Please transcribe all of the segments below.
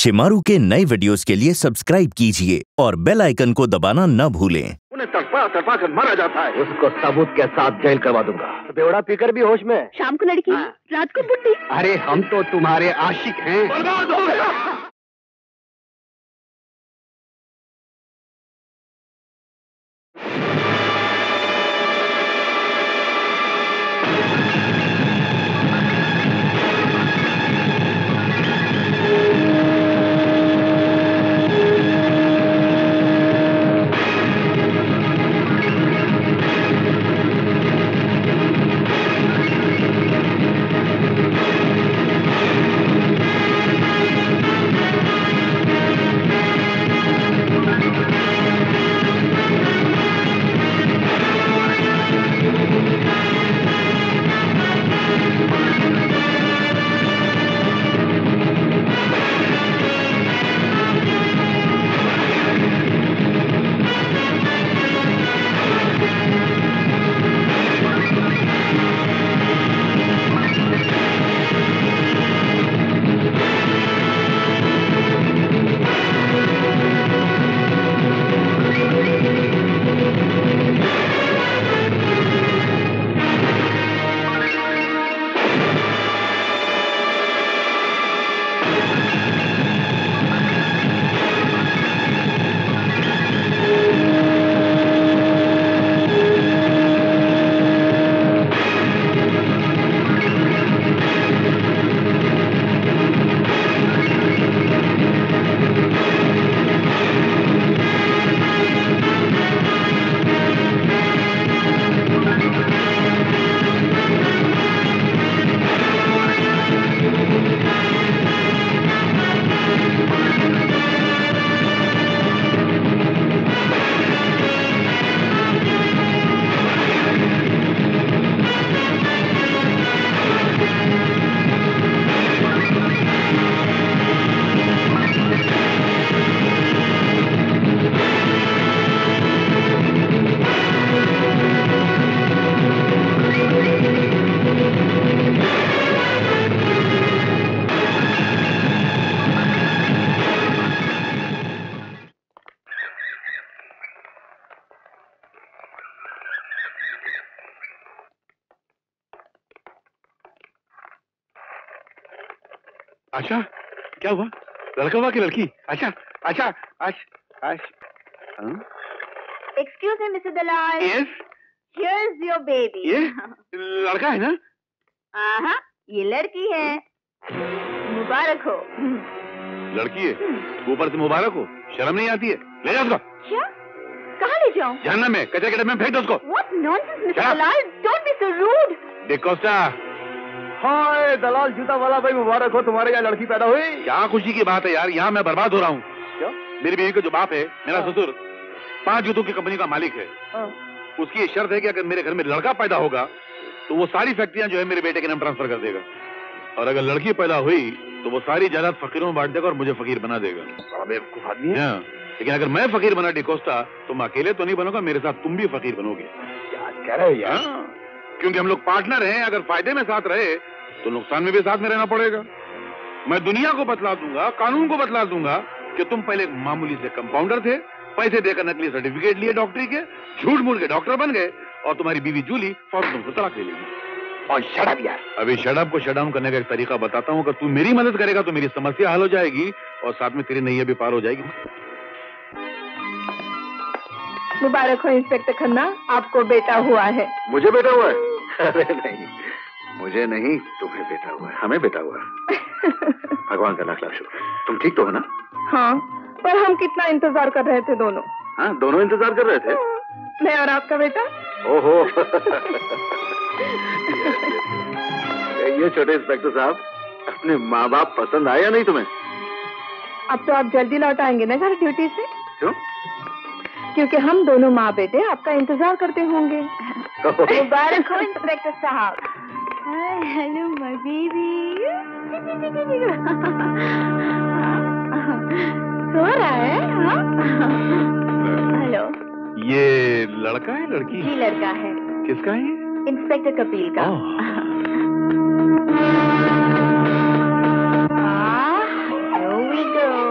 शिमारू के नए वीडियोस के लिए सब्सक्राइब कीजिए और बेल आइकन को दबाना न भूलें। उन्हें तड़पा तड़पा कर मारा जाता है, उसको सबूत के साथ जेल करवा दूंगा। बेवड़ा पीकर भी होश में, शाम को लड़की, रात को बुड्ढी। अरे हम तो तुम्हारे आशिक हैं। बर्बाद हो गया। अच्छा, क्या हुआ? लड़का हुआ कि लड़की? अच्छा, अच्छा, अच्छा, अच्छा। Excuse me, Mr. Dalal. Yes. Here's your baby. ये लड़का है ना? हाँ, ये लड़की है। मुबारक हो। लड़की है? ऊपर से मुबारक हो। शर्म नहीं आती है? ले जाओ उसको। क्या? कहाँ ले जाऊँ? जहन्नम में, कचरे के डब्बे में फेंक दो उसको। What nonsense, Mr. Dalal? Don't be so rude. D'Costa. हाय दलाल जूता वाला भाई, मुबारक हो, तुम्हारे यहाँ लड़की पैदा हुई। क्या खुशी की बात है यार, यहाँ मैं बर्बाद हो रहा हूँ। क्या? मेरी बीवी का जो बाप है, मेरा ससुर 5 जूतों की कंपनी का मालिक है। उसकी ये शर्त है कि अगर मेरे घर में लड़का पैदा होगा तो वो सारी फैक्ट्रियां जो है मेरे बेटे के नाम ट्रांसफर कर देगा, और अगर लड़की पैदा हुई तो वो सारी जायदाद फकीरों में बांट देगा और मुझे फकीर बना देगा। बेवकूफ आदमी है। लेकिन अगर मैं फकीर बना डिकोस्टा, तुम अकेले तो नहीं बनोगे, मेरे साथ तुम भी फकीर बनोगे। क्या कह रहे हो यार? क्योंकि हम लोग पार्टनर हैं, अगर फायदे में साथ रहे तो नुकसान में भी साथ में रहना पड़ेगा। मैं दुनिया को बतला दूंगा, कानून को बतला दूंगा कि तुम पहले एक मामूली से कंपाउंडर थे, पैसे देकर नकली सर्टिफिकेट लिए डॉक्टरी के, झूठ मूठ के डॉक्टर बन गए, और तुम्हारी बीवी जूली फौरन तुमसे तलाक ले लेगी। और शट अप यार। अभी शट अप को शट डाउन करने का एक तरीका बताता हूँ। अगर तू मेरी मदद करेगा तो मेरी समस्या हल हो जाएगी और साथ में तेरी नैया भी पार हो जाएगी। मुबारक हो इंस्पेक्टर खन्ना, आपको बेटा हुआ है। मुझे बेटा हुआ है? अरे नहीं, मुझे नहीं, तुम्हें बेटा हुआ है। हमें बेटा हुआ है। भगवान का लाख लाख शुक्र। तुम ठीक तो हो ना? हाँ, पर हम कितना इंतजार कर रहे थे दोनों। हाँ, दोनों इंतजार कर रहे थे। मैं और आपका बेटा। ओहो। ये छोटे इंस्पेक्टर साहब, अपने माँ बाप पसंद आए या नहीं तुम्हें? अब तो आप जल्दी लौट आएंगे ना घर ड्यूटी से? क्यों? क्योंकि हम दोनों माँ बेटे आपका इंतजार करते होंगे। मुबारक हो इंस्पेक्टर साहब। Hello my baby. सो रहा है? हेलो। ये लड़का है लड़की? जी लड़का है। किसका है? इंस्पेक्टर कपिल का। Here we go.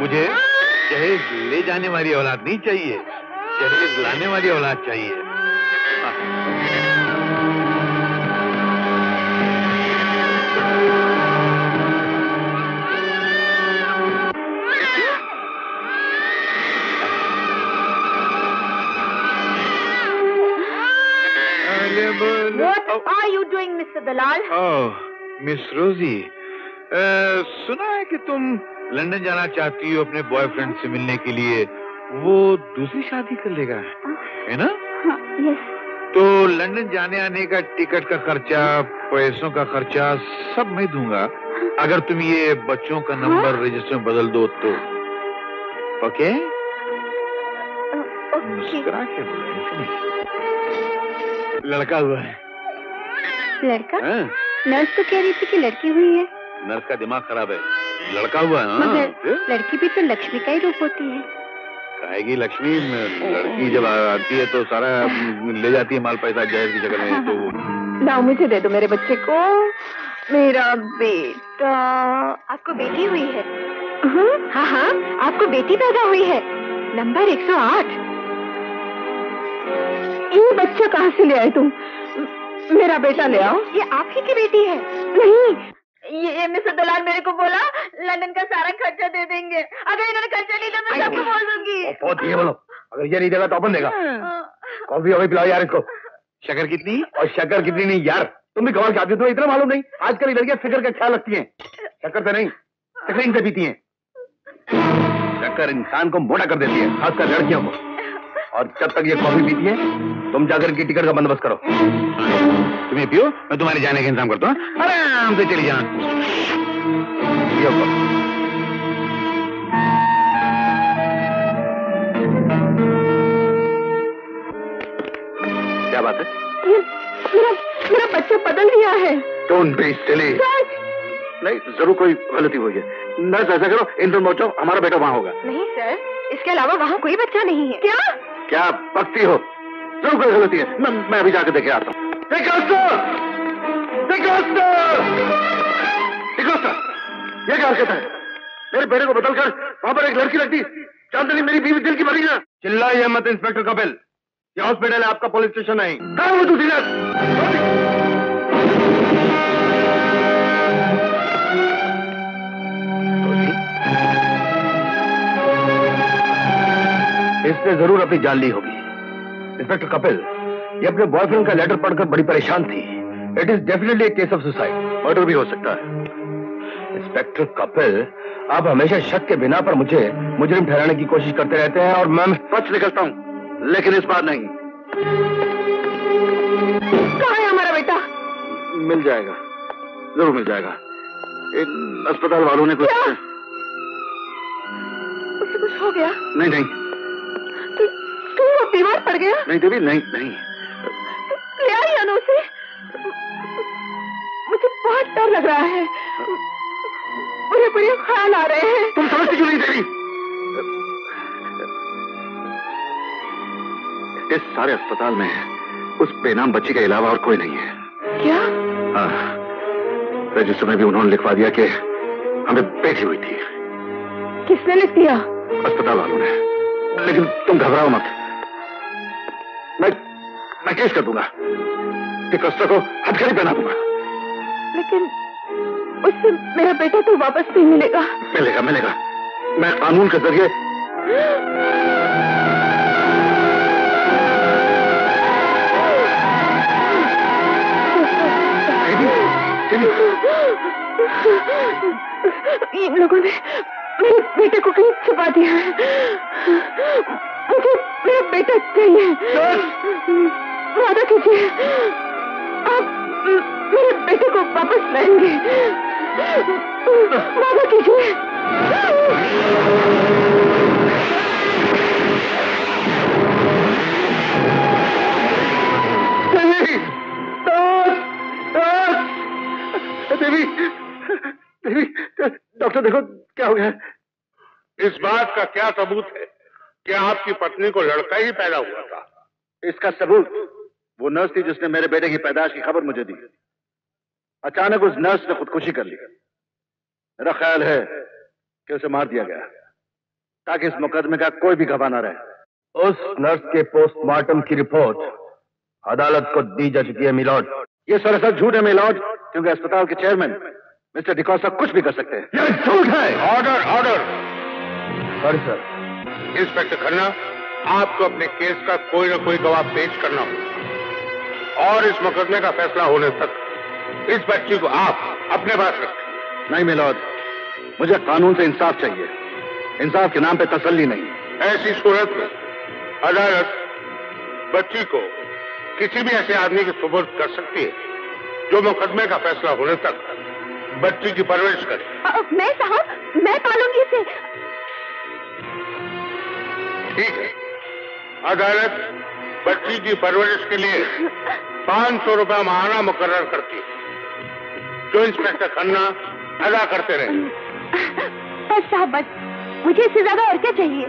मुझे जहेज ले जाने वाली औलाद नहीं चाहिए, जहेज लाने वाली औलाद चाहिए। What are you doing, Mr. Dalal? Oh, miss Rosie, सुना है कि तुम लंदन जाना चाहती हो अपने बॉयफ्रेंड से मिलने के लिए। वो दूसरी शादी कर लेगा, है ना? Yes. तो लंदन जाने आने का टिकट का खर्चा, पैसों का खर्चा सब मैं दूंगा, अगर तुम ये बच्चों का नंबर रजिस्टर में बदल दो तो। ओके? मुस्कुरा के बोलो, लड़का हुआ है। लड़का? हाँ? नर्स तो कह रही थी कि लड़की हुई है। नर्स का दिमाग खराब है, लड़का हुआ है। मगर लड़की भी तो लक्ष्मी का ही रूप होती है। खाएगी लक्ष्मी, लड़की जब आती है तो सारा ले जाती है माल पैसा जहर की जगह में। तो लाओ मुझे दे दो मेरे बच्चे को। मेरा बेटा। आपको बेटी हुई है? हाँ हाँ, आपको बेटी पैदा हुई है, नंबर 108। ये बच्चा कहाँ से ले आए तुम? मेरा बेटा ले आओ। ये आप ही की बेटी है? नहीं, ये मिस्टर दलाल मेरे को बोला लंदन का सारा खर्चा दे देंगे, अगर इन्होंने खर्चा नहीं दिया मैं सबको बोल दूंगी। बहुत ये बोलो, अगर ये नहीं देगा तो अपन देगा। कॉफी अभी पिलाओ यार इसको। शक्कर कितनी? और शक्कर कितनी नहीं यार, तुम भी कमाल के आदमी हो, तुम्हें इतना मालूम नहीं? आजकल की लड़कियां फिकर का ख्याल रखती हैं, शक्कर से नहीं, स्क्रीन से पीती हैं। शक्कर इंसान को मोटा कर देती है, खासकर लड़कियों को। और जब तक ये कॉफी पीती है, तुम जाकर की टिकट का बंदोबस्त करो। तुम्हें पियो, मैं तुम्हारे जाने का इंतजाम करता हूँ। आराम से चली जाना। पियो कॉफी। क्या बात है? मेरा बच्चा बदल गया है। Don't be silly. नहीं, जरूर कोई गलती हुई है। नर्स, ऐसा करो, इंटरव्यू पहुंचो, हमारा बेटा वहाँ होगा। नहीं सर, इसके अलावा वहाँ कोई बच्चा नहीं है। क्या? क्या पक्की हो? जरूर कोई गलती है। मैं अभी जाकर देखे आता हूँ। ये क्या हरकत है? मेरे बेटे को बदलकर वहाँ पर एक लड़की रख दी। जानते नहीं मेरी बीवी दिल की मरी ना। चिल्लाइए मत इंस्पेक्टर कपिल, ये हॉस्पिटल है, आपका पुलिस स्टेशन नहीं। कहाँ हो तू दिनेश? इसने जरूर अपनी जान ली होगी। इंस्पेक्टर कपिल, ये अपने बॉयफ्रेंड का लेटर पढ़कर बड़ी परेशान थी। It is definitely a case of suicide, murder भी हो सकता है। इंस्पेक्टर कपिल, आप हमेशा शक के बिना पर मुझे मुजरिम ठहराने की कोशिश करते रहते हैं और मैं सच निकलता हूं, लेकिन इस बार नहीं। कहाँ है हमारा बेटा? मिल जाएगा, जरूर मिल जाएगा। इन अस्पताल वालों ने कुछ उसे कुछ हो गया? नहीं नहीं। क्यों वो बीमार पड़ गया? नहीं देवी, नहीं नहीं। ले आई अनु से। मुझे बहुत डर लग रहा है, मुझे बुरे ख्याल आ रहे हैं। तुम समझती क्यों नहीं देवी? इस सारे अस्पताल में उस बेनाम बच्ची के अलावा और कोई नहीं है। क्या? हाँ, रजिस्टर में भी उन्होंने लिखवा दिया कि हमें बेटी हुई थी। किसने लिख दिया? अस्पताल वालों ने। लेकिन तुम घबराओ मत, मैं केस कर दूंगा, टिकस्टा को हथकड़ी पहना दूंगा। लेकिन उससे मेरा बेटा तो वापस नहीं मिलेगा। मिलेगा मिलेगा, मैं कानून के जरिए। इन लोगों ने मेरे बेटे को कहीं छुपा दिया है। मुझे मेरा बेटा चाहिए। वादा कीजिए, आप मेरे बेटे को वापस लाएंगे। वादा कीजिए। देवी, देवी, डॉक्टर देखो क्या हो गया। इस बात का क्या सबूत है कि आपकी पत्नी को लड़का ही पैदा हुआ था? इसका सबूत वो नर्स थी जिसने मेरे बेटे की पैदाइश की खबर मुझे दी। अचानक उस नर्स ने खुदकुशी कर ली। मेरा ख्याल है कि उसे मार दिया गया। ताकि इस मुकदमे का कोई भी गवाह न रहे। उस नर्स के पोस्टमार्टम की रिपोर्ट अदालत को दी जा चुकी है मिलॉर्ड। ये सरासर झूठ है मिलॉर्ड, क्योंकि अस्पताल के चेयरमैन मिस्टर डिकोस्टा कुछ भी कर सकते हैं। ये झूठ है। Order order. Sorry sir. Inspector Khanna, आपको अपने केस का कोई ना कोई गवाह पेश करना हो और इस मुकदमे का फैसला होने तक इस बच्ची को आप अपने पास रखें। नहीं मिलॉर्ड, मुझे कानून से इंसाफ चाहिए, इंसाफ के नाम पे तसल्ली नहीं। ऐसी सूरत में अदालत बच्ची को किसी भी ऐसे आदमी के सुपुर्द कर सकती है जो मुकदमे का फैसला होने तक बच्ची की परवरिश करे। मैं साहब, मैं पालूंगी इसे। ठीक है, अदालत बच्ची की परवरिश के लिए 500 रुपया माहाना मुकर्रर करती है, जो इंस्पेक्टर खन्ना अदा करते रहे। बस साहब बस, मुझे इससे ज्यादा और क्या चाहिए।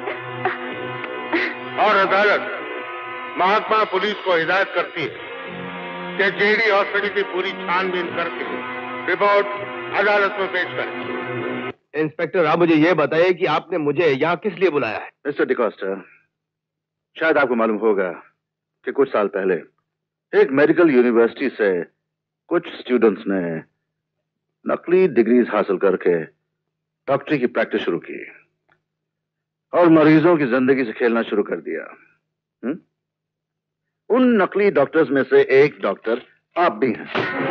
और अदालत महात्मा पुलिस को हिदायत करती है कि जेडी हॉस्पिटल की पूरी छानबीन करके रिपोर्ट अदालत में पेश करें। इंस्पेक्टर, आप मुझे ये बताइए कि आपने मुझे यहाँ किस लिए बुलाया है? मिस्टर डिकोस्टा, शायद आपको मालूम होगा कि कुछ साल पहले एक मेडिकल यूनिवर्सिटी से कुछ स्टूडेंट्स ने नकली डिग्रीज हासिल करके डॉक्टरी की प्रैक्टिस शुरू की और मरीजों की जिंदगी से खेलना शुरू कर दिया। उन नकली डॉक्टर्स में से एक डॉक्टर आप भी हैं।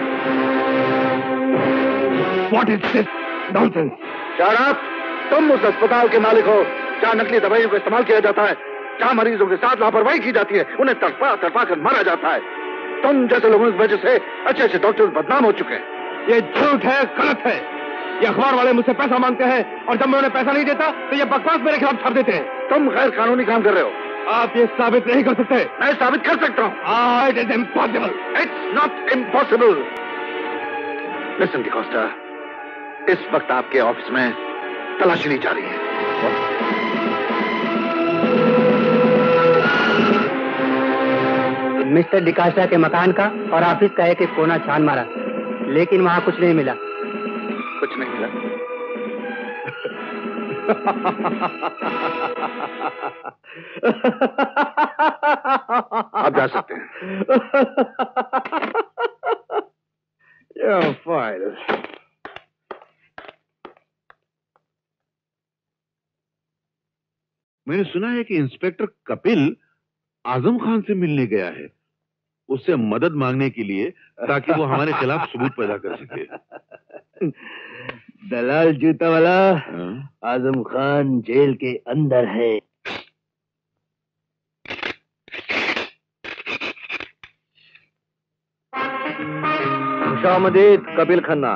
What is this nonsense? Shut up! तुम उस अस्पताल के मालिक हो जहाँ नकली दवाइयों का इस्तेमाल किया जाता है, जहाँ मरीजों के साथ लापरवाही की जाती है, उन्हें तड़पा तड़पा कर मारा जाता है। तुम जैसे लोगों की वजह से अच्छे अच्छे डॉक्टर बदनाम हो चुके हैं। ये झूठ है, गलत है। ये अखबार वाले मुझसे पैसा मांगते हैं और जब मैं उन्हें पैसा नहीं देता तो ये बकवास मेरे खिलाफ छाप देते हैं। तुम गैर कानूनी काम कर रहे हो। आप ये साबित नहीं कर सकते। मैं साबित कर सकता हूँ। It is impossible. It's not impossible. Listen D'Costa, इस वक्त आपके ऑफिस में तलाशी ली जा रही है। मिस्टर डिकोस्टा के मकान का और ऑफिस का एक एक कोना छान मारा, लेकिन वहां कुछ नहीं मिला। कुछ नहीं मिला? आप जा सकते हैं। फाइल। मैंने सुना है कि इंस्पेक्टर कपिल आजम खान से मिलने गया है, उससे मदद मांगने के लिए, ताकि वो हमारे खिलाफ सबूत पैदा कर सके। दलाल जूता वाला, आजम खान जेल के अंदर है। खुशामदीद कपिल खन्ना।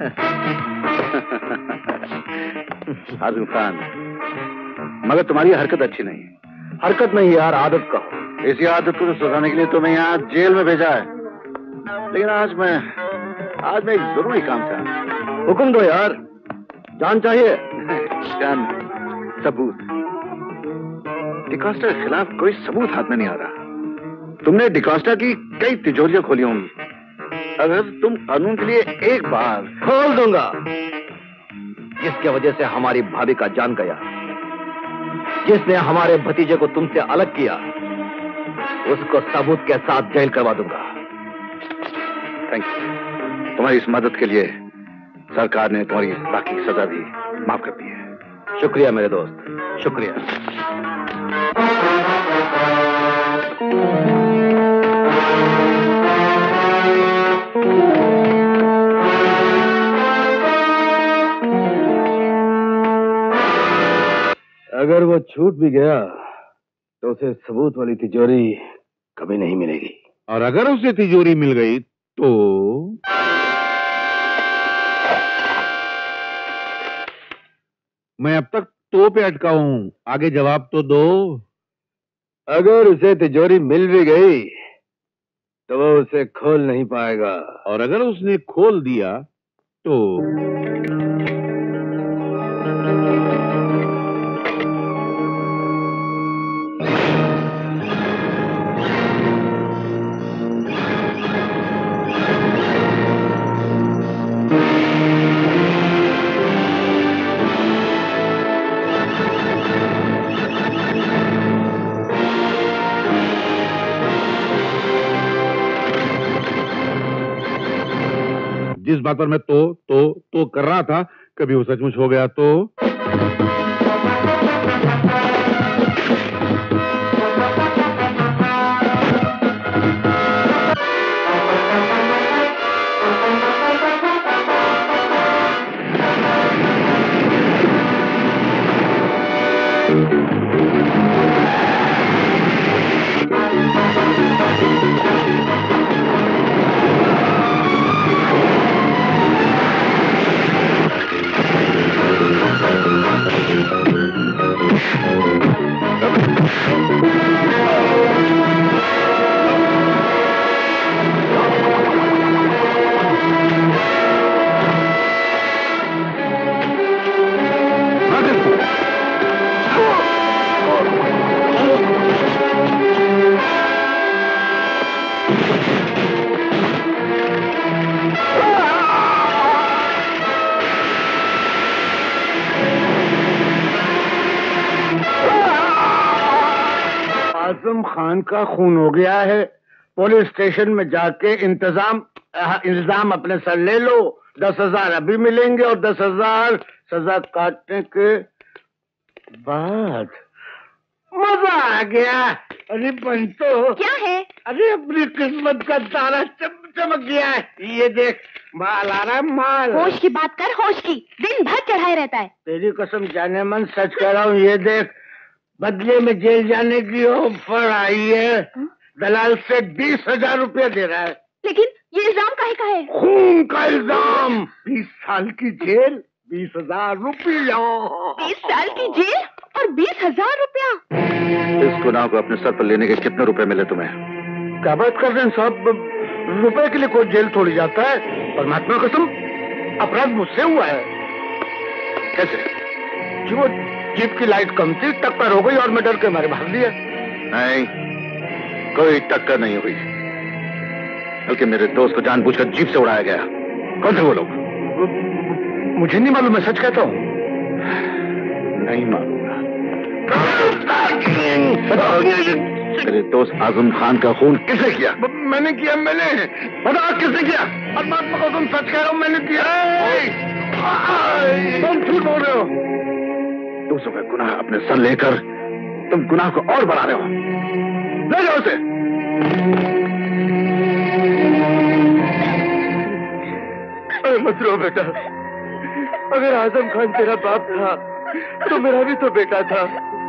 आजम खान, मगर तुम्हारी हरकत अच्छी नहीं। हरकत नहीं यार, आदत का। इसी आदत को सुधारने के लिए तुम्हें यहाँ जेल में भेजा है। लेकिन आज मैं एक जरूरी काम था। हुक्म दो यार, जान चाहिए। जान, सबूत। डिकोस्टा के खिलाफ कोई सबूत हाथ में नहीं आ रहा। तुमने डिकोस्टा की कई तिजोरियां खोली होंगी। अगर तुम कानून के लिए एक बार खोल दूंगा, जिसके वजह से हमारी भाभी का जान गया, जिसने हमारे भतीजे को तुमसे अलग किया, उसको सबूत के साथ जेल करवा दूंगा। Thank you. तुम्हारी इस मदद के लिए सरकार ने तुम्हारी बाकी सजा भी माफ कर दी है। शुक्रिया मेरे दोस्त, शुक्रिया। अगर वो छूट भी गया तो उसे सबूत वाली तिजोरी कभी नहीं मिलेगी। और अगर उसे तिजोरी मिल गई तो मैं अब तक तो पे अटका हूं, आगे जवाब तो दो। अगर उसे तिजोरी मिल भी गई तो वो उसे खोल नहीं पाएगा। और अगर उसने खोल दिया तो जिस बात पर मैं तो कर रहा था, कभी वो सचमुच हो गया तो? आजम खान का खून हो गया है। पुलिस स्टेशन में जाके इल्जाम अपने सर ले लो। 10,000 अभी मिलेंगे और 10,000 सजा काटने के बाद। मजा आ गया। अरे बंतो, क्या है? अरे अपनी किस्मत का तारा चमक गया है। ये देख, माल आ रहा है, माल। होश की बात कर, होश की। दिन भर चढ़ाए रहता है। तेरी कसम जाने मन सच कह रहा हूँ। ये देख, बदले में जेल जाने की ऑफर आई है। दलाल से 20,000 रुपया दे रहा है। लेकिन ये इल्जाम काहे का है? खून का इल्जाम। 20 साल की जेल, 20,000 रुपया। 20 साल की जेल और 20,000 रुपया। इस गुनाह को अपने सर पर लेने के कितने रुपए मिले तुम्हें? क्या बात कर रहे हैं साहब? रुपए के लिए कोई जेल थोड़ी जाता है। परमात्मा कसम, अपराध मुझसे हुआ है। कैसे? जी वो जीप की लाइट कम थी, टक्कर हो गई और मैं डर के मारे भाग लिया। नहीं, कोई टक्कर नहीं हुई, बल्कि मेरे दोस्त को जानबूझकर जीप से उड़ाया गया। कौन थे वो लोग? मुझे नहीं मालूम, मैं सच कहता हूँ। नहीं मालूम। तेरे दोस्त आजम खान का खून किसने किया? मैंने किया। मैंने। बता किसने किया? परमात्मा को तुम सच कह रहे हो, मैंने किया। तुम झूठ बोल रहे हो। दूसरों का गुनाह अपने सर लेकर तुम गुनाह को और बढ़ा रहे हो। ले जाओ उसे। मत रो बेटा। अगर आजम खान तेरा बाप था तो मेरा भी तो बेटा था।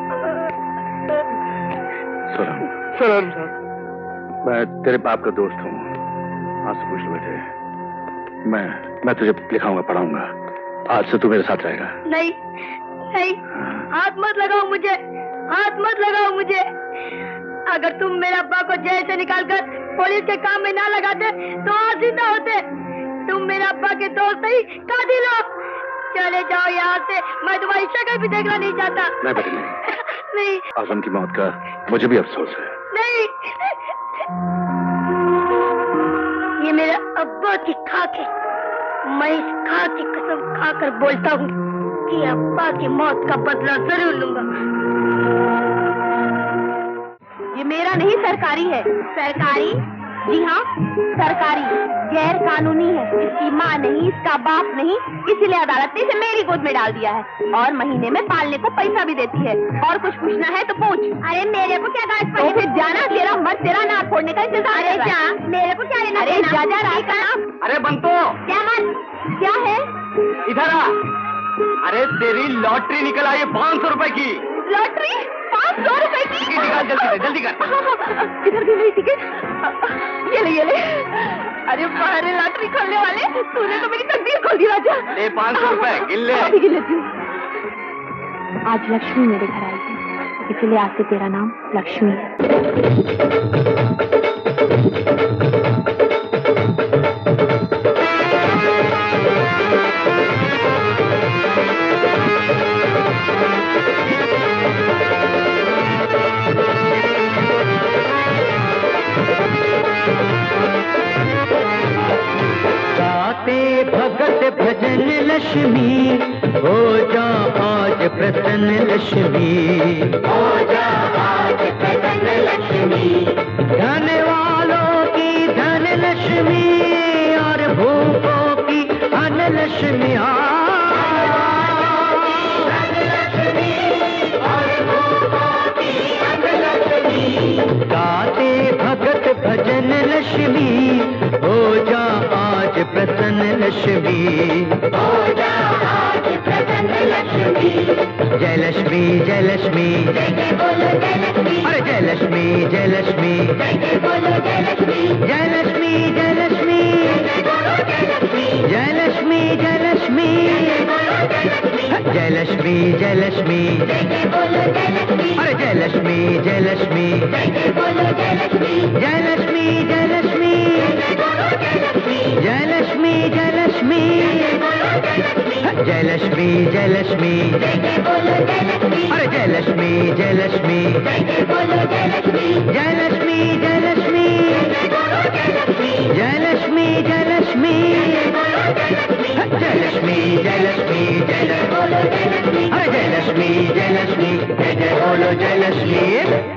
सलाम साहब। मैं तेरे बाप का दोस्त हूँ। आंसू पूछ लो बेटे। मैं तुझे लिखाऊंगा, पढ़ाऊंगा। आज से तू मेरे साथ रहेगा। नहीं नहीं, हाथ मत लगाओ मुझे, हाथ मत लगाओ मुझे। अगर तुम मेरे अब्बा को जेल से निकालकर पुलिस के काम में ना लगाते तो आज जिंदा होते। तुम मेरे अब्बा के दोस्त नहीं, कातिल हो। चले जाओ यहाँ से, मैं तुम्हारी शक्ल भी देखना नहीं चाहता। नहीं बेटे, नहीं। नहीं। आजम की मौत का मुझे भी अफसोस है। नहीं, ये मेरे अब्बा की खाक है। मैं इस खाक की कसम खाकर बोलता हूँ कि अब्बा की मौत का बदला जरूर लूंगा। ये मेरा नहीं, सरकारी है। सरकारी? जी हाँ, सरकारी। गैर कानूनी है। इसकी माँ नहीं, इसका बाप नहीं, इसीलिए अदालत ने इसे मेरी गोद में डाल दिया है और महीने में पालने को पैसा भी देती है। और कुछ पूछना है तो पूछ। अरे मेरे को क्या गाज पड़ी? तो फिर जाना, तेरा मत, तेरा नाक फोड़ने का इंतजार। अरे जा, मेरे को क्या लेना? अरे जा जा, रात का नाम। अरे बंतो, क्या मत? क्या है? इधर आ। अरे तेरी लॉटरी निकल आई है 500 रुपए की। लॉटरी? 500 रुपए की? टिकट निकाल, जल्दी कर, जल्दी कर। किधर गई मेरी टिकट? ये ले, ये ले। अरे बाहर लॉटरी खोलने वाले, तूने तो मेरी तकदीर खोल दी राजा। ले 500 रुपए, गिन ले। अभी गिन लेती हूँ। आज लक्ष्मी मेरे घर आई है, इसलिए आज से तेरा नाम लक्ष्मी है। भगत भजन लक्ष्मी, हो जा आज प्रसन्न लक्ष्मी, हो जा आज प्रसन्न लक्ष्मी। धन वालों की धन लक्ष्मी और भूखों की लक्ष्मी, हो जा आज प्रसन्न लक्ष्मी, हो जा आज प्रसन्न लक्ष्मी। जय लक्ष्मी जय लक्ष्मी, जय जय बोलो जय लक्ष्मी। अरे जय लक्ष्मी जय लक्ष्मी, जय जय बोलो जय लक्ष्मी। जय लक्ष्मी जय लक्ष्मी, जय लक्ष्मी जय लक्ष्मी, जय लक्ष्मी जय लक्ष्मी, जय जय बोलो जय लक्ष्मी। अरे जय लक्ष्मी जय लक्ष्मी, जय जय बोलो जय लक्ष्मी। जय लक्ष्मी जय लक्ष्मी, जय लक्ष्मी जय लक्ष्मी, जय लक्ष्मी जय लक्ष्मी, जय जय बोलो जय लक्ष्मी। अरे जय लक्ष्मी जय लक्ष्मी, जय जय बोलो जय लक्ष्मी। जय लक्ष्मी जय लक्ष्मी, जय लक्ष्मी जय लक्ष्मी, जय लक्ष्मी जय लक्ष्मी, जय जय बोलो जय लक्ष्मी। अरे जय लक्ष्मी जय लक्ष्मी, जय जय बोलो जय लक्ष्मी।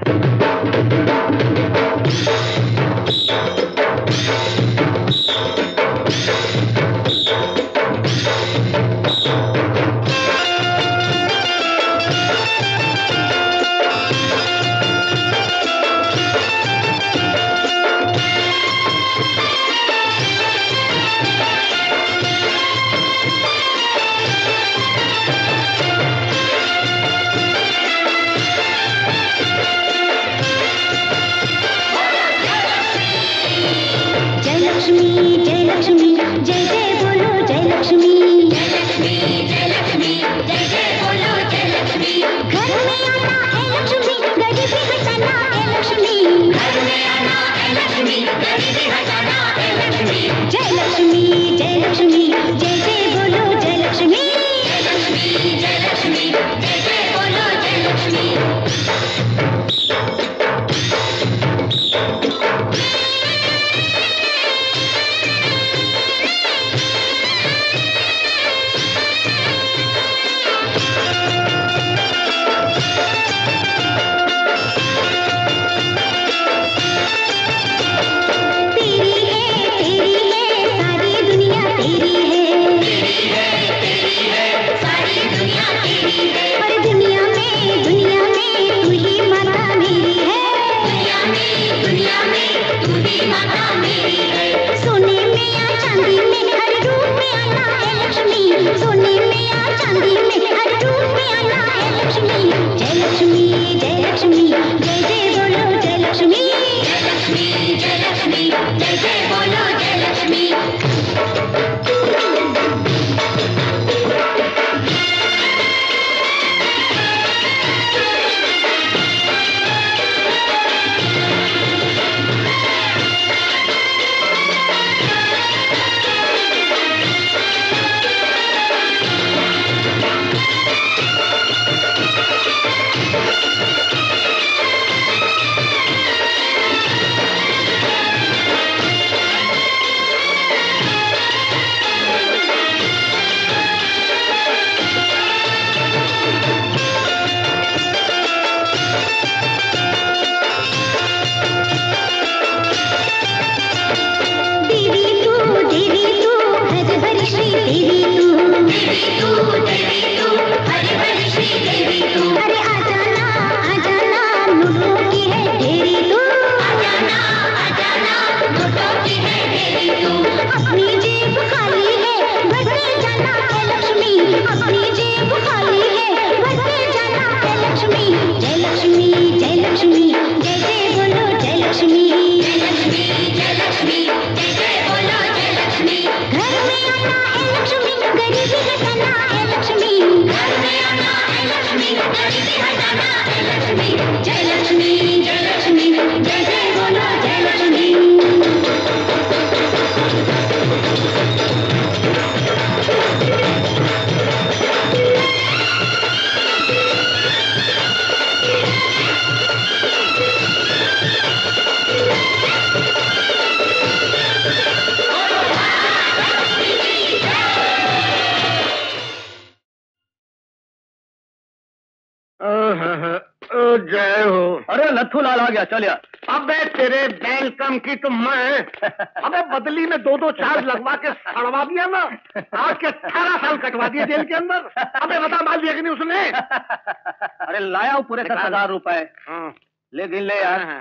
जय हो। अरे लथू लाल आ गया, चल यार। अबे तेरे वेलकम की तो मैं अबे बदली में 2-2 चार्ज लगवा के सड़वा दिया ना, आज के 18 साल कटवा दिए जेल के अंदर। अबे बता माल दिया कि नहीं उसने? अरे लाया हूँ पूरे 10,000 रुपए। ले गिन ले यार।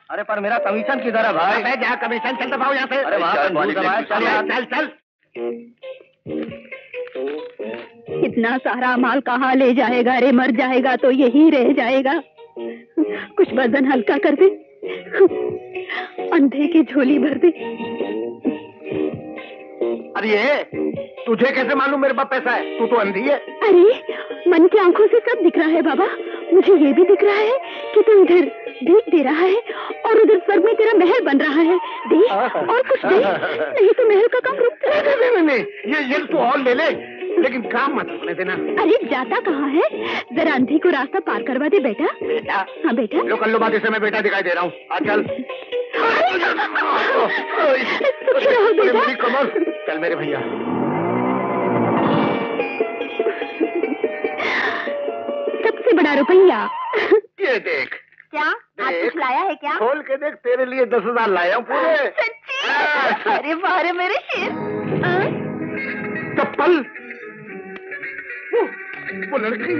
अरे पर मेरा कमीशन किधर है भाई? मैं जहाँ कमीशन चलता भाव यहाँ से। अरे वहाँ पे भूत है भाई, चल यार। चल चल। इतना सारा माल कहाँ ले जाएगा रे? मर जाएगा तो यही रह जाएगा। कुछ वजन हल्का कर दे, अंधे की झोली भर दे। अरे ये तुझे कैसे मालूम मेरे पास पैसा है? तू तो अंधी है। अरे मन की आंखों से सब दिख रहा है बाबा। मुझे ये भी दिख रहा है कि तू इधर देख दे रहा है और उधर स्वर्ग में तेरा महल बन रहा है। देख और कुछ दे, नहीं तो महल का काम रुक जाएगा। नहीं, ये तू और ले ले, लेकिन काम मत करने देना। अरे जाता कहाँ है? जरा अंधी को रास्ता पार करवा दे बेटा। बेटा? हाँ बेटा। लो कल्लू बात से मैं बेटा दिखाई दे रहा हूँ। आ चल। सुखी रहो बेटा। मेरी कमर। चल मेरे भैया। सबसे बड़ा रुपया। ये देख। क्या आज कुछ लाया है क्या? खोल के देख, तेरे लिए 10,000 लाया हूँ पूरे। सच्ची? अरे वाह रे मेरे शेर। चप्पल। वो लड़की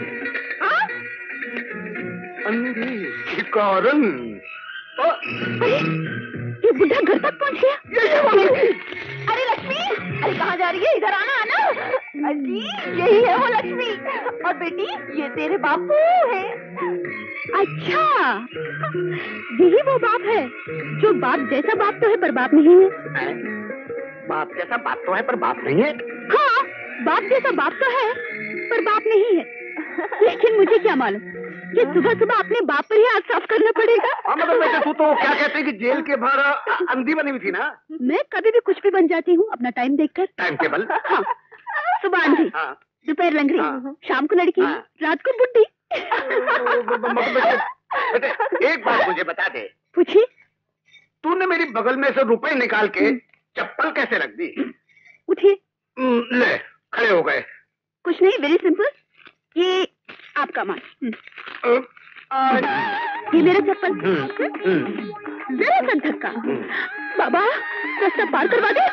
अंधी के कारण। अरे ये बुढ़ा घर तक पहुंच गया। ये वो लड़की। अरे लक्ष्मी, अरे कहाँ जा रही है? इधर आना आना। अजी यही है वो लक्ष्मी। और बेटी ये तेरे बापू है। अच्छा यही वो बाप है जो बाप जैसा बाप तो है पर बाप नहीं है। बाप जैसा बाप तो है पर बाप नहीं है। हाँ बाप जैसा बाप तो है पर बाप नहीं है। लेकिन मुझे क्या मालूम कि सुबह सुबह अपने बाप पर ही हाथ साफ करना पड़ेगा। हाँ मतलब वैसे तू तो क्या कहते हैं कि जेल के बाहर अंधी बनी हुई थी ना? मैं कभी भी कुछ भी बन जाती हूँ अपना टाइम देखकर। Time table. हाँ सुबह अंधी, हाँ। दोपहर लंगड़ी, हाँ। शाम को लड़की, हाँ। रात को बुड्ढी। बेटे एक बात मुझे बता दे, पूछिए। तूने मेरी बगल में से रुपए निकाल के चप्पल कैसे रख दी? उठिए। ले खड़े हो गए। कुछ नहीं, वेरी सिंपल। ये आपका माल और ये मेरा चप्पल। जरा सा धक्का। बाबा रास्ता पार करवा दे।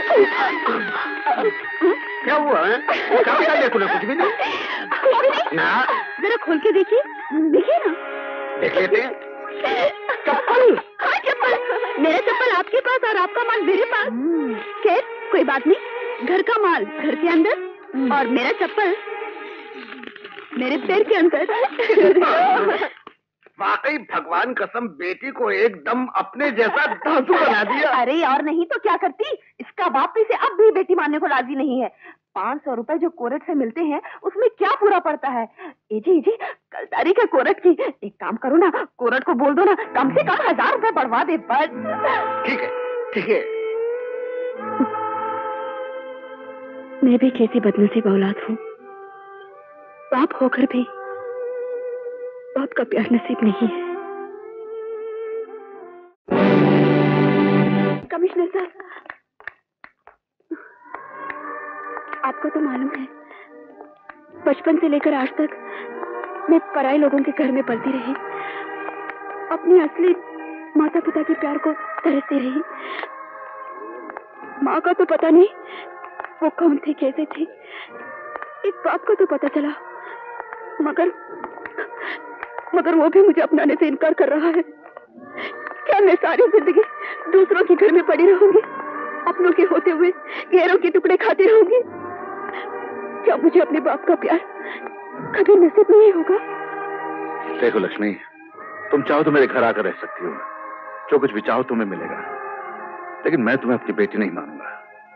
क्या हुआ है? क्या निकाल दिया तूने? कुछ भी नहीं ना। जरा खोल के देखिए, देखिए ना। देख लेते हैं। चप्पल। हाँ चप्पल। मेरा चप्पल आपके पास और आपका माल मेरे पास। खैर कोई बात नहीं, घर का माल घर के अंदर और मेरा चप्पल मेरे पैर के अंदर। वाकई भगवान कसम, बेटी को एकदम अपने जैसा धांसू बना दिया। अरे और नहीं तो क्या करती? इसका बाप इसे अब भी बेटी मानने को राजी नहीं है। 500 रुपए जो कोर्ट से मिलते हैं उसमें क्या पूरा पड़ता है? जी कल तारीख है कोर्ट की। एक काम करो ना, कोर्ट को बोल दो ना कम से कम 1000 रुपए बढ़वा दे बस। ठीक है ठीक है। मैं भी कैसी बदनसीब औलाद हूँ, बाप होकर भी बाप का प्यार नसीब नहीं है। कमिश्नर साहब, आपको तो मालूम है बचपन से लेकर आज तक मैं पराये लोगों के घर में पलती रही, अपनी असली माता पिता के प्यार को तरसती रही। माँ का तो पता नहीं वो कौन थी, कैसे थी, एक बाप को तो पता चला, मगर वो भी मुझे अपनाने से इनकार कर रहा है। क्या मैं सारी जिंदगी दूसरों के घर में पड़ी रहूंगी, अपनों के होते हुए गैरों के टुकड़े खाती रहूंगी? क्या मुझे अपने बाप का प्यार कभी नसीब नहीं होगा? देखो लक्ष्मी, तुम चाहो तो मेरे घर आकर रह सकती हो, जो कुछ भी चाहो तुम्हें मिलेगा, लेकिन मैं तुम्हें अपनी बेटी नहीं मानूंगा।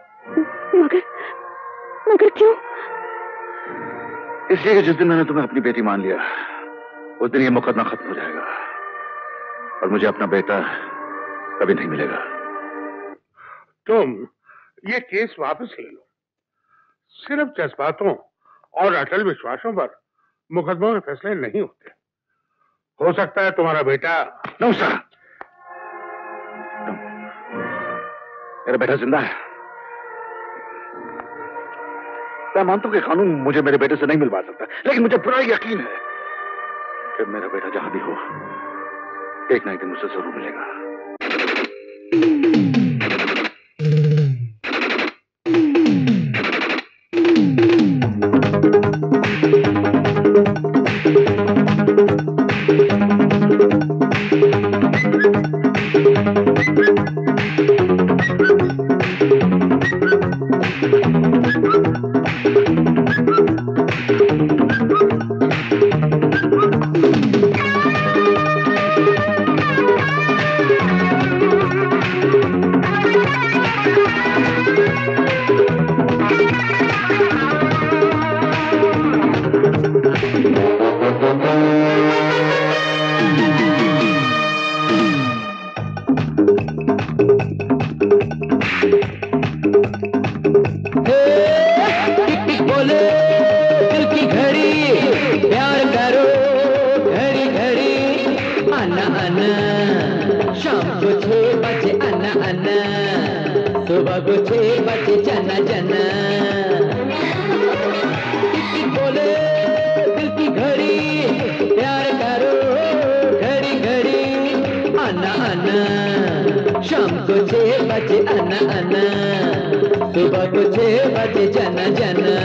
मगर क्यों? इसलिए कि जिस दिन मैंने तुम्हें अपनी बेटी मान लिया उस दिन ये मुकदमा खत्म हो जाएगा और मुझे अपना बेटा कभी नहीं मिलेगा। तुम ये केस वापस ले लो। सिर्फ जज्बातों और अटल विश्वासों पर मुकदमों में फैसले नहीं होते। हो सकता है तुम्हारा बेटा। नो सर, मेरा बेटा जिंदा है। मैं मानता हूं कि कानून मुझे मेरे बेटे से नहीं मिलवा सकता, लेकिन मुझे पूरा यकीन है कि मेरा बेटा जहां भी हो एक ना एक दिन मुझसे जरूर मिलेगा। सुबह को 6 बजे जना जना बोले दिल की घड़ी प्यार करो घड़ी घड़ी आना आना शाम को 6 बजे आना आना सुबह को 6 बजे जना जना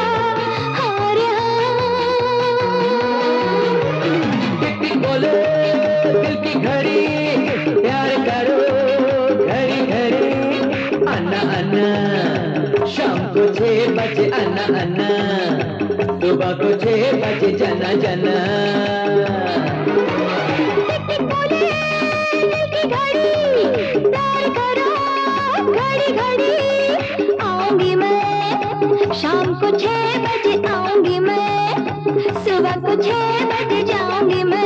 बोले बजे अन्ना अन्ना, सुबह को 6 बजे जना जना। घड़ी घड़ी आऊंगी मैं, शाम को 6 बजे आऊंगी मैं, सुबह को 6 बजे जाऊंगी मैं।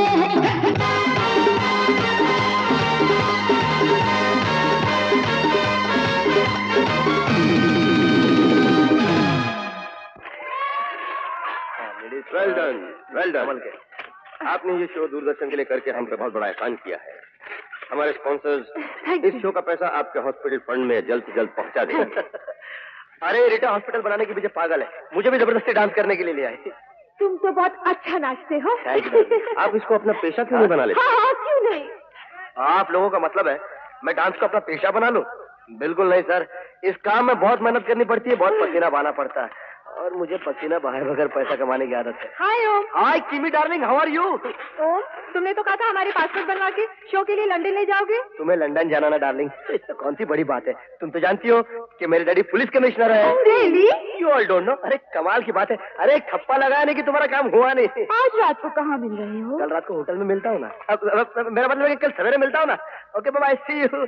Well done, well done. आपने ये शो दूरदर्शन के लिए करके हम पे बहुत बड़ा एहसान किया है। हमारे स्पॉन्सर्स इस शो का पैसा आपके हॉस्पिटल फंड में जल्द से जल्द पहुंचा देंगे। अरे रीटा हॉस्पिटल बनाने के पीछे पागल है, मुझे भी जबरदस्ती डांस करने के लिए ले आए। तुम तो बहुत अच्छा नाचते हो। आप इसको अपना पेशा क्यों नहीं बना लेते? हाँ, क्यों नहीं? आप लोगों का मतलब है मैं डांस को अपना पेशा बना लूं? बिल्कुल नहीं सर, इस काम में बहुत मेहनत करनी पड़ती है, बहुत पसीना बहाना पड़ता है, और मुझे पसीना बहाए बगैर पैसा कमाने की आदत है। हाय Om. Hi Kimi darling, how are you? Om, तुमने तो कहा था हमारे पासपोर्ट बनवा के शो के लिए लंदन ले जाओगे। तुम्हें लंदन जाना ना डार्लिंग, कौन सी बड़ी बात है। तुम तो जानती हो कि मेरे डैडी पुलिस कमिश्नर है। Really? You all don't know. अरे कमाल की बात है। अरे एक ठप्पा लगाने की तुम्हारा काम हुआ नहीं। आज रात को कहाँ मिल रहे हो? कल रात को होटल में मिलता हूँ ना। मेरा मतलब है कि कल सवेरे मिलता हूँ ना। Okay bye, see you.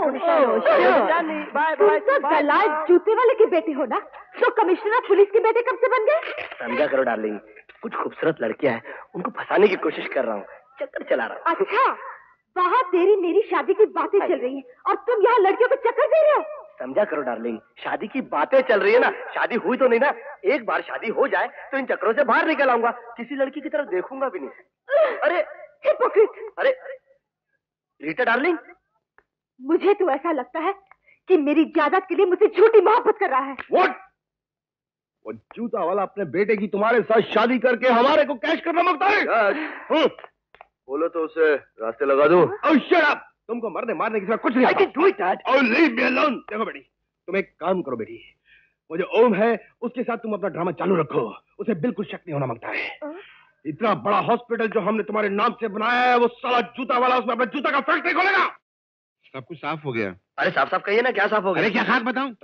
Bye bye. Dalal जूते वाले के बेटे हो ना, तो कमिश्नर पुलिस के बेटे कब से बन गए? समझा करो डार्लिंग, कुछ खूबसूरत लड़कियां हैं, उनको फंसाने की कोशिश कर रहा हूँ, चक्कर चला रहा हूँ। अच्छा, वहाँ तेरी मेरी शादी की बातें चल रही हैं और तुम यहाँ लड़कियों को चक्कर दे रहे हो। समझा करो डार्लिंग, शादी की बातें चल रही है ना, शादी हुई तो नहीं ना। एक बार शादी हो जाए तो इन चक्करों से बाहर निकल आऊंगा, किसी लड़की की तरफ देखूंगा भी नहीं। अरे हिपोक्रेट। अरे रीटा डार्लिंग, मुझे तो ऐसा लगता है कि मेरी जायदाद के लिए मुझसे झूठी मोहब्बत कर रहा है। व्हाट? वो जूता वाला अपने बेटे की तुम्हारे साथ शादी करके हमारे को कैश करना मांगता है? बोलो तो उसे रास्ते लगा दूं। Oh, shut up! तुमको मरने मारने की सिवा कुछ नहीं। I can do it, Dad. Oh, leave me alone. देखो बेटी, तुम एक काम करो बेटी, वो जो ओम है उसके साथ तुम अपना ड्रामा चालू रखो, उसे बिल्कुल शक नहीं होना मांगता है। इतना बड़ा हॉस्पिटल जो हमने तुम्हारे नाम से बनाया है, वो साला जूता वाला उसमें अपना जूता का फैक्ट्री खोलेगा। सब कुछ साफ हो गया। अरे साफ साफ कहिए ना, क्या साफ हो गया? अरे क्या खास बताऊं?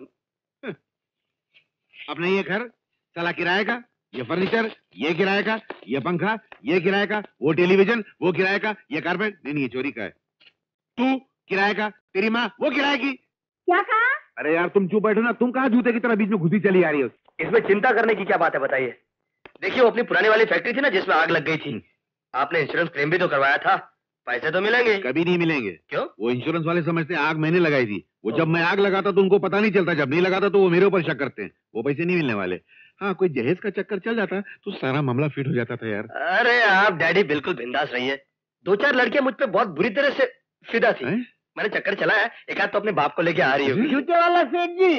अपने ये घर साला किराए का, ये फर्नीचर ये किराए का, ये पंखा ये किराए का, वो टेलीविजन वो किराए का, ये कारपेट नहीं ये चोरी का है। तू किराए का, तेरी माँ वो किराए की। क्या कहा? अरे यार तुम चुप बैठो ना, तुम कहाँ जूते की तरह बीच में घुसी चली आ रही हो? इसमें चिंता करने की क्या बात है बताइए। देखिए वो अपनी पुरानी वाली फैक्ट्री थी ना जिसमें आग लग गई थी, आपने इंश्योरेंस क्लेम भी तो करवाया था, पैसे तो मिलेंगे। कभी नहीं मिलेंगे। क्यों? वो इंश्योरेंस वाले समझते आग मैंने लगाई थी, वो जब मैं आग लगाता तो उनको पता नहीं चलता, जब नहीं लगाता तो वो मेरे ऊपर शक करते हैं, वो पैसे नहीं मिलने वाले। हाँ कोई जहेज का चक्कर चल जाता तो सारा मामला फिट हो जाता था यार। अरे आप डैडी बिल्कुल बिंदास रहिए, 2-4 लड़कियां मुझ पे बहुत बुरी तरह से फिदा थी। मैंने चक्कर चलाया, एक आध तो अपने बाप को लेके आ रही होगी। जूते वाला सेठ जी,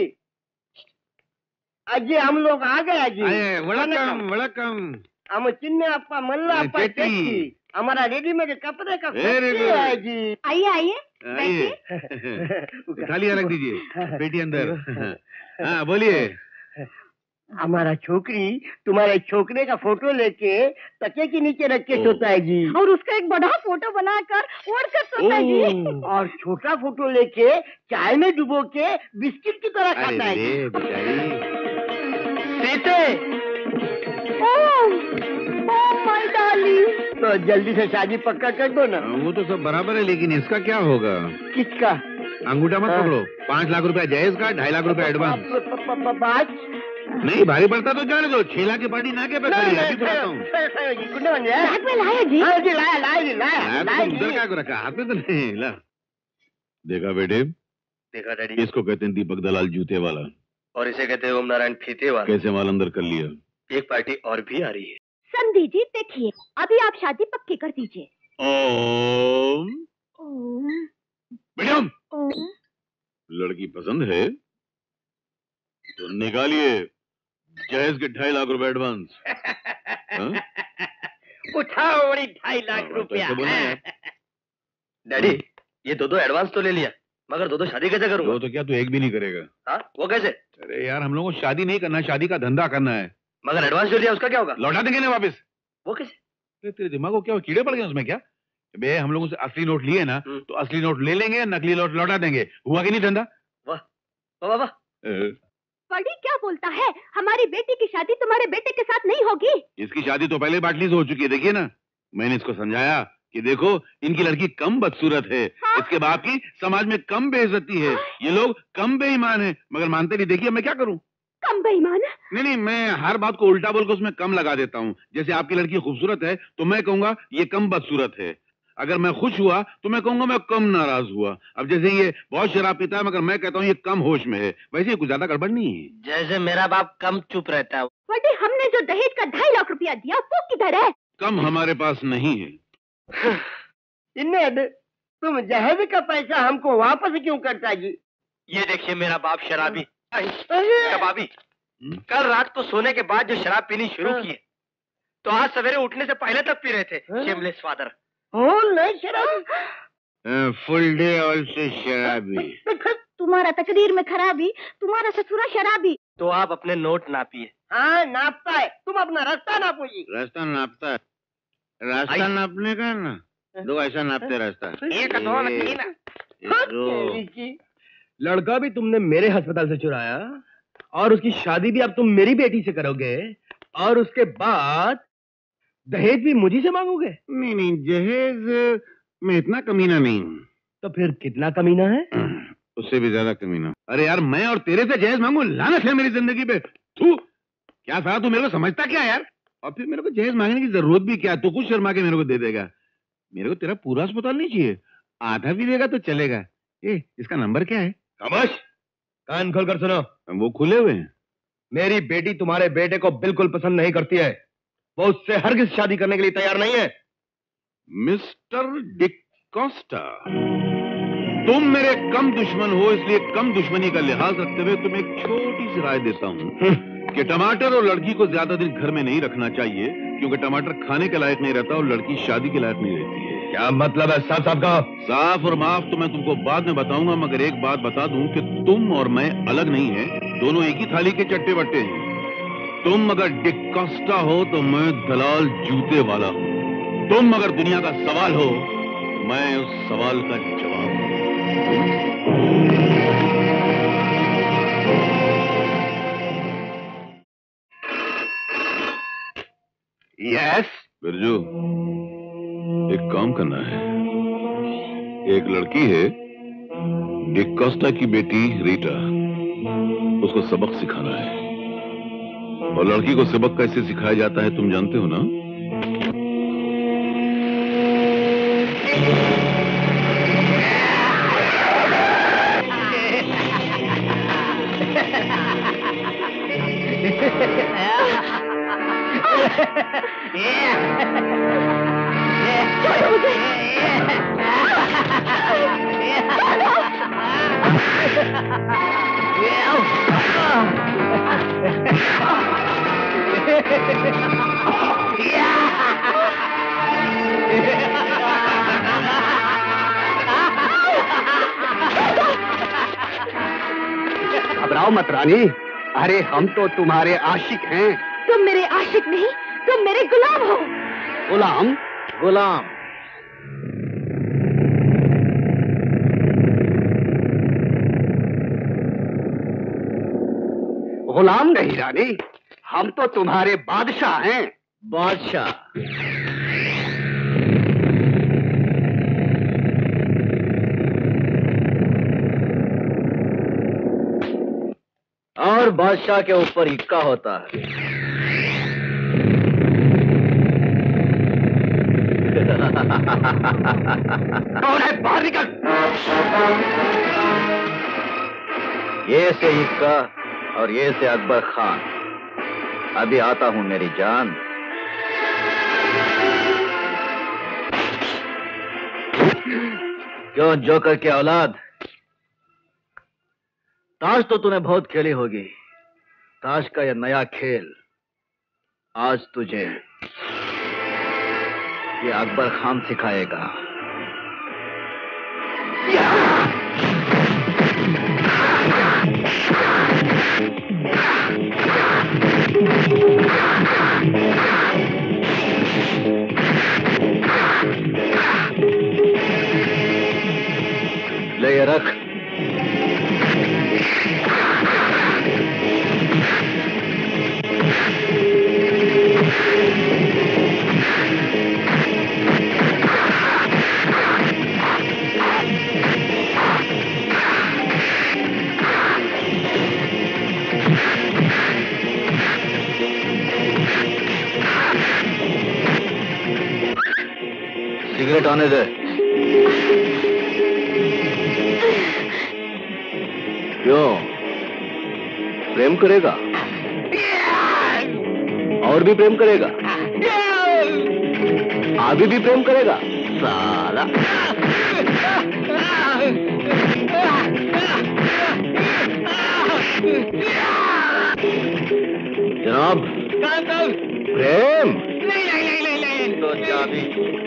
अजी हम लोग आ गए अजी। वड़कम वड़कम। हम चिन्ने आपका मल्ला आपका चेट्टी, हमारा रेडीमेड कपड़े का Very फैक्ट्री है जी। आइए आइए, आइए थालियां रख दीजिए, बेटी अंदर। हाँ बोलिए। हमारा छोकरी तुम्हारे छोकरे का फोटो लेके तकिए के नीचे रख के सोता है जी, और उसका एक बड़ा फोटो बनाकर ओढ़ कर सोता है जी, और छोटा फोटो लेके चाय में डुबो के बिस्किट की तरह खाता है जी। सीते माय डार्लिंग, तो जल्दी से शादी पक्का कर दो ना। वो तो सब बराबर है, लेकिन इसका क्या होगा? किसका? अंगूठा मत पकड़ो। 5 लाख रुपया जहेज का, 2.5 लाख रुपया एडवांस। बात नहीं भारी पड़ता तो जाने दो, 6 लाख की पार्टी नाके पे खड़ी है, अभी बुलाता हूँ। बैग में लाया जी? हाँ जी लाया लाया जी लाया लाया जी। उधर क्या को रखा, हाथ में तो नहीं ला। देखा बेटे, देखा डैडी, इसको कहते हैं दीपक दलाल जूते वाला, और इसे कहते हैं ओम नारायण फीते वाला। कैसे माल अंदर कर लिया। एक पार्टी और भी आ रही है। संधि जी देखिए, अभी आप शादी पक्की कर दीजिए। ओम मैडम, ओम लड़की पसंद है तो निकालिए जहेज के 2.5 लाख रुपए एडवांस। उठाओ बड़ी 2.5 लाख रुपया। डैडी ये 2-2 एडवांस तो ले लिया, मगर 2-2 शादी कैसे करूंगा? वो तो क्या तू एक भी नहीं करेगा? हाँ वो कैसे? अरे यार हम लोगों को शादी नहीं करना, शादी का धंधा करना है। मगर एडवांस जो लिया उसका क्या होगा? लौटा देंगे ना वापस। वो कैसे? तेरे दिमाग को क्या कीड़े पड़ गए उसमें क्या? बे हम लोगों से असली नोट लिए ना तो असली नोट ले लेंगे, नकली नोट लौटा देंगे। हुआ कि नहीं धंधा? वाह वाह वाह। बड़ी क्या बोलता है? हमारी बेटी की शादी तुम्हारे बेटे के साथ नहीं होगी। इसकी शादी तो पहले बाटली से हो चुकी है, देखिए ना। मैंने इसको समझाया कि देखो इनकी लड़की कम बदसूरत है, इसके बाप की समाज में कम बेइज्जती है, ये लोग कम बेईमान है, मगर मानते नहीं। देखिए मैं क्या करूं? कम बेईमान? नहीं, मैं हर बात को उल्टा बोल कर उसमें कम लगा देता हूँ। जैसे आपकी लड़की खूबसूरत है तो मैं कहूंगा ये कम बदसूरत है। अगर मैं खुश हुआ तो मैं कहूंगा मैं कम नाराज हुआ। अब जैसे ये बहुत शराब पीता है मगर मैं कहता हूँ ये कम होश में है, वैसे कुछ ज्यादा गड़बड़ नहीं है। जैसे मेरा बाप कम चुप रहता है। बड़ी हमने जो दहेज का 2.5 लाख रुपया दिया वो किधर है? कम हमारे पास नहीं है। इन्हें तुम जहेज का पैसा हमको वापस क्यों करता जी? ये देखिए मेरा बाप शराबी कबाबी। कल रात को सोने के बाद जो शराब पीनी शुरू की है तो आज सवेरे उठने से पहले तक पी रहे थे। Shameless father. नहीं शराबी। फुल डे ऑल्सो शराबी। तुम्हारा तकदीर में खराबी, तुम्हारा ससुरा शराबी। तो आप अपने नोट नापिए। हाँ नापता है, तुम अपना रास्ता नापो जी। रास्ता नापता है? रास्ता नापने का ना, दो ऐसा नापते रास्ता। एक दो दो। लड़का भी तुमने मेरे अस्पताल से चुराया और उसकी शादी भी अब तुम मेरी बेटी से करोगे और उसके बाद दहेज भी मुझी से मांगोगे? नहीं, जहेज में इतना कमीना नहीं। तो फिर कितना कमीना है? उससे भी ज्यादा कमीना। अरे यार मैं और तेरे से जहेज मांगू? लानत है मेरी जिंदगी पे। तू क्या साला, तू मेरे को समझता क्या यार? और फिर मेरे को जहेज मांगने की जरूरत भी क्या? तू कुछ शर्मा के मेरे को दे देगा। मेरे को तेरा पूरा अस्पताल नहीं चाहिए, आधा भी देगा तो चलेगा। इसका नंबर क्या है? खामोश, कान खोल कर सुनो। वो खुले हुए हैं। मेरी बेटी तुम्हारे बेटे को बिल्कुल पसंद नहीं करती है, वो उससे हरगिज शादी करने के लिए तैयार नहीं है। मिस्टर डिकोस्टा, तुम मेरे कम दुश्मन हो, इसलिए कम दुश्मनी का लिहाज रखते हुए तुम्हें एक छोटी सी राय देता हूँ कि टमाटर और लड़की को ज्यादा दिन घर में नहीं रखना चाहिए, क्योंकि टमाटर खाने के लायक नहीं रहता और लड़की शादी के लायक नहीं रहती है। क्या मतलब है? साफ साफ कहो। साफ और माफ तो मैं तुमको बाद में बताऊंगा, मगर एक बात बता दूं कि तुम और मैं अलग नहीं है, दोनों एक ही थाली के चट्टे बट्टे हैं। तुम अगर डिकोस्टा हो तो मैं दलाल जूते वाला हूं। तुम अगर दुनिया का सवाल हो, मैं उस सवाल का जवाब हूं। यस बिरजू, एक काम करना है। एक लड़की है डिकोस्टा की बेटी रीटा, उसको सबक सिखाना है। और लड़की को सबक कैसे सिखाया जाता है तुम जानते हो ना? घबराओ मत रानी, अरे हम तो तुम्हारे आशिक हैं। तुम मेरे आशिक नहीं, तुम मेरे गुलाम हो। गुलाम? गुलाम? गुलाम नहीं रानी, हम तो तुम्हारे बादशाह हैं। बादशाह? और बादशाह के ऊपर इक्का होता है। कौन है? बाहर निकल। ये से इक्का और ये से अकबर खान। अभी आता हूं मेरी जान। क्यों जोकर की औलाद, ताश तो तूने बहुत खेली होगी। ताश का यह नया खेल आज तुझे ये अकबर खान सिखाएगा। ले ये रख। सिगरेट आने दे। क्यों, प्रेम करेगा? और भी प्रेम करेगा? अभी भी प्रेम करेगा साला? जनाब, प्रेम नहीं तो चाबी।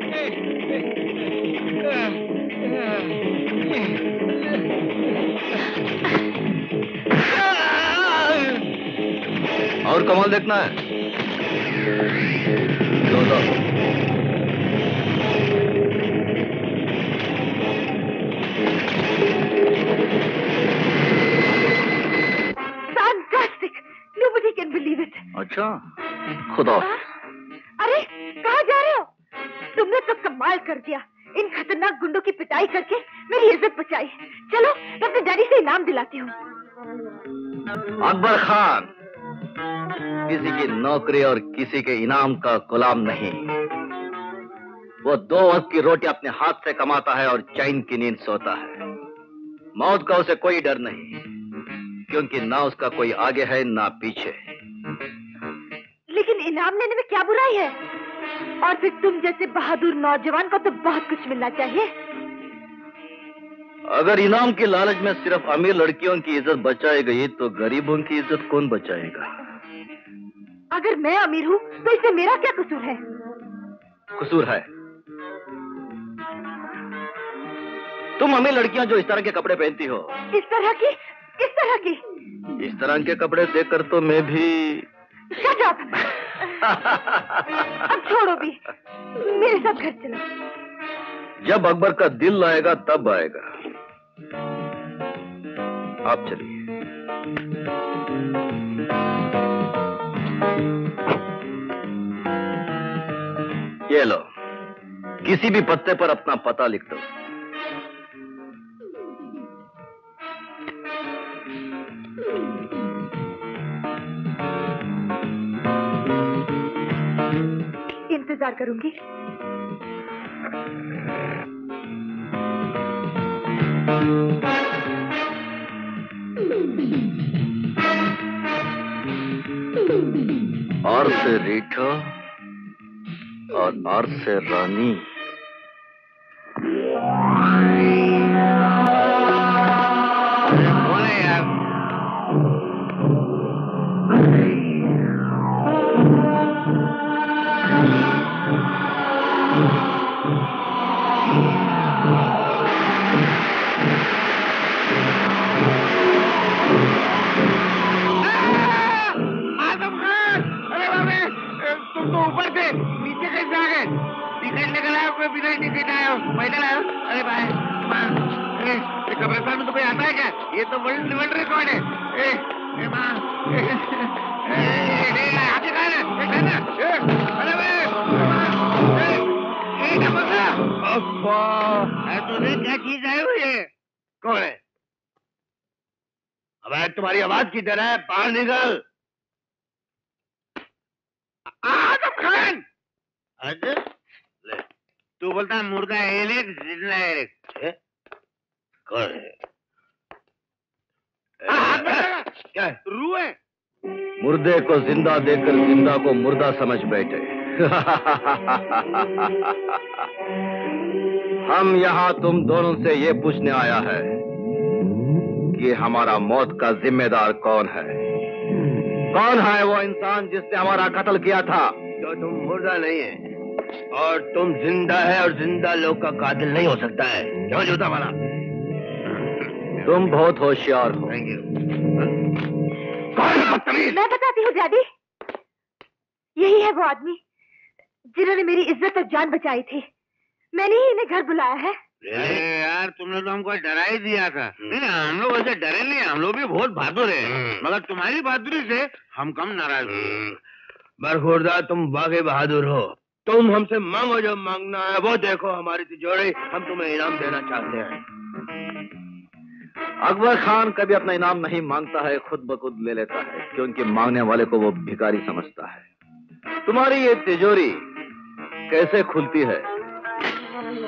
और कमाल देखना है? लो। Fantastic! Nobody can believe it. अच्छा, खुदा। अरे कहाँ जा रहे हो? तुमने तो कमाल कर दिया। इन खतरनाक गुंडों की पिटाई करके मेरी इज्जत बचाई। चलो मैं अपने डैडी से इनाम दिलाती हूँ। अकबर खान किसी की नौकरी और किसी के इनाम का गुलाम नहीं। वो 2 वक्त की रोटी अपने हाथ से कमाता है और चैन की नींद सोता है। मौत का उसे कोई डर नहीं, क्योंकि ना उसका कोई आगे है ना पीछे। लेकिन इनाम लेने में क्या बुराई है? और फिर तुम जैसे बहादुर नौजवान को तो बहुत कुछ मिलना चाहिए। अगर इनाम के लालच में सिर्फ अमीर लड़कियों की इज्जत बचाई गई तो गरीबों की इज्जत कौन बचाएगा? अगर मैं अमीर हूँ तो इसमें मेरा क्या कसूर है? कसूर है। तुम अमीर लड़कियां जो इस तरह के कपड़े पहनती हो। इस तरह की? किस तरह की? इस तरह के कपड़े देखकर तो मैं भी। Shut up! अब छोड़ो भी, मेरे साथ घर चलो। जब अकबर का दिल आएगा तब आएगा। आप चलिए। ये लो, किसी भी पत्ते पर अपना पता लिख दो। इंतजार करूंगी। आर से रीठा और आर से रानी। बोले यार। आजम खान, अरे बाबे, तुम तो ऊपर थे, नीचे कैसे आ गए? टिकट लेकर आए हो, बिना टिकट आए हो, पैदल आए हो? अरे भाई, ये कब्रिस्तान में तो कोई आता है क्या? ये तो वर्ल्ड रिकॉर्ड है। माँ, हाथी कहाँ है? अरे भाई, तुम्हें क्या चीज आई हुई है? कौन है? अब तुम्हारी आवाज किधर है? बाहर निकल। आजम खान। अजय, ले, तू बोलता है मुर्दा एलेक्स, जिंदा एलेक्स। कौन है? क्या है? रूह है। मुर्दे को जिंदा देखकर जिंदा को मुर्दा समझ बैठे। हम यहाँ तुम दोनों से ये पूछने आया है कि हमारा मौत का जिम्मेदार कौन है? कौन है वो इंसान जिसने हमारा कत्ल किया था? तो तुम मुर्दा नहीं है और तुम जिंदा है, और जिंदा लोग का कातिल नहीं हो सकता है। क्यों जूता वाला? तुम बहुत होशियार हो। Thank you. मैं बताती हूँ डैडी। यही है वो आदमी जिन्होंने मेरी इज्जत और जान बचाई थी। मैंने ही इन्हें घर बुलाया है। अरे यार, तुमने तो हमको डरा ही दिया था। नहीं, हम लोग वैसे डरे नहीं, हम लोग भी बहुत बहादुर हैं। मगर तुम्हारी बहादुरी से हम कम नाराज हैं। बरखुरदा, तुम वाकई बहादुर हो। तुम हमसे मांगो जो मांगना है। वो देखो हमारी तिजोरी, हम तुम्हें इनाम देना चाहते हैं। अकबर खान कभी अपना इनाम नहीं मांगता है, खुद ब खुद ले लेता है, क्योंकि मांगने वाले को वो भिखारी समझता है। तुम्हारी ये तिजोरी कैसे खुलती है?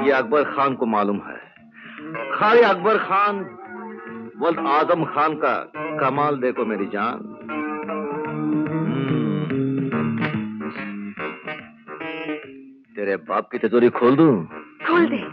ये अकबर खान को मालूम है। खाली अकबर खान वल्द आजम खान का कमाल देखो मेरी जान। तेरे बाप की तिजोरी खोल दूं? खोल दे।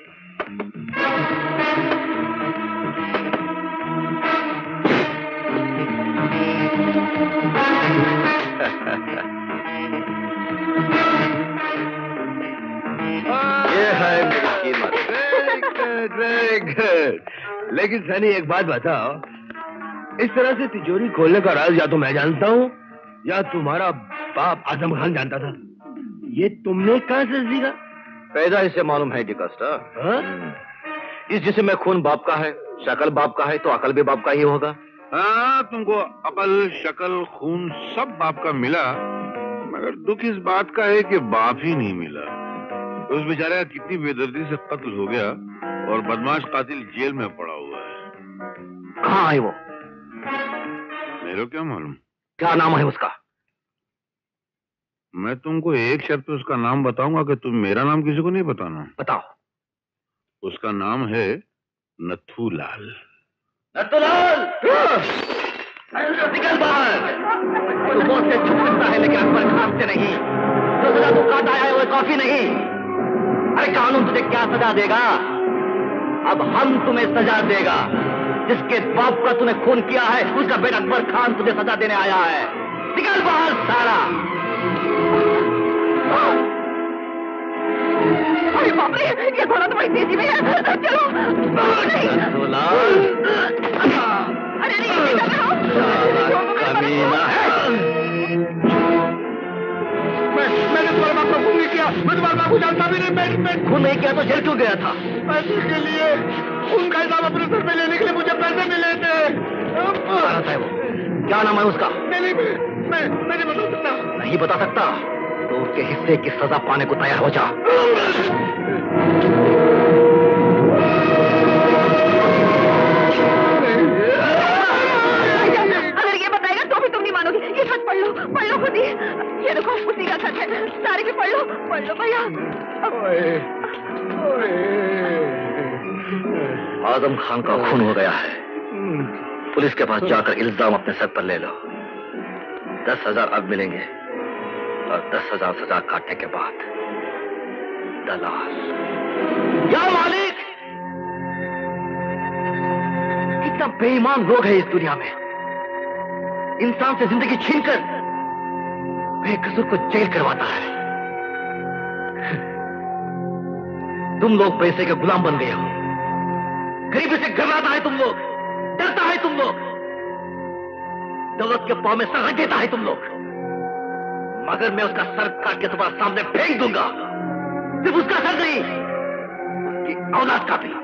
ये है मेरी कीमत। Very good. लेकिन सनी एक बात बताओ, इस तरह से तिजोरी खोलने का राज या तो मैं जानता हूँ या तुम्हारा बाप आजम खान जानता था। ये तुमने कहाँ से सीखा? पैदा इसे मालूम है डिकस्टा। इस जिसम में खून बाप का है, शक्ल बाप का है, तो अकल भी बाप का ही होगा। हाँ, तुमको अकल, शक्ल, खून सब बाप का मिला, मगर दुख इस बात का है कि बाप ही नहीं मिला। उस बेचारे का कितनी बेदर्दी से कत्ल हो गया और बदमाश कातिल जेल में पड़ा हुआ है। कहाँ है वो? मेरे को क्या मालूम? क्या नाम है उसका? मैं तुमको एक शर्त पे उसका नाम बताऊंगा कि तुम मेरा नाम किसी को नहीं बताना। बताओ। उसका नाम है नथुलाल। नथुलाल! निकल बाहर। तू मौत से छुप सकता है लेकिन अकबर खान से नहीं। जो सजा तू काट आया है वो काफी नहीं। अरे कानून तुझे क्या सजा देगा? अब हम तुम्हें सजा देगा। जिसके बाप का तूने खून किया है उसका बेटा अकबर खान तुझे सजा देने आया है। निकल बाहर सारा। अरे बाप रे, ये घोड़ा तो बड़ी तेजी में है। चलो। नथुलाल! अरे नहीं, चल रहा हूँ। कमीना है। मैंने तुम्हारे बाप को खून नहीं किया। मैं तुम्हारे बाप को जानता भी नहीं। मैं खून नहीं किया तो जेल क्यों गया था? पैसे के लिए। उनका हिसाब अपने सर पे लेने के लिए मुझे पैसे मिले थे। क्या नाम है उसका? मैं नहीं बता सकता। नहीं बता सकता तो उसके हिस्से की सजा पाने को तैयार हो जा। अगर ये बताएगा तो भी तुम नहीं मानोगे। ये सच पढ़ लो खुद ही। ये देखो उसी का सच है। सारे भी पढ़ लो भैया। आजम खान का खून हो गया है। पुलिस के पास जाकर इल्जाम अपने सर पर ले लो। 10,000 अब मिलेंगे और 10,000 सजा काटने के बाद दलाल। या मालिक! कितना बेईमान लोग हैं इस दुनिया में। इंसान से जिंदगी छीनकर बेकसूर को जेल करवाता है। तुम लोग पैसे के गुलाम बन गए हो। गरीबी से घबराता है तुम लोग, डरता है तुम लोग, दौलत के पांव में सर रख देता है तुम लोग। मगर मैं उसका सर काट के तुम्हारे सामने फेंक दूंगा। सिर्फ उसका सर नहीं, उसकी औलाद का भी।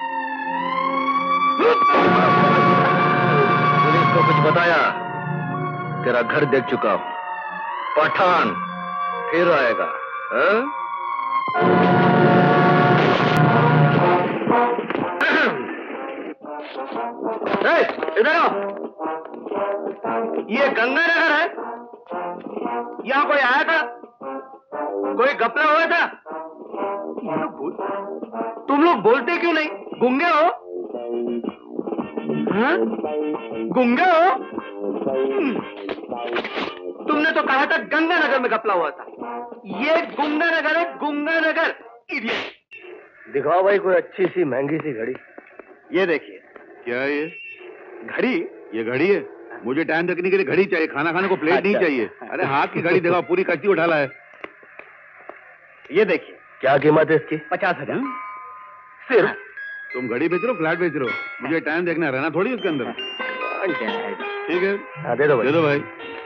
पुलिस को कुछ बताया? तेरा घर देख चुका हूं। पठान फिर आएगा। इधर आओ। ये गंगानगर है। यहाँ कोई आया था? कोई घपला हुआ था? तुम लोग बोलते क्यों नहीं? गूंगे हो? गूंगे हो? तुमने तो कहा था गंगानगर में घपला हुआ था। ये गंगानगर है, गंगानगर। इडियट। दिखाओ भाई कोई अच्छी सी महंगी सी घड़ी। ये देखिए। क्या है ये? घड़ी? ये घड़ी है? मुझे टाइम देखने के लिए घड़ी चाहिए, खाना खाने को प्लेट नहीं चाहिए। अरे हाथ की घड़ी दिखाओ, पूरी कच्ची उठा ला है। ये देखिए। क्या कीमत है इसकी? 50,000 सिर्फ। तुम घड़ी बेच रहे हो, फ्लैट बेच रहे हो? मुझे टाइम देखना, रहना थोड़ी उसके अंदर। ठीक है, दे दो भाई। दे दो भाई।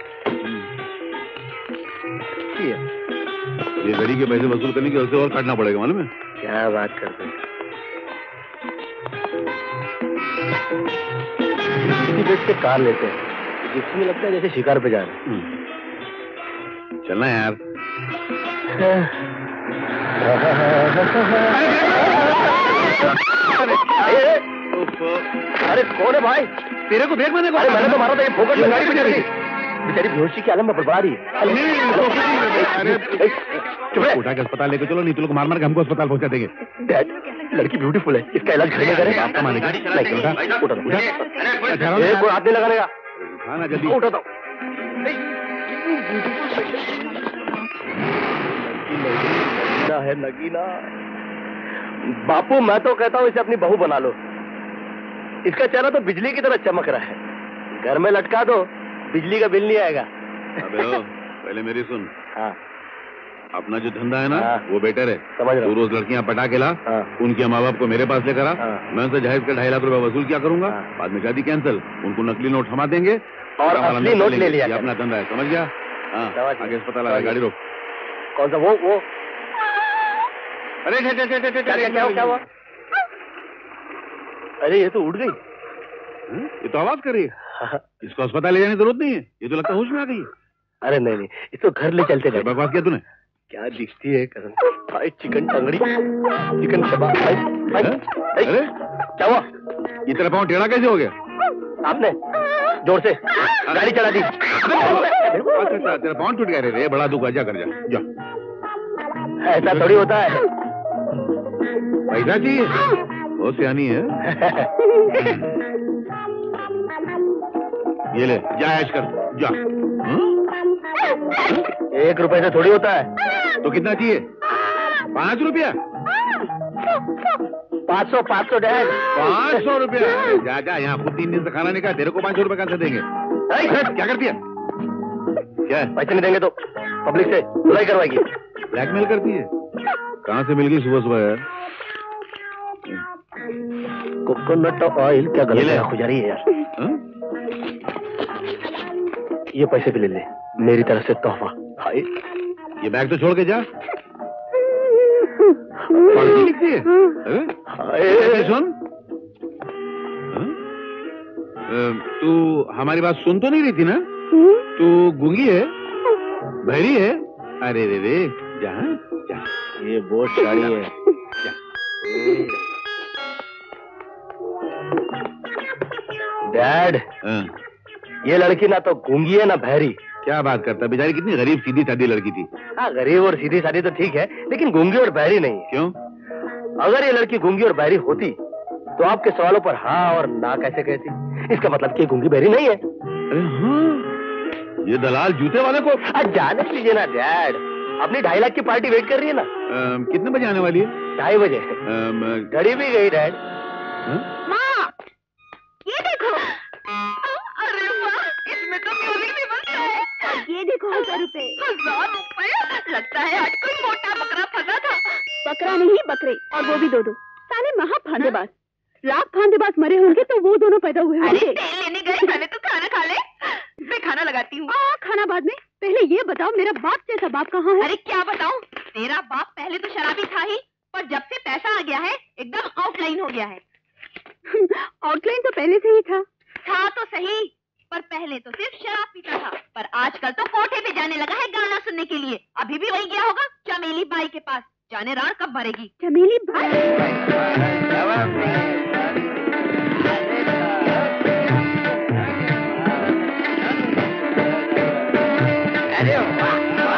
ये घड़ी के पैसे वसूल करने के उससे और काटना पड़ेगा, मालूम है? क्या बात करते हैं? से कार लेते हैं, जिसमें लगता है जैसे शिकार पे जा रहे हैं। चलना यार। अरे कौन है भाई? तेरे को देख मैंने तो मारा था। ये फोकट में गाड़ी पे चढ़ गई। बेचारी बेहोशी के आलम में बड़बड़ा रही है। उठा के अस्पताल लेके चलो, नहीं तो लोग मार मार के हमको अस्पताल पहुंचा देंगे। डैड, लड़की ब्यूटीफुल है, इसका इलाज घर में करें। आपका मानेगा? कोई हाथ नहीं लगाने का। हाँ ना, जल्दी उठाता हूँ। नगीना है नगीना। बापू, मैं तो कहता हूँ इसे अपनी बहू बना लो। इसका चेहरा तो बिजली की तरह चमक रहा है। घर में लटका दो, बिजली का बिल नहीं आएगा। अबे ओ, पहले मेरी सुन। हाँ। अपना जो धंधा है ना, हाँ। वो बेटर है। समझ रहा तू हूँ। रोज लड़कियां पटा के ला, हाँ। उनके माँ बाप को मेरे पास लेकर आ, हाँ। मैं उनसे जहेज का 2.5 लाख रुपए वसूल क्या करूंगा। हाँ। बाद में शादी कैंसिल, उनको नकली नोट थमा देंगे और असली नोट ले लिया ये अपना धंधा है, समझ गया? हाँ, आगे अस्पताल आ, गाड़ी रोक। कौन सा? वो अरे क्या हुआ? अरे ये तो उड़ गई। ये तो आवाज कर रही है। इसको अस्पताल ले जाने की जरूरत नहीं है, ये तो लगता है होश में आ गई है। अरे नहीं, इसको घर ले चलते गए। बकवास किया तूने? क्या दिखती है कसम। भाई चिकन टंगड़ी, चिकन कबाब। भाई अरे क्या हुआ? ये तेरा पाँव टेढ़ा कैसे हो गया? आपने जोर से गाड़ी चला दी। अच्छा, तेरा पाँव टूट गया रे, बड़ा दुख है, जा कर जा। ऐसा थोड़ी होता है। पैसा चाहिए? बहुत सियानी है। ये ले, जा ऐश कर, जा। 1 रुपए से थोड़ी होता है। तो कितना चाहिए? 5 रुपया? 500 डैड। 500 रुपया? जा जा, यहाँ खुद 3 दिन से खाना नहीं खाया, तेरे को 500 रुपए कहाँ से देंगे? क्या करती है? क्या है? पैसे नहीं देंगे तो पब्लिक से धुलाई करवाएगी। ब्लैकमेल करती है? कहाँ से मिल गई सुबह सुबह यार? कोकोनट ऑयल क्या गले हो जा रही है यार। ये पैसे भी ले ले, मेरी तरफ से तोहफा। हाय, ये बैग तो छोड़ के जा। पढ़ती लिखती है? सुन, तू हमारी बात सुन तो नहीं रही थी ना? तू गूंगी है, बहरी है? अरे रे जा जा। ये बहुत शानी है। डैड, ये लड़की ना तो गूंगी है ना बहरी। क्या बात करता, बेचारी कितनी गरीब सीधी सादी लड़की थी। हाँ, गरीब और सीधी सादी तो ठीक है, लेकिन गूंगी और बहरी नहीं। क्यों? अगर ये लड़की गूंगी और बहरी होती तो आपके सवालों पर हाँ और ना कैसे कहती? इसका मतलब कि गूंगी बहरी नहीं है। अरे हाँ, ये दलाल जूते वाले को जाने दीजिए ना डैड, अपनी 2.5 लाख की पार्टी वेट कर रही है ना। कितने बजे आने वाली है? 2:30 बजे। घड़ी भी गई डैड। माँ, ये देखो। अरे वाह, इसमें तो म्यूजिक भी बनता है। ये देखो 1000 रुपए। 1000 रुपए? लगता है आज कोई मोटा बकरा फंसा था। बकरा नहीं, बकरे, और वो भी 2-2। साले महा फांदेबाज। लाख फांदेबाज मरे होंगे तो वो दोनों पैदा हुए होंगे। अरे तेल लेने गए, पहले तो खाना खा ले। मैं खाना लगाती हूँ। खाना बाद में, पहले ये बताओ मेरा बाप जैसा बाप कहाँ है? अरे क्या बताऊँ, तेरा बाप पहले तो शराबी था ही, पर जब से पैसा आ गया है एकदम आउटलाइन हो गया है। आउटलाइन तो पहले से ही था तो सही, पर पहले तो सिर्फ शराब पीता था, पर आजकल तो कोठे पे जाने लगा है गाना सुनने के लिए। अभी भी वही गया होगा चमेली बाई के पास, जाने राण कब भरेगी। चमेली बाई? अरे वाह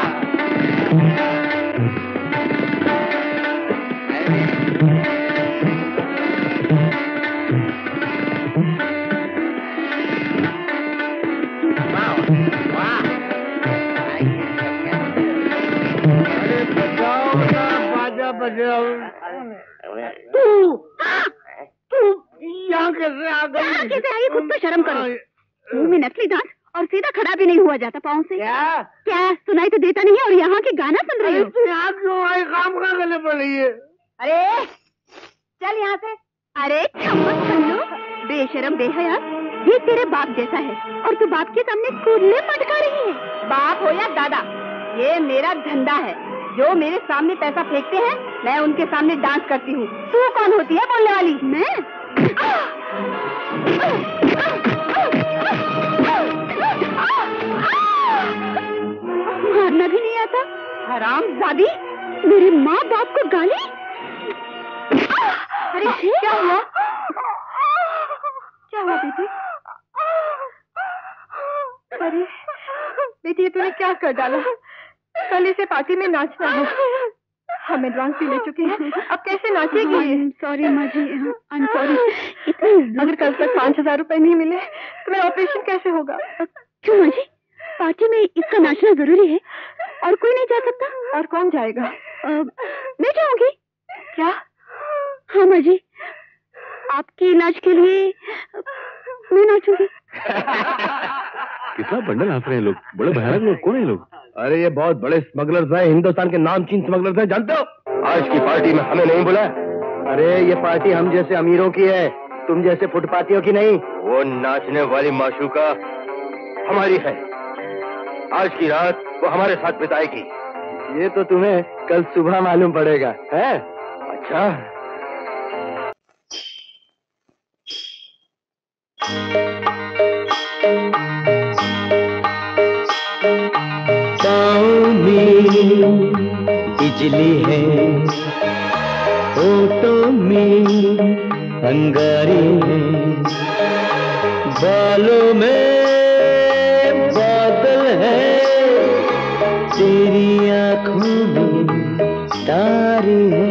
तू यहाँ कैसे आ गई? कैसे आई? खुद तो शर्म करो। मुंह में नकली दांत और सीधा खड़ा भी नहीं हुआ जाता पाँव से। क्या सुनाई तो देता नहीं है, और यहाँ की गाना सुन रही हो? यहाँ क्यों आई? काम का गले पड़ रही है। अरे चल यहाँ से। अरे चलो बेशरम बेहया, ये तेरे बाप जैसा है और तू बाप के सामने कूदने मटका रही है। बाप हो या दादा, ये मेरा धंधा है। जो मेरे सामने पैसा फेंकते हैं मैं उनके सामने डांस करती हूँ। तू कौन होती है बोलने वाली? मैं? मारना भी नहीं आता? हरामजादी, मेरे माँ बाप को गाली। अरे क्या हुआ? क्या हुआ बेटी? अरे बेटी ये तूने क्या कर डाला? कल इसे पार्टी में नाचना है, हम एडवांस भी ले चुके हैं, अब कैसे नाचेगी? सॉरी माँ जी, आई एम सॉरी। अगर कल तक 5,000 रुपए नहीं मिले तो मेरा ऑपरेशन कैसे होगा? क्यों माँ जी, पार्टी में इसका नाचना जरूरी है और कोई नहीं जा सकता? और कौन जाएगा? मैं जाऊंगी। क्या? हाँ माँ जी, आपके इलाज के लिए मैं नाचूंगी। कितना बंडल हंस रहे हैं लोग, बड़े भयानक लोग। कौन है लोग? अरे ये बहुत बड़े स्मगलर्स हैं, हिंदुस्तान के नामचीन स्मगलर्स हैं, जानते हो? आज की पार्टी में हमें नहीं बुलाया। अरे ये पार्टी हम जैसे अमीरों की है, तुम जैसे फुटपातियों की नहीं। वो नाचने वाली माशूका हमारी है, आज की रात वो हमारे साथ बिताएगी। ये तो तुम्हें कल सुबह मालूम पड़ेगा, है? अच्छा। पाँव में बिजली है, होठों में अंगारे हैं, बालों में बादल है, तेरी आँखों में तारे हैं।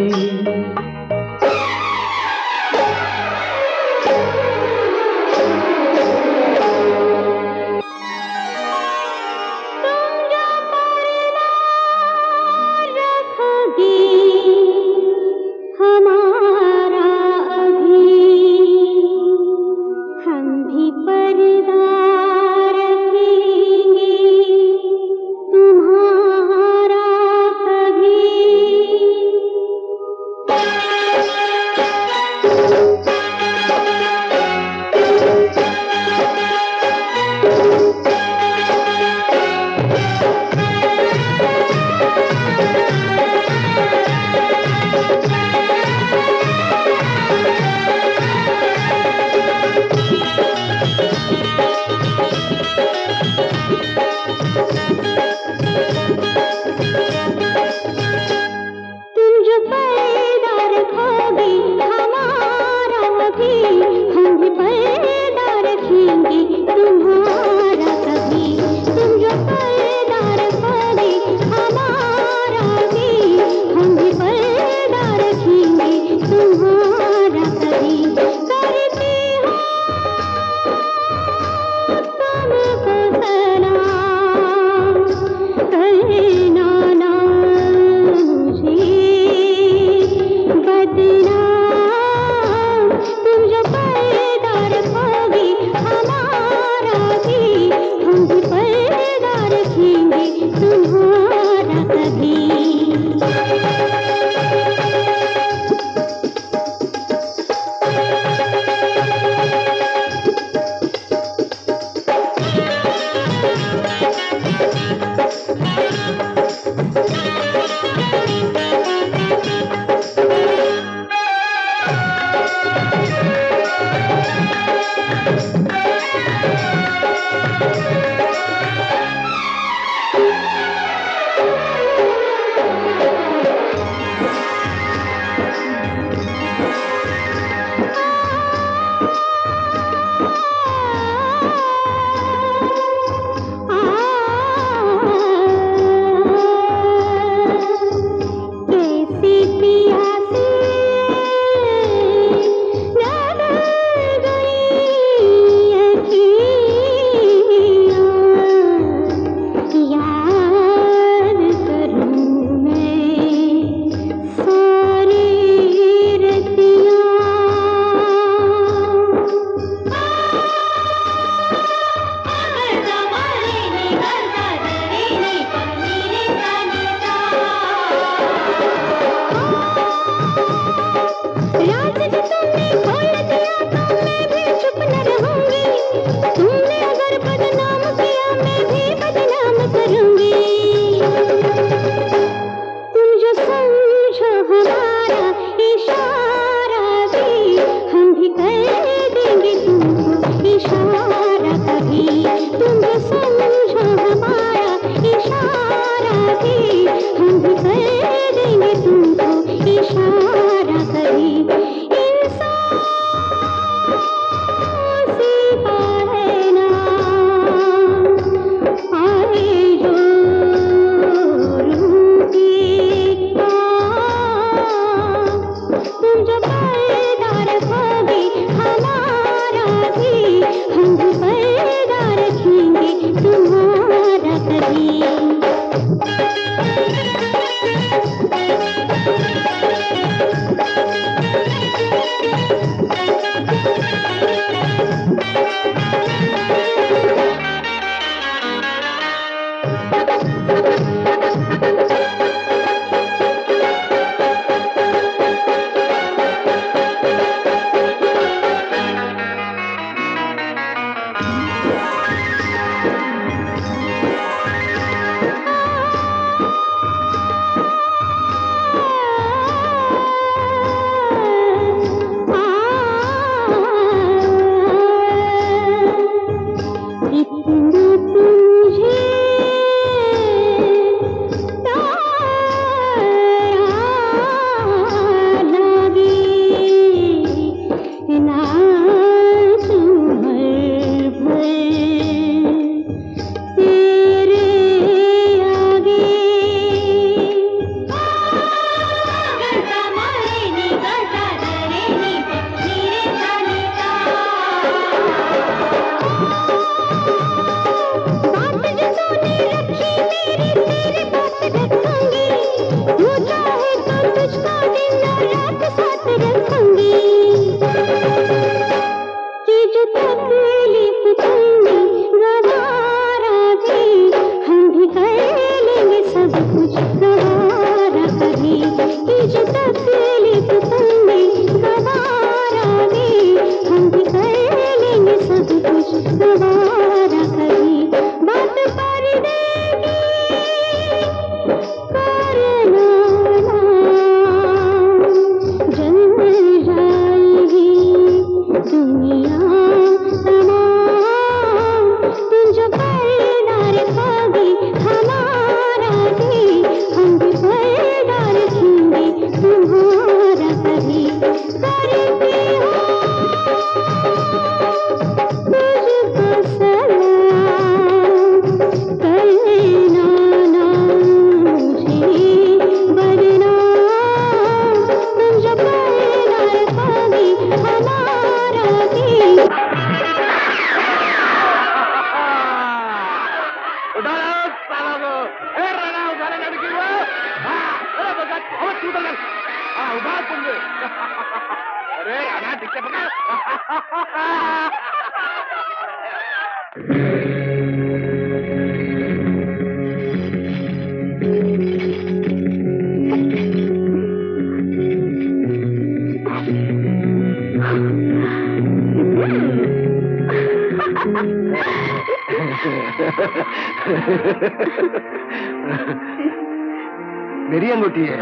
आए पकड़। हाँ उबार तुमने। अरे आना ठीक से पकड़। मेरी अंगूठी है।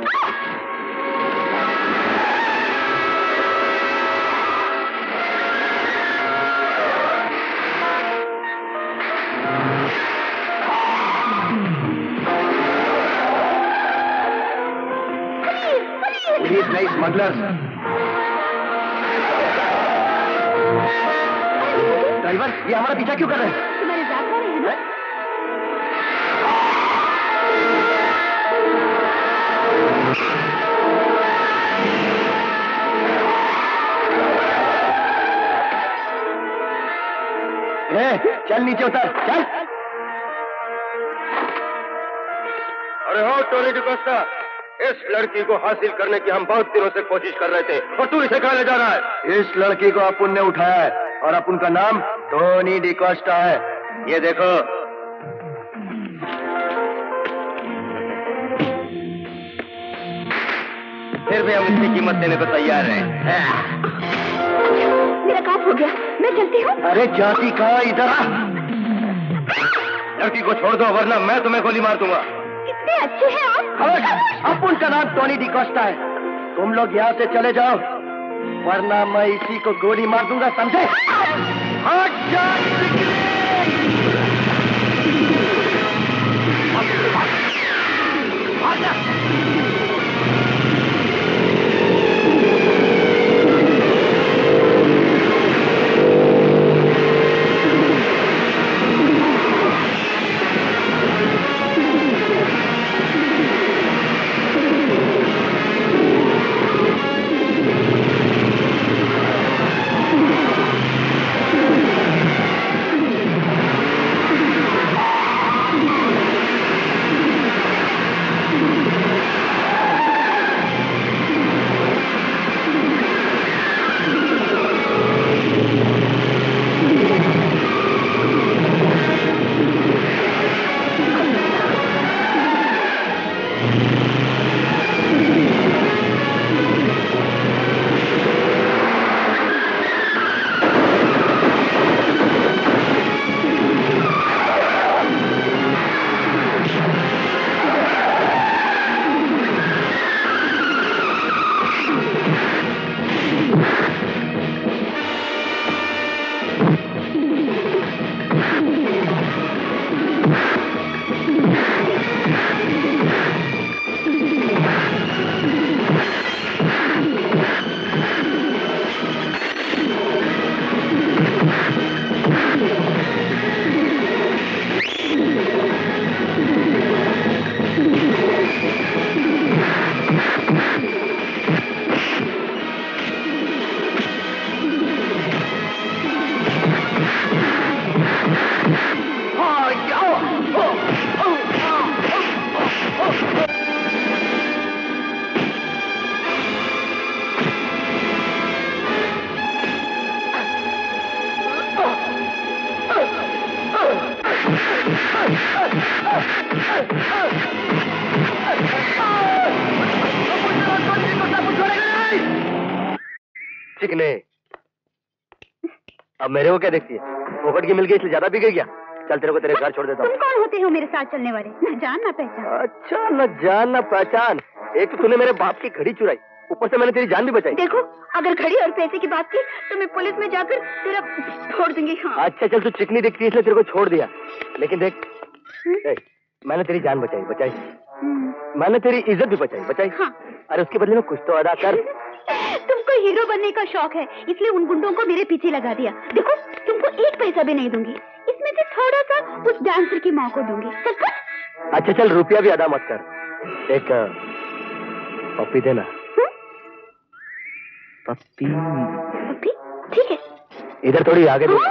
पुलिस नहीं, स्मगलर। ड्राइवर, ये हमारा पीछा क्यों कर रहे हैं? तुम्हारे जात रहे हैं ना? चल नीचे उतर, चल। अरे हो टोनी डिकोस्टा, इस लड़की को हासिल करने की हम बहुत दिनों से कोशिश कर रहे थे और तू इसे कहाँ ले जा रहा है? इस लड़की को अपुन ने उठाया है और अपुन का नाम टोनी डिकोस्टा है। ये देखो। फिर भी हम इसकी कीमत देने को तैयार हैं। मेरा काम हो गया, मैं चलती हूँ। अरे जाती कहाँ, इधर आ। लड़की को छोड़ दो वरना मैं तुम्हें गोली मार दूंगा। कितने अच्छे हैं आप। अपुन का नाम टोनी डिकोस्टा है। तुम लोग यहाँ से चले जाओ वरना मैं इसी को गोली मार दूंगा, समझे? हट जा। चिकने, अब मेरे को क्या देखती है? पोपट की मिल गई इसलिए ज्यादा बिगड़ गया। चल तेरे को तेरे घर छोड़ देता हूँ। तुम कौन होते हो मेरे साथ चलने वाले? न जान न पहचान। अच्छा, न जान न पहचान। एक तो तूने मेरे बाप की घड़ी चुराई, ऊपर से मैंने तेरी जान भी बचाई। देखो, अगर घड़ी और पैसे की बात की तो मैं पुलिस में जाकर तेरा छोड़ दूंगी। हाँ। अच्छा चल, तू चिकनी दिखती है इसलिए तेरे को छोड़ दिया, लेकिन देख मैंने तेरी जान बचाई, मैंने तेरी इज्जत भी बचाई। हाँ। अरे उसके बदले में कुछ तो अदा कर। तुमको हीरो बनने का शौक है इसलिए उन गुंडों को मेरे पीछे लगा दिया। देखो, तुमको एक पैसा भी नहीं दूंगी, इसमें से थोड़ा सा उस डांसर की माँ को दूंगी। चल। अच्छा चल, रुपया भी अदा मत कर, एक पप्पी देना। पप्पी? ठीक है। इधर थोड़ी आगे दे।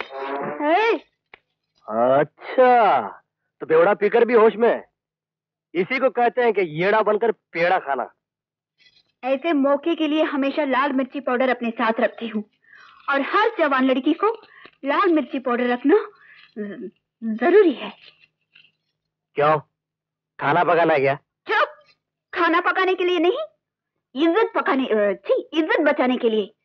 है? अच्छा, तो बेवड़ा पीकर भी होश में। इसी को कहते हैं कि येड़ा बनकर पेड़ा खाना। ऐसे मौके के लिए हमेशा लाल मिर्ची पाउडर अपने साथ रखती हूँ, और हर जवान लड़की को लाल मिर्ची पाउडर रखना जरूरी है। क्यों? खाना पकाना क्या? चुप! खाना पकाने के लिए नहीं, इज्जत बचाने के लिए।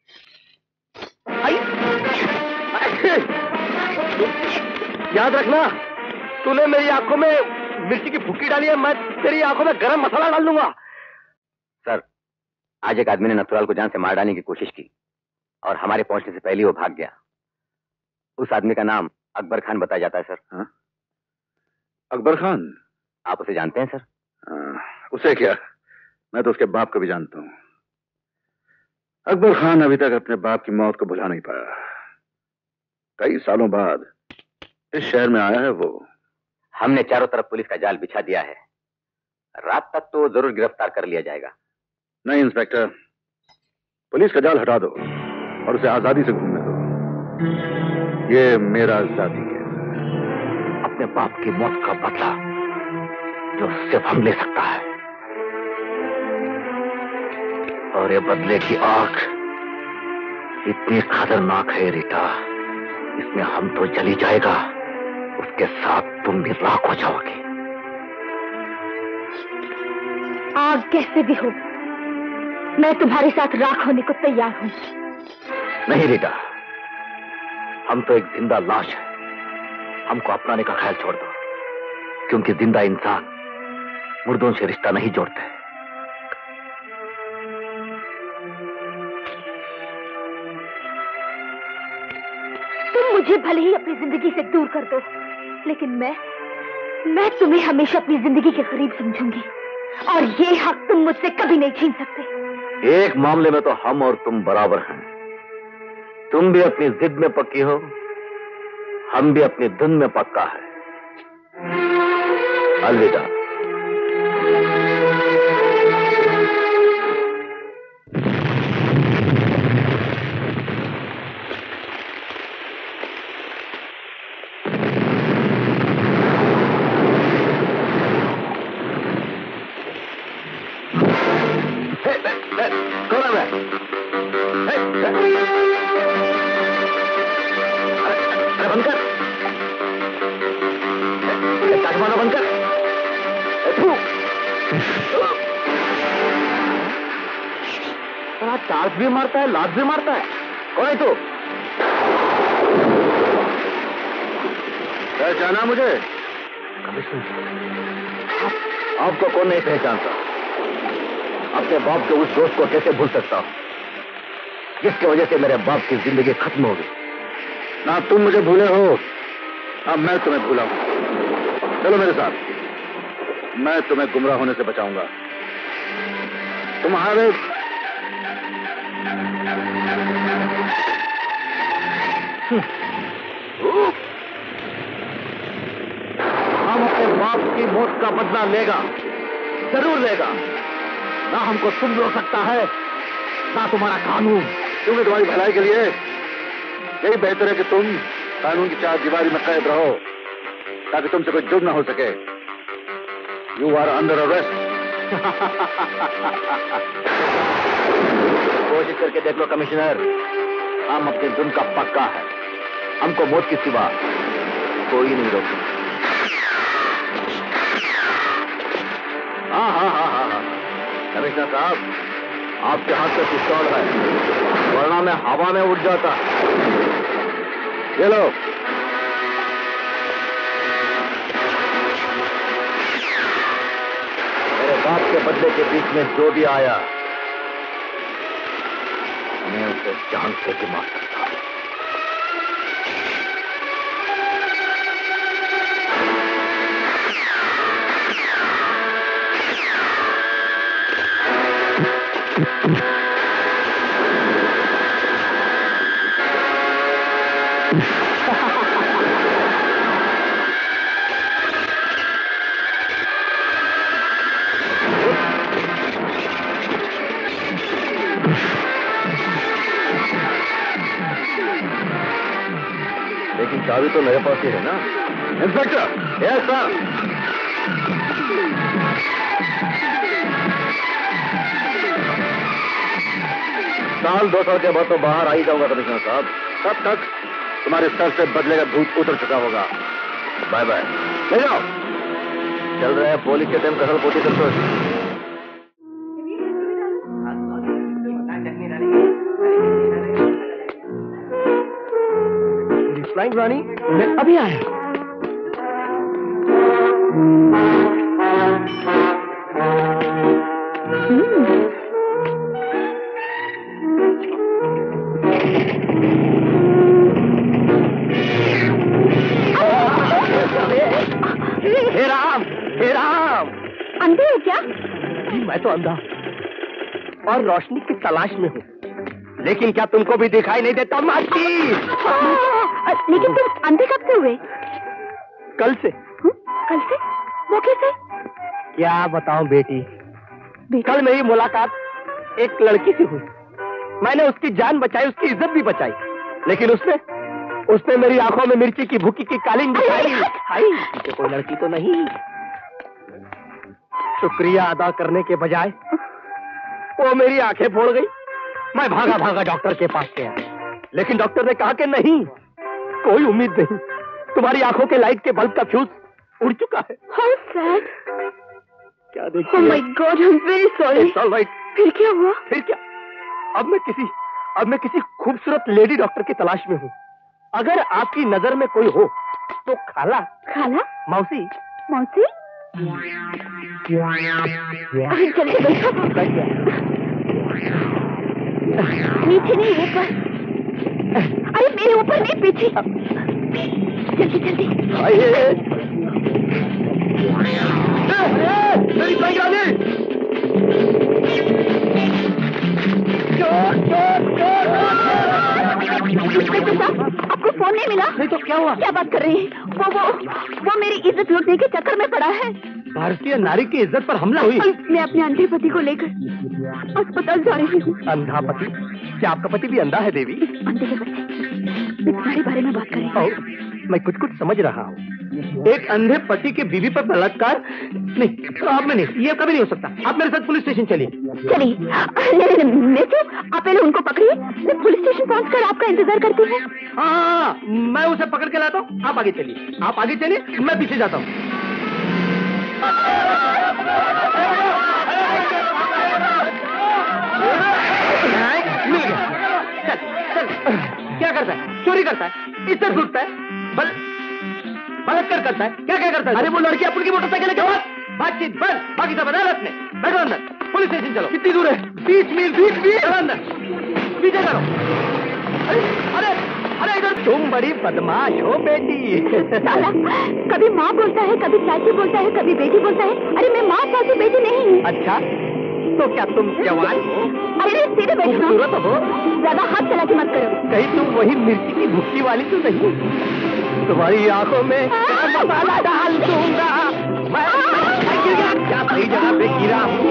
याद रखना, तूने मेरी आंखों में मिर्ची की भुक्की डाली है, मैं तेरी आंखों में गरम मसाला डाल दूंगा। सर, आज एक आदमी ने नथुराल को जान से मार डालने की कोशिश की और हमारे पहुंचने से पहले वो भाग गया। उस आदमी का नाम अकबर खान बताया जाता है सर। हाँ? अकबर खान? आप उसे जानते हैं सर? उसे क्या, मैं तो उसके बाप को भी जानता हूं। अकबर खान अभी तक अपने बाप की मौत को भुला नहीं पाया। कई सालों बाद इस शहर में आया है वो। हमने चारों तरफ पुलिस का जाल बिछा दिया है, रात तक तो जरूर गिरफ्तार कर लिया जाएगा। नहीं इंस्पेक्टर, पुलिस का जाल हटा दो और उसे आजादी से घूमने दो। ये मेरा जाति केस है। अपने बाप की मौत का बदला जो सिर्फ हम ले सकता है, और ये बदले की आग इतनी खतरनाक है रीटा, इसमें हम तो जली जाएगा, उसके साथ तुम भी राख हो जाओगे। आग कैसे भी हो, मैं तुम्हारे साथ राख होने को तैयार हूं। नहीं रीटा, हम तो एक जिंदा लाश है, हमको अपनाने का ख्याल छोड़ दो, क्योंकि जिंदा इंसान मुर्दों से रिश्ता नहीं जोड़ते। तुम मुझे भले ही अपनी जिंदगी से दूर कर दो, लेकिन मैं तुम्हें हमेशा अपनी जिंदगी के करीब समझूंगी, और ये हक तुम मुझसे कभी नहीं छीन सकते। एक मामले में तो हम और तुम बराबर हैं। तुम भी अपनी जिद में पक्की हो, हम भी अपनी धुन में पक्का है। अलविदा। चार्ज भी मारता है, लात भी मारता है। कौन है तू? पहचाना मुझे? आपको कौन नहीं पहचानता? अपने बाप के उस दोस्त को कैसे भूल सकता हूं, जिसकी वजह से मेरे बाप की जिंदगी खत्म हो गई। ना तुम मुझे भूले हो, अब मैं तुम्हें भूला हूं। चलो मेरे साथ, मैं तुम्हें गुमराह होने से बचाऊंगा। तुम्हारे हम अपने बाप की मौत का बदला लेगा, जरूर लेगा। ना हमको तुम रोक सकता है, ना तुम्हारा कानून। क्योंकि तुम्हारी भलाई के लिए यही बेहतर है कि तुम कानून की चार दीवारी में कैद रहो, ताकि तुमसे कोई जुर्म ना हो सके। You are under arrest. कोशिश करके देख लो कमिश्नर, हम अपने धुन का पक्का है, हमको मौत की सिवा कोई नहीं रोक सकता। हाँ, कमिश्नर साहब, आपके हाथ में पिस्तौल है, वरना मैं हवा में उड़ जाता। ये लो। मेरे बाप के बदले के बीच में जो भी आया, मैं उसे जान से भी मार सकता हूं। लेकिन चाबी तो मेरे पास ही है ना। इंस्पेक्टर। Yes sir. साल 2 साल के बाद तो बाहर आ ही जाऊंगा कमिश्नर साहब। तब तक तुम्हारे सर से बदले का भूत उतर चुका होगा। Bye bye. ले जाओ। चल रहा है पुलिस के टाइम कसर पोती करते। फ्लाइंग रानी, मैं अभी आया। हे राम, हे राम। अंधे हो क्या? जी मैं तो अंधा और रोशनी की तलाश में हूँ, लेकिन क्या तुमको भी दिखाई नहीं देता? मासी, लेकिन तुम अंधे कब से हुए? कल से। कल से? वो कैसे? क्या बताऊं बेटी, कल मेरी मुलाकात एक लड़की से हुई। मैंने उसकी जान बचाई, उसकी इज्जत भी बचाई, लेकिन उसने मेरी आंखों में मिर्ची की भूखी की कालिंग दिखाई। पीछे कोई लड़की तो नहीं। शुक्रिया अदा करने के बजाय वो मेरी आंखें फोड़ गई। मैं भागा भागा डॉक्टर के पास गया, लेकिन डॉक्टर ने कहा कि नहीं, कोई उम्मीद नहीं, तुम्हारी आंखों के लाइट के बल्ब का फ्यूज उड़ चुका है। How sad. क्या देखिए? Oh my God, I'm very sorry. It's all right. फिर क्या हुआ? फिर क्या? अब मैं किसी खूबसूरत लेडी डॉक्टर की तलाश में हूँ। अगर आपकी नजर में कोई हो तो खाला। खाला? मौसी। मौसी? जल्दी बैठो। नीचे नहीं, ऊपर। अरे मेरे ऊपर नहीं, पीछे। जल्दी जल्दी। मेरी फ्लाइंग रानी! आपको फोन नहीं मिला? नहीं तो क्या हुआ? क्या बात कर रही हैं? वो मेरी इज्जत लूटने के चक्कर में पड़ा है। भारतीय नारी की इज्जत पर हमला हुई। मैं अपने अंधे पति को लेकर अस्पताल जा रही हूँ। अंधा पति? क्या आपका पति भी अंधा है देवी? अंधे के बच्चे, मैं तुम्हारे बारे में बात कर रही हूँ। मैं कुछ समझ रहा हूँ। एक अंधे पति के बीवी पर बलात्कार? नहीं, आप में नहीं, ये कभी नहीं हो सकता। आप मेरे साथ पुलिस स्टेशन चलिए। चलिए। नहीं, आप पहले उनको पकड़िए, मैं पुलिस स्टेशन पहुंचकर आपका इंतजार करती हूँ। हाँ, मैं उसे पकड़ के लाता हूँ। आप आगे चलिए, आप आगे चलिए, मैं पीछे जाता हूँ। मिल गया। चल, क्या करता है? चोरी करता है, इज्जत लूटता है, बलात्कार करता है, क्या करता है? अरे वो लड़की अपनी मोटरसाइकिल के बाद बातचीत बंद, बाकी सब अदालत में। बैठो अंदर, पुलिस स्टेशन चलो। कितनी दूर है? 20 मील। चलो अंदर, पीछे करो। अरे इधर। तुम बड़ी बदमाश हो बेटी। साला, कभी माँ बोलता है, कभी चाची बोलता है, कभी बेटी बोलता है। अरे मैं माँ चाची बेटी नहीं हूँ। अच्छा, तो क्या तुम जवान हो? अरे सीधे बैठो। खूबसूरत हो? ज्यादा हाथ चला के मत करो। कहीं तुम वही मिर्ची की भुक्की वाली तो नहीं? तुम्हारी आंखों में मसाला डाल दूंगा। मैं क्या सही जगह पे गिरा हूँ?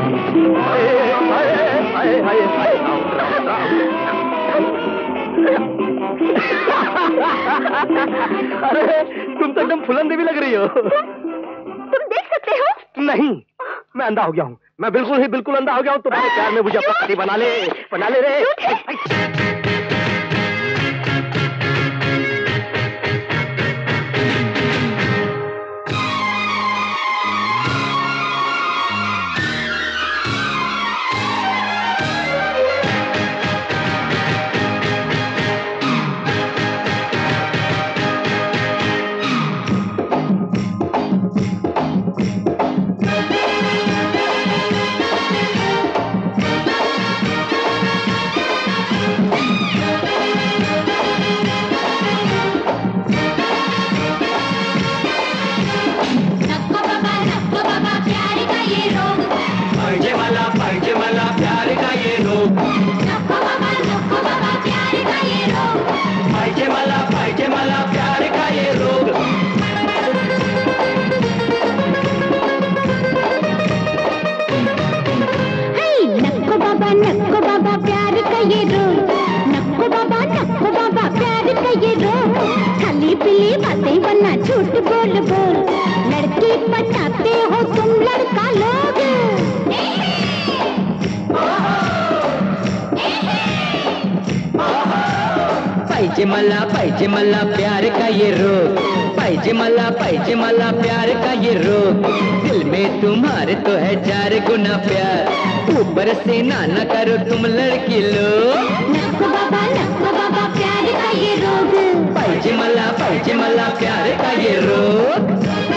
अरे तुम तो एकदम फुलन देवी लग रही हो। तुम देख सकते हो? नहीं, मैं अंधा हो गया हूँ। मैं बिल्कुल अंधा हो गया हूँ। तुम्हारे प्यार में मुझे अपना पति बना ले रे। लड़की पटाते हो तुम लड़का लोग। पैजमला प्यार का ये रोग, पैजमला प्यार का ये रोग, दिल में तुम्हारे तो है 4 गुना प्यार, ऊपर से ना करो तुम लड़की लोग। नक्को बाबा प्यार का ये रोग, पैजमला प्यार का ये रोग।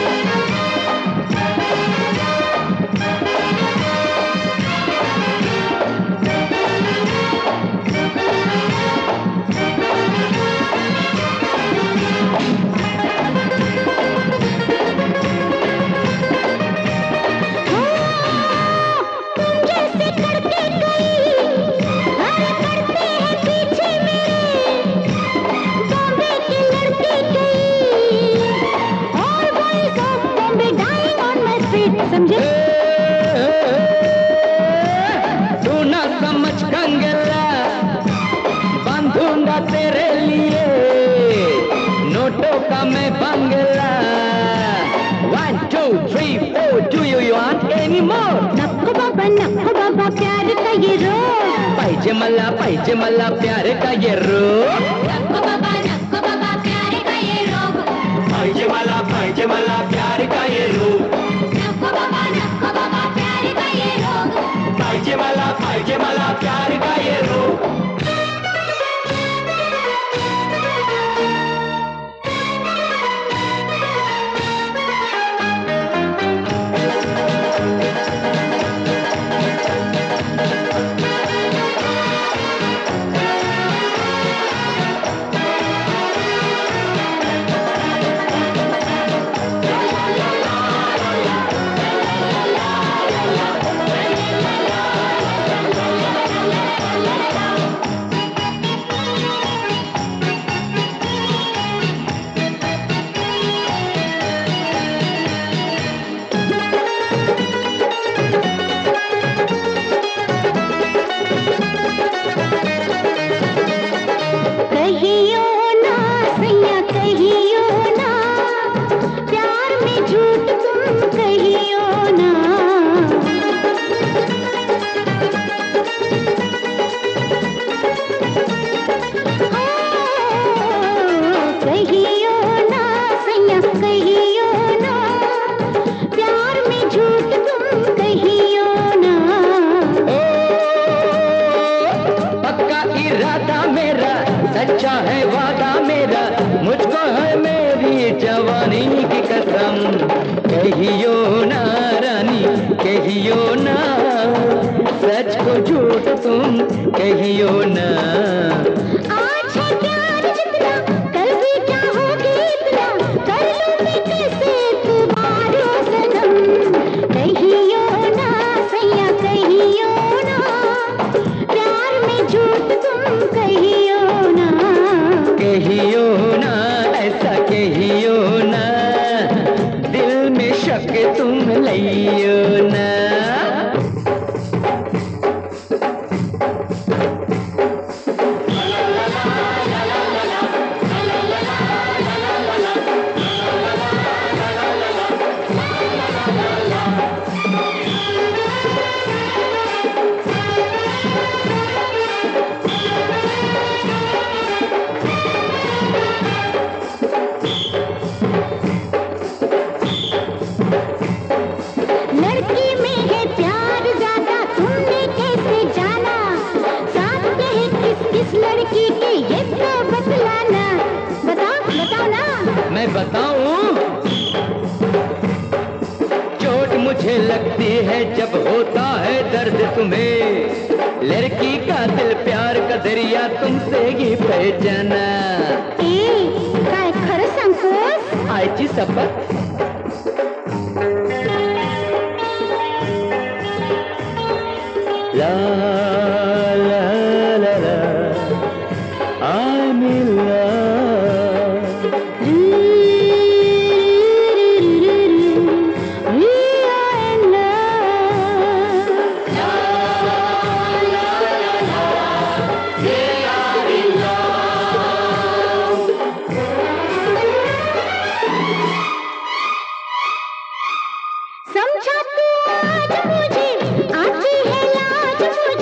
समझे? तू ना समझ कंगला, बांधूंगा तेरे लिए नोटों का मैं बंगला। 1 2 3 4 do you want any more? नक्को बाबा प्यार का ये रोग, पैजमला प्यार का ये रोग। नक्को बाबा प्यार का ये रोग, पैजमला प्यार का ये रोग। नक्को बाबा प्यार का ये रोग, पैजमला प्यार का ये रोग। सच्चा है वादा मेरा, मुझको है मेरी जवानी की कसम। कहियो ना रानी कहियो ना, सच को झूठ तुम कहियो ना। आज है प्यार जितना, कल भी चाहोगे इतना, कर लूंगी कैसे तुम्हारो सनम। कहियो ना सैया कहियो ना, प्यार में झूठ तुम कहियो ना। कहियो ना ऐसा कहियो ना, दिल में शक तुम लियो ना। मैं बताऊं, चोट मुझे लगती है जब होता है दर्द तुम्हें, लड़की का दिल प्यार का दरिया तुमसे ही पहचाना। काय खरं सांगतोस? आईची शपथ। ला ला ला ला I'm in love। समझा तू आज मुझे, आती है लाज मुझे।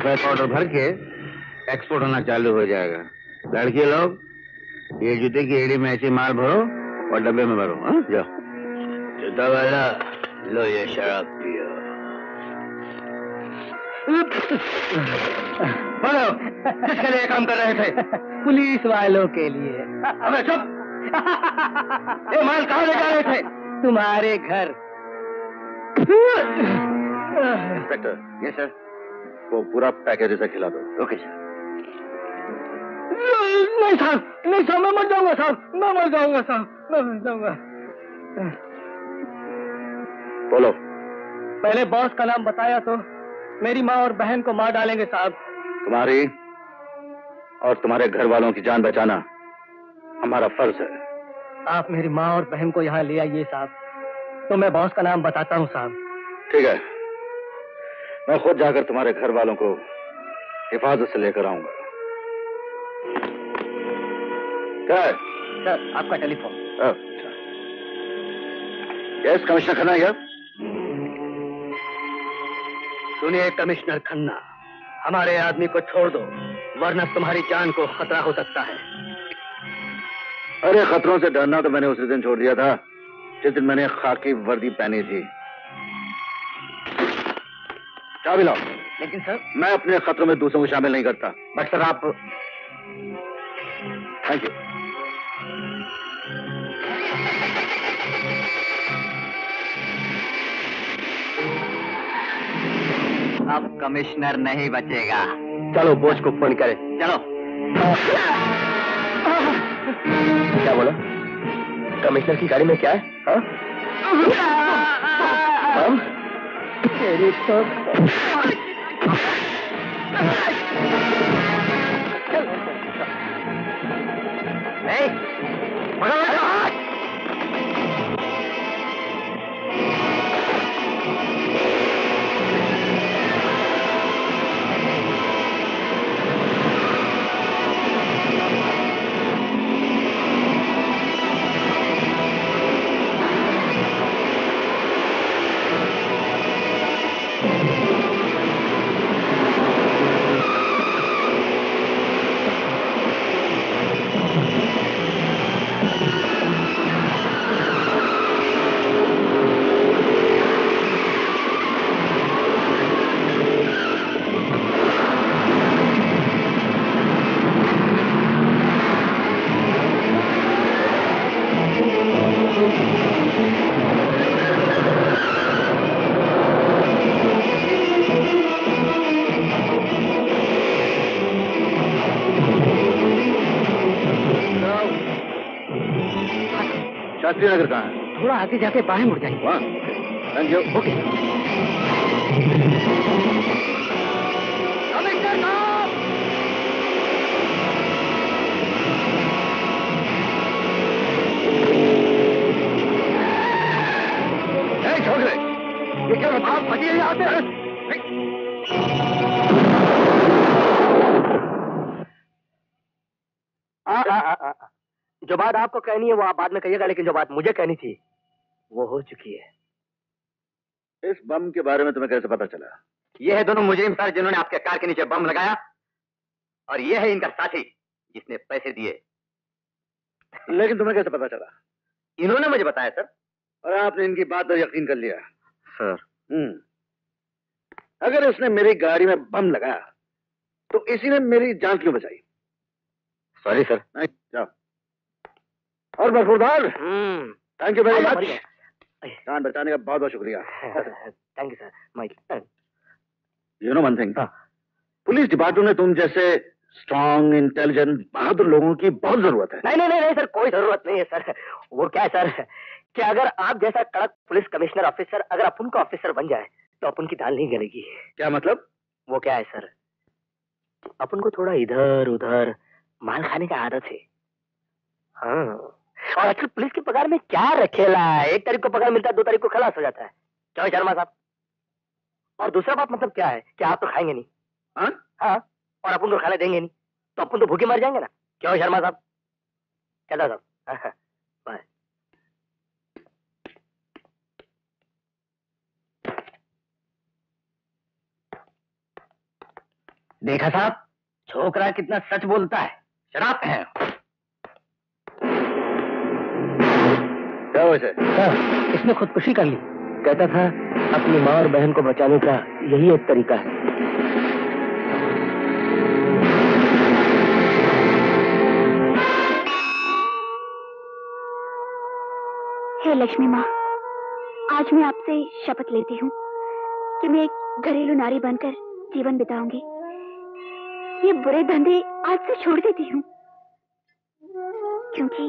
बैक ऑर्डर भर के एक्सपोर्ट होना चालू हो जाएगा। लड़के लोग ये जूते की एड़ी में ऐसे माल भरो और डब्बे में भरो। हाँ जाओ। जूता वाला लो ये शराब पियो। बोलो किसके लिए काम कर रहे थे? पुलिस वालों के लिए। अबे चुप। ये माल कहाँ ले जा रहे थे? तुम्हारे घर। इंस्पेक्टर। ये सर, वो पूरा पैकेज इसे खिला दो। Okay sir. नहीं साहब, नहीं साहब, मैं मर जाऊंगा साहब, मैं मर जाऊंगा साहब, मैं मर जाऊंगा। बोलो। पहले बॉस का नाम बताया तो मेरी माँ और बहन को मार डालेंगे साहब। तुम्हारी और तुम्हारे घर वालों की जान बचाना हमारा फर्ज है। आप मेरी माँ और बहन को यहाँ ले आइए साहब, तो मैं बॉस का नाम बताता हूँ साहब। ठीक है, मैं खुद जाकर तुम्हारे घर वालों को हिफाजत से लेकर आऊंगा। क्या है? सर आपका टेलीफोन। अच्छा। यस कमिश्नर खन्ना या? सुनिए कमिश्नर खन्ना, हमारे आदमी को छोड़ दो वरना तुम्हारी जान को खतरा हो सकता है। अरे खतरों से डरना तो मैंने उसी दिन छोड़ दिया था जिस दिन मैंने खाकी वर्दी पहनी थी। चाबी लाओ। लेकिन सर, मैं अपने खतरों में दूसरों को शामिल नहीं करता। बट सर आप। Thank you. अब कमिश्नर नहीं बचेगा। चलो बोझ को फोन करें। चलो। क्या बोला? कमिश्नर की गाड़ी में क्या है? हाँ? तेरी तो नहीं शास्त्री नगर कहाँ है? थोड़ा आगे जाके बाएं मुड़ जाइए। वहाँ। Thank you. ओके। कमिश्नर साहब! छोड़ दे। ये क्या आप भजिए आते हैं? जो बात आपको कहनी है वो आप बाद में कहिएगा, लेकिन जो बात मुझे कहनी थी वो हो चुकी है। इस बम के बारे में तुम्हें कैसे पता चला? ये है दोनों मुजरिम सर जिन्होंने आपके कार के नीचे बम लगाया, और ये है इनका साथी जिसने पैसे दिए। लेकिन तुम्हें कैसे पता चला? इन्होंने मुझे बताया सर। और आपने इनकी बात पर यकीन कर लिया? सर अगर इसने मेरी गाड़ी में बम लगाया तो इसी ने मेरी जान क्यों बचाई? Sorry sir. नहीं, जाओ। और बरखुरदार, थैंक यू वेरी मच। जान बचाने का बहुत बहुत शुक्रिया। Thank you sir. My you know one thing, police department में तुम जैसे स्ट्रॉन्ग, इंटेलिजेंट, बहादुर लोगों की बहुत जरूरत है। नहीं नहीं नहीं सर, कोई जरूरत नहीं है सर। वो क्या है सर कि अगर आप जैसा कड़क पुलिस कमिश्नर ऑफिसर अगर अपन का ऑफिसर बन जाए तो अपन की दाल नहीं गलेगी। क्या मतलब? वो क्या है सर, अपन को थोड़ा इधर उधर माल खाने का आदत है। हाँ, और आजकल पुलिस की पगार में क्या रखेला है, 1 तारीख को पगार मिलता है, 2 तारीख को खलास हो जाता है। क्यों शर्मा साहब? और दूसरा बात मतलब क्या है कि आप तो खाएंगे नहीं। हाँ, और अपन को खाने देंगे नहीं तो अपन तो भूखे मर जाएंगे ना। क्यों शर्मा साहब? चलो साहब, बाय। देखा साहब, छोकरा कितना सच बोलता है। शराब है क्या वैसे? सर, इसने खुदकुशी कर ली। कहता था अपनी माँ और बहन को बचाने का यही एक तरीका है। हे लक्ष्मी माँ, आज मैं आपसे शपथ लेती हूँ कि मैं एक घरेलू नारी बनकर जीवन बिताऊंगी। ये बुरे धंधे आज से छोड़ देती हूँ, क्योंकि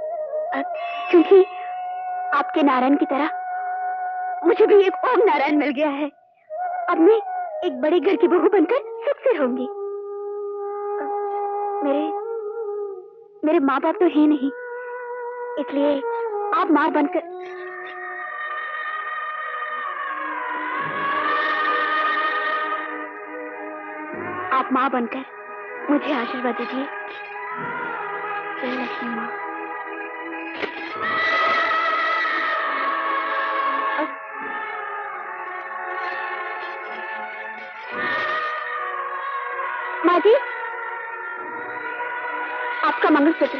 आपके नारायण की तरह मुझे भी एक और नारायण मिल गया है। अब मैं एक बड़े घर की बहू बनकर सुख से रहूंगी। मेरे माँ बाप तो हैं नहीं, इसलिए आप माँ बनकर मुझे आशीर्वाद दीजिए। जय लक्ष्मी माँ। माँ जी, आपका मंगलसूत्र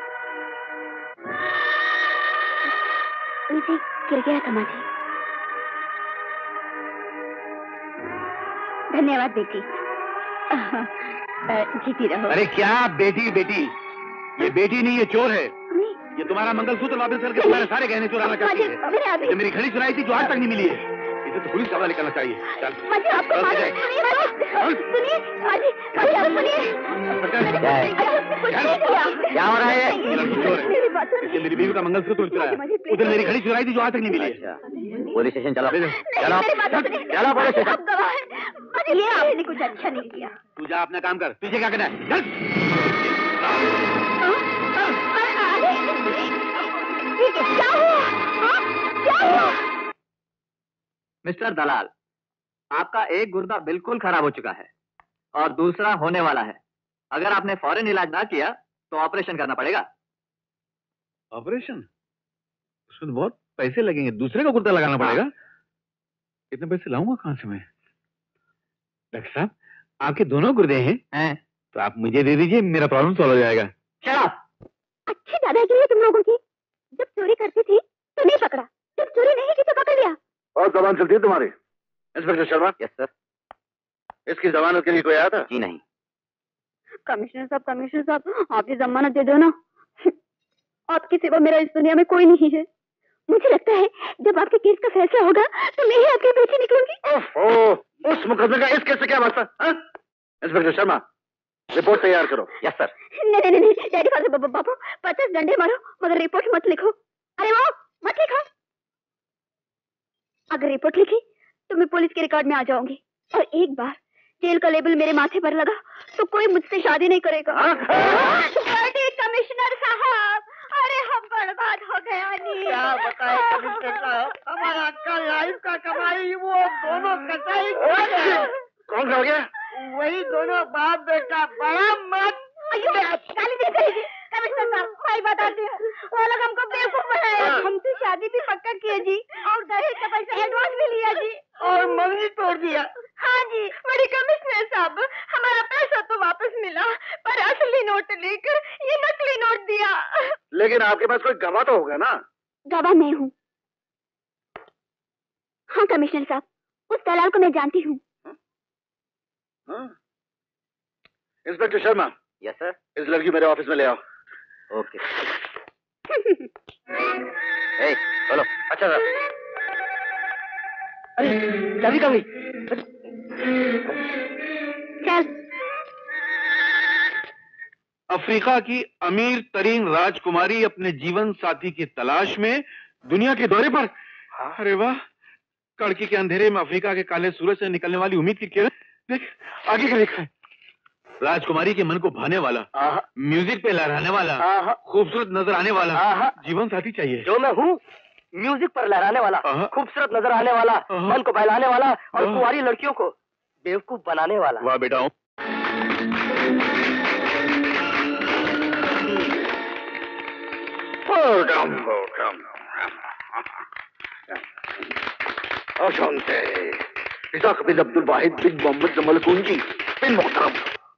नीचे गिर गया था माँ जी। धन्यवाद बेटी। जीती रहो। अरे क्या बेटी बेटी, ये बेटी नहीं, ये चोर है। ये तुम्हारा मंगलसूत्र वापस करके तुम्हारे सारे गहने चुराना चाहती है। ये मेरी घड़ी चुराई थी जो आज तक नहीं मिली है। इसे तो पुलिस का हवाले करना चाहिए। चल क्या हो रहा है? इसने मेरी बीवी का मंगलसूत्र चुराया, उधर मेरी घड़ी चुराई थी जो आज तक नहीं मिली है। पुलिस स्टेशन चलो। चलो पुलिस स्टेशन। ये आपने कुछ अच्छा नहीं किया। तू जा अपना काम कर, पीछे क्या करना है? चल। क्या हुआ? क्या हुआ? मिस्टर दलाल, आपका एक गुर्दा बिल्कुल खराब हो चुका है और दूसरा होने वाला है। अगर आपने फौरन इलाज ना किया तो ऑपरेशन करना पड़ेगा। ऑपरेशन? उसमें बहुत पैसे लगेंगे, दूसरे का गुर्दा लगाना पड़ेगा। इतने पैसे लाऊंगा कहां से मैं? डॉक्टर साहब, आपके दोनों गुर्दे हैं तो आप मुझे दे दीजिए, मेरा प्रॉब्लम सॉल्व हो जाएगा। अच्छी दादागिरी है तुम लोगों की। जब चोरी करती थी तो नहीं पकड़ा, जब चोरी नहीं की तो पकड़ लिया। और जबान चलती है तुम्हारी? इंस्पेक्टर शर्मा। Yes sir. इसकी जमानत के लिए कोई आया था? जी नहीं। कमिश्नर साहब, आप ही जमानत दे दो ना। आपके सिवा मेरा इस दुनिया में कोई नहीं है। मुझे लगता है जब आपके केस का फैसला होगा तो मैं ही आपके पीछे निकलूंगी। ओह, उस मुकदमे का इस केस से क्या वास्ता? इंस्पेक्टर शर्मा, रिपोर्ट तैयार करो। Yes sir. नहीं, डैडी फादर बाबू 50 डंडे मारो मगर रिपोर्ट मत लिखो। अरे वो मत लिखो। अगर रिपोर्ट लिखी तो मैं पुलिस के रिकॉर्ड में आ जाऊंगी और एक बार जेल का लेबल मेरे माथे पर लगा तो कोई मुझसे शादी नहीं करेगा। कमिश्नर साहब, अरे हम बर्बाद हो गया। क्या बताए कमिश्नर साहब, हमारा का लाइफ का कमाई वो दोनों कसाई कौन सा हो गया? वही दोनों बाप बेटा, बड़ा मत गाली दे देगी। कमिश्नर साहब, भाई बता दिया, वो लोग हमको बेवकूफ बनाया। हमसे शादी भी पक्का किया जी और दहेज का पैसा एडवांस भी लिया जी और मंगनी तोड़ दिया। हाँ जी, बड़ी कमिश्नर साहब, हमारा पैसा तो वापस मिला पर असली नोट लेकर ये नकली नोट दिया। लेकिन आपके पास कोई गवाह तो होगा ना? गवाह मैं हूँ। हाँ कमिश्नर साहब, उस दलाल को मैं जानती हूँ। इंस्पेक्टर शर्मा। Yes sir. इस लड़की मेरे ऑफिस में ले आओ। ओके। चलो। अच्छा सर। अरे चाबी कहाँ गई? चल। अफ्रीका की अमीर तरीन राजकुमारी अपने जीवन साथी की तलाश में दुनिया के दौरे पर। अरे वाह, कड़की के अंधेरे में अफ्रीका के काले सूरज से निकलने वाली उम्मीद की किरण। देख आगे का लिखा है, राजकुमारी के मन को भाने वाला, म्यूजिक पे लहराने वाला, खूबसूरत नजर आने वाला जीवन साथी चाहिए। जो मैं हूँ, म्यूजिक पर लहराने वाला, खूबसूरत नजर आने वाला, मन को बहलाने वाला और कुंवारी लड़कियों को बेवकूफ बनाने वाला। वाह बेटा। अशांति इसाक बिन अब्दुल वाहिद बिन मोहम्मद जमल कुंजी बिन मोहतरम।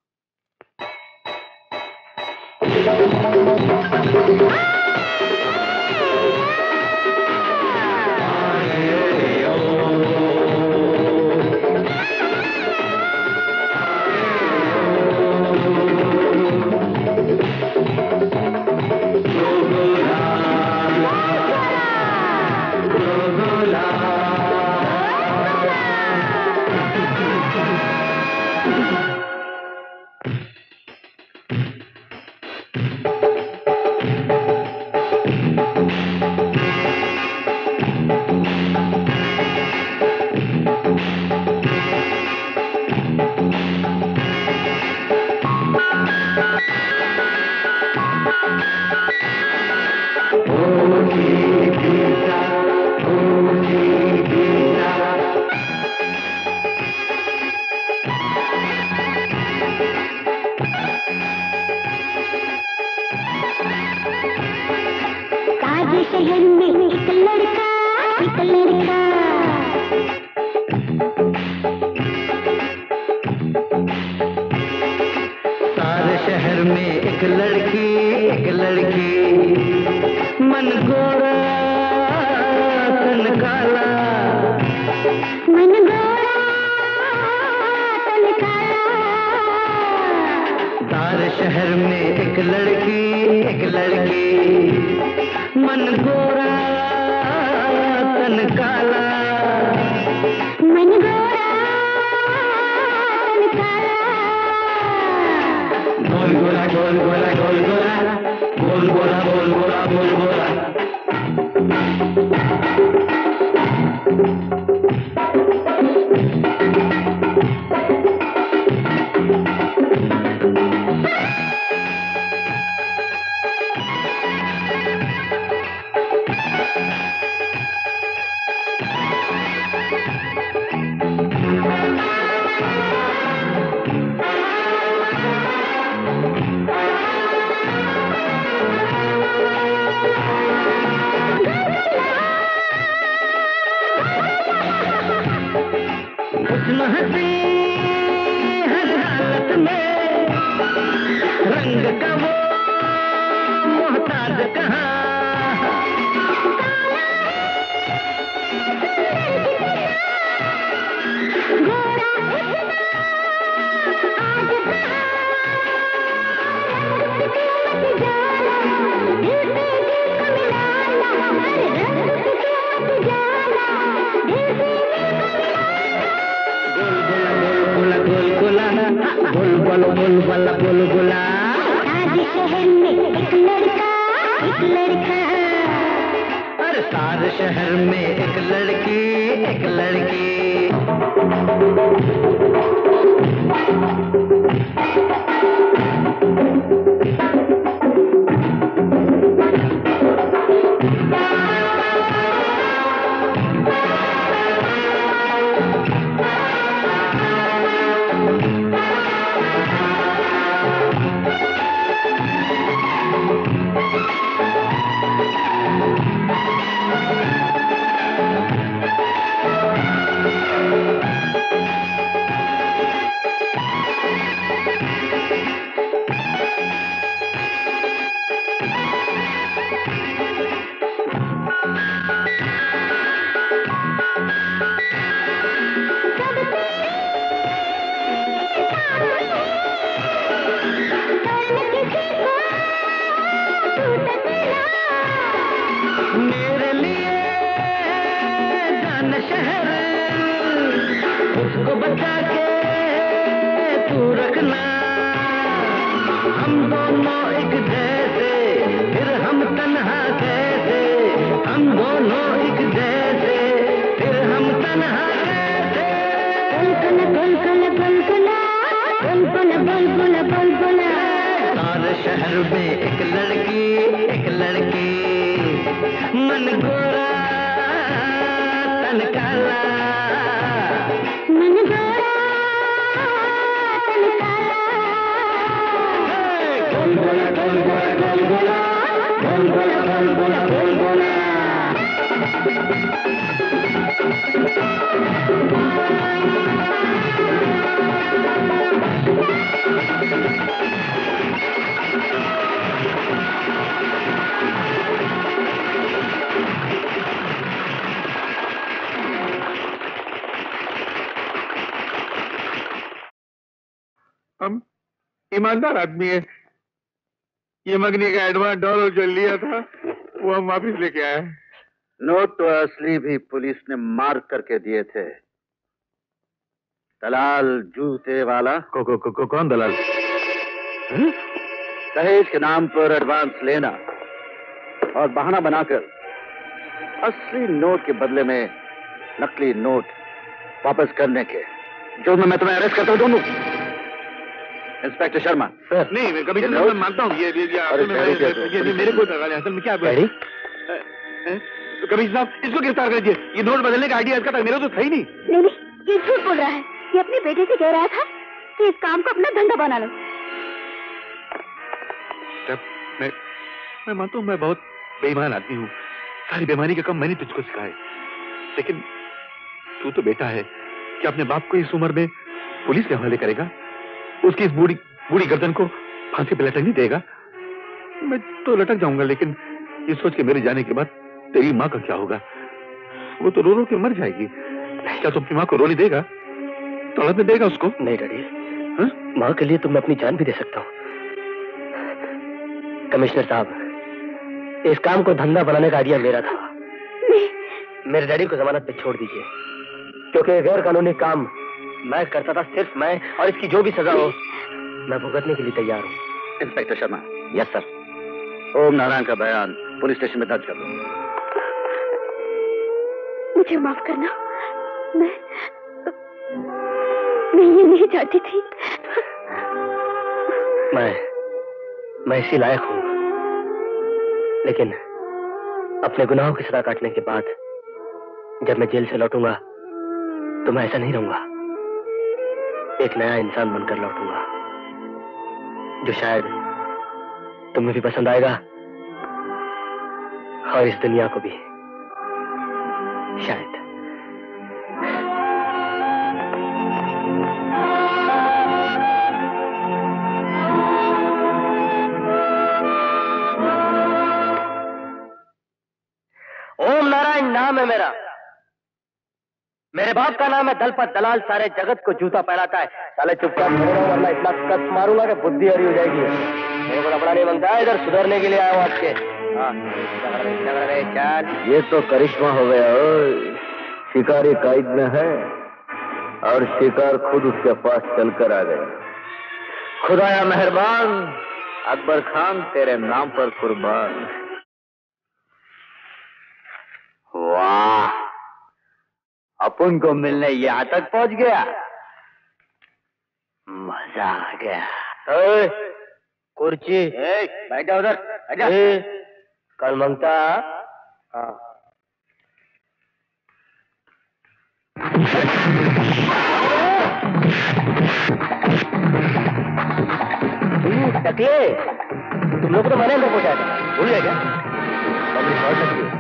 शहर में एक लड़का सारे शहर में एक लड़की मन गोरा तन काला सारे शहर में एक लड़की मन गोरा तन काला गोल गोला गोल गोला गोल गोला गोल गोला गोल गोला गोल गोला हंसी हर हालत में रंग का वो मोहताज कहाँ बुलबुला शहर में एक लड़का अरे सारे शहर में एक लड़की मेरे लिए जान शहर उसको बचा के तू रखना हम दोनों एक जैसे फिर हम तन्हा कैसे हम दोनों एक जैसे फिर हम तन्हा कैसे बुलबुला सारे शहर में एक लड़की मन गोरा तन काला गोल गोला गोल गोला गोल गोला गोल गोला गोल गोला गोल गोला ईमानदार आदमी है। ये मंगनी का एडवांस डॉलर जो लिया था वो हम वापिस लेके आए। नोट तो असली भी पुलिस ने मार्क करके दिए थे। दलाल जूते वाला कौन दलाल? दहेज के नाम पर एडवांस लेना और बहाना बनाकर असली नोट के बदले में नकली नोट वापस करने के जो मैं तुम्हें अरेस्ट करता हूं दोनों। इंस्पेक्टर शर्मा। नहीं मैं कभी मैं मानता हूँ ये मेरे को असल में क्या कभी साहब इसको गिरफ्तार कर दीजिए। ये नोट बदलने का आइडिया इसका था, मेरा तो था ही नहीं। नहीं, ये झूठ बोल रहा है। ये अपने बेटे से कह रहा था कि इस काम को अपना धंधा बना लो। मैं मानता हूँ मैं बहुत बेईमान आदमी हूँ। सारी बेईमानी का काम मैंने तुझको सिखाया, लेकिन तू तो बेटा है कि अपने बाप को इस उम्र में पुलिस के हवाले करेगा, उसकी इस बूढ़ी गर्दन को फांसी पे लटकने देगा। मैं तो लटक जाऊंगा, लेकिन ये सोच के मेरे जाने के बाद तेरी माँ का क्या होगा? वो तो रो रो के मर जाएगी। क्या तू अपनी माँ को रोने देगा? तड़पने देगा उसको? नहीं डैडी, माँ के लिए तो मैं अपनी जान भी दे सकता हूँ। कमिश्नर साहब, इस काम को धंधा बनाने का आइडिया मेरा था। मेरे डैडी को जमानत पे छोड़ दीजिए, क्योंकि गैर कानूनी काम मैं करता था। सिर्फ मैं, और इसकी जो भी सजा हो मैं भुगतने के लिए तैयार हूँ। Inspector Sharma. Yes sir. Om Narayan का बयान पुलिस स्टेशन में दर्ज कर दो। मुझे माफ करना, मैं ये नहीं चाहती थी। मैं इसी लायक हूँ, लेकिन अपने गुनाहों की सजा काटने के बाद जब मैं जेल से लौटूंगा तो मैं ऐसा नहीं रहूंगा। एक नया इंसान बनकर लौटूंगा, जो शायद तुम्हें भी पसंद आएगा और इस दुनिया को भी शायद। ओम नारायण नाम है मेरा। मेरे बाप का नाम है दलपत दलाल। सारे जगत को जूता पहनाता है। साले चुपचाप खड़े रहो, वरना इतना कस मारूंगा कि बुद्धि हरी हो जाएगी। मेरे को लफड़ा नहीं बनता है, इधर सुधरने के लिए आया हूँ आपके। चल। ये तो करिश्मा हो गया। शिकारी कैद में है और शिकार खुद उसके पास चलकर आ गया। खुदाया मेहरबान, अकबर खान तेरे नाम पर कुर्बान। वाह, अपन को मिलने यहाँ तक पहुंच गया। मजा आ गया। कुर्सी बैठा उधर, बैठा। कल मंगता। हाँ, टकले, तुम लोग तो मैंने अंदर पहुंचाया था, भूल गए क्या? मेरी शॉर्ट लगती है।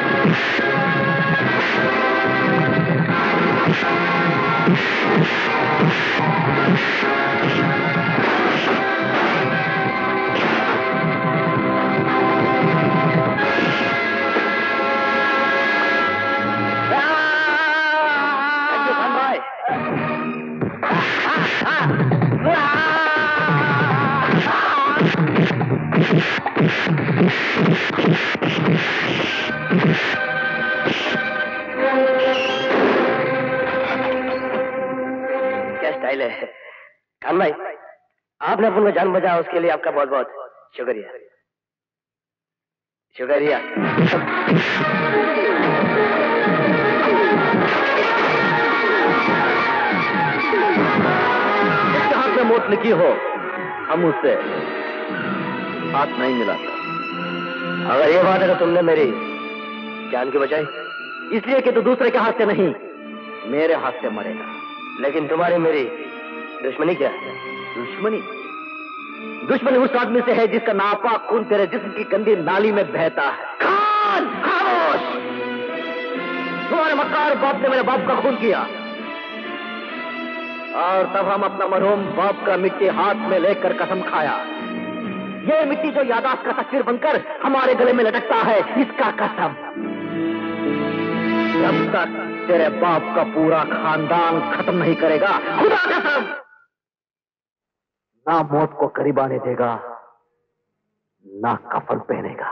क्या स्टाइल है खान भाई। आपने अपन को जान बचाया, उसके लिए आपका बहुत बहुत शुक्रिया। शुक्रिया। जिसके हाथ में मौत लिखी हो, हम उससे हाथ नहीं मिलाता। अगर ये बात है तो तुमने मेरी जान क्यों बचाई? इसलिए कि तू दूसरे के हाथ से नहीं, मेरे हाथ से मरेगा। लेकिन तुम्हारी मेरी दुश्मनी क्या है? दुश्मनी उस आदमी से है जिसका नापाक खून तेरे जिस्म की गंदी नाली में बहता है। खान, खामोश! तुम्हारे मक्कार बाप ने मेरे बाप का खून किया, और तब हम अपना मरहूम बाप का मिट्टी हाथ में लेकर कसम खाया। ये मिट्टी जो यादाश्त का तस्वीर बनकर हमारे गले में लटकता है, इसका कसम जब तक तेरे बाप का पूरा खानदान खत्म नहीं करेगा, खुदा कसम। ना मौत को करीब आने देगा, ना कफन पहनेगा।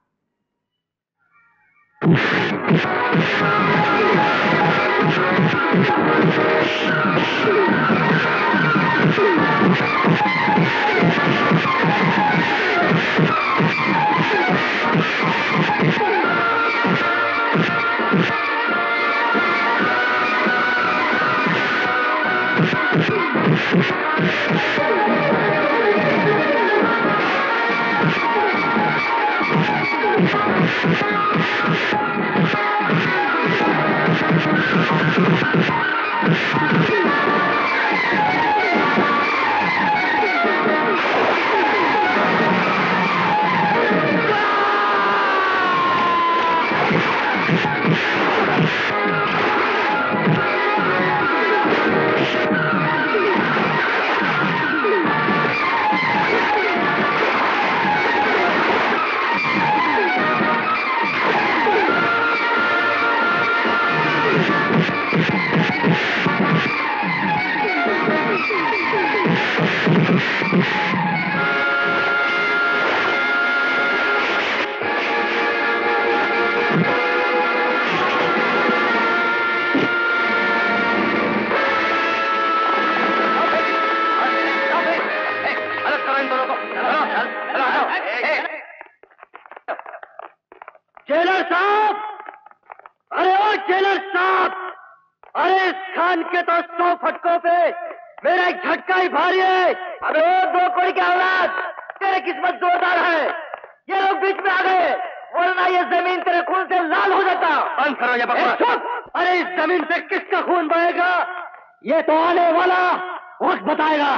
जेलर साहब, अरे ओ जेलर साहब, अरे इस खान के तो 100 फटकों पे मेरा एक झटका ही भारी है। अरे ओ दो कोड़ी के औलाद, तेरी किस्मत जोरदार है। ये लोग बीच में आ गए, वरना ये जमीन तेरे खून से लाल हो जाता। बंद करो ये बकवास। चुप! अरे इस जमीन पे किसका खून बहेगा, ये तो आने वाला वक्त बताएगा।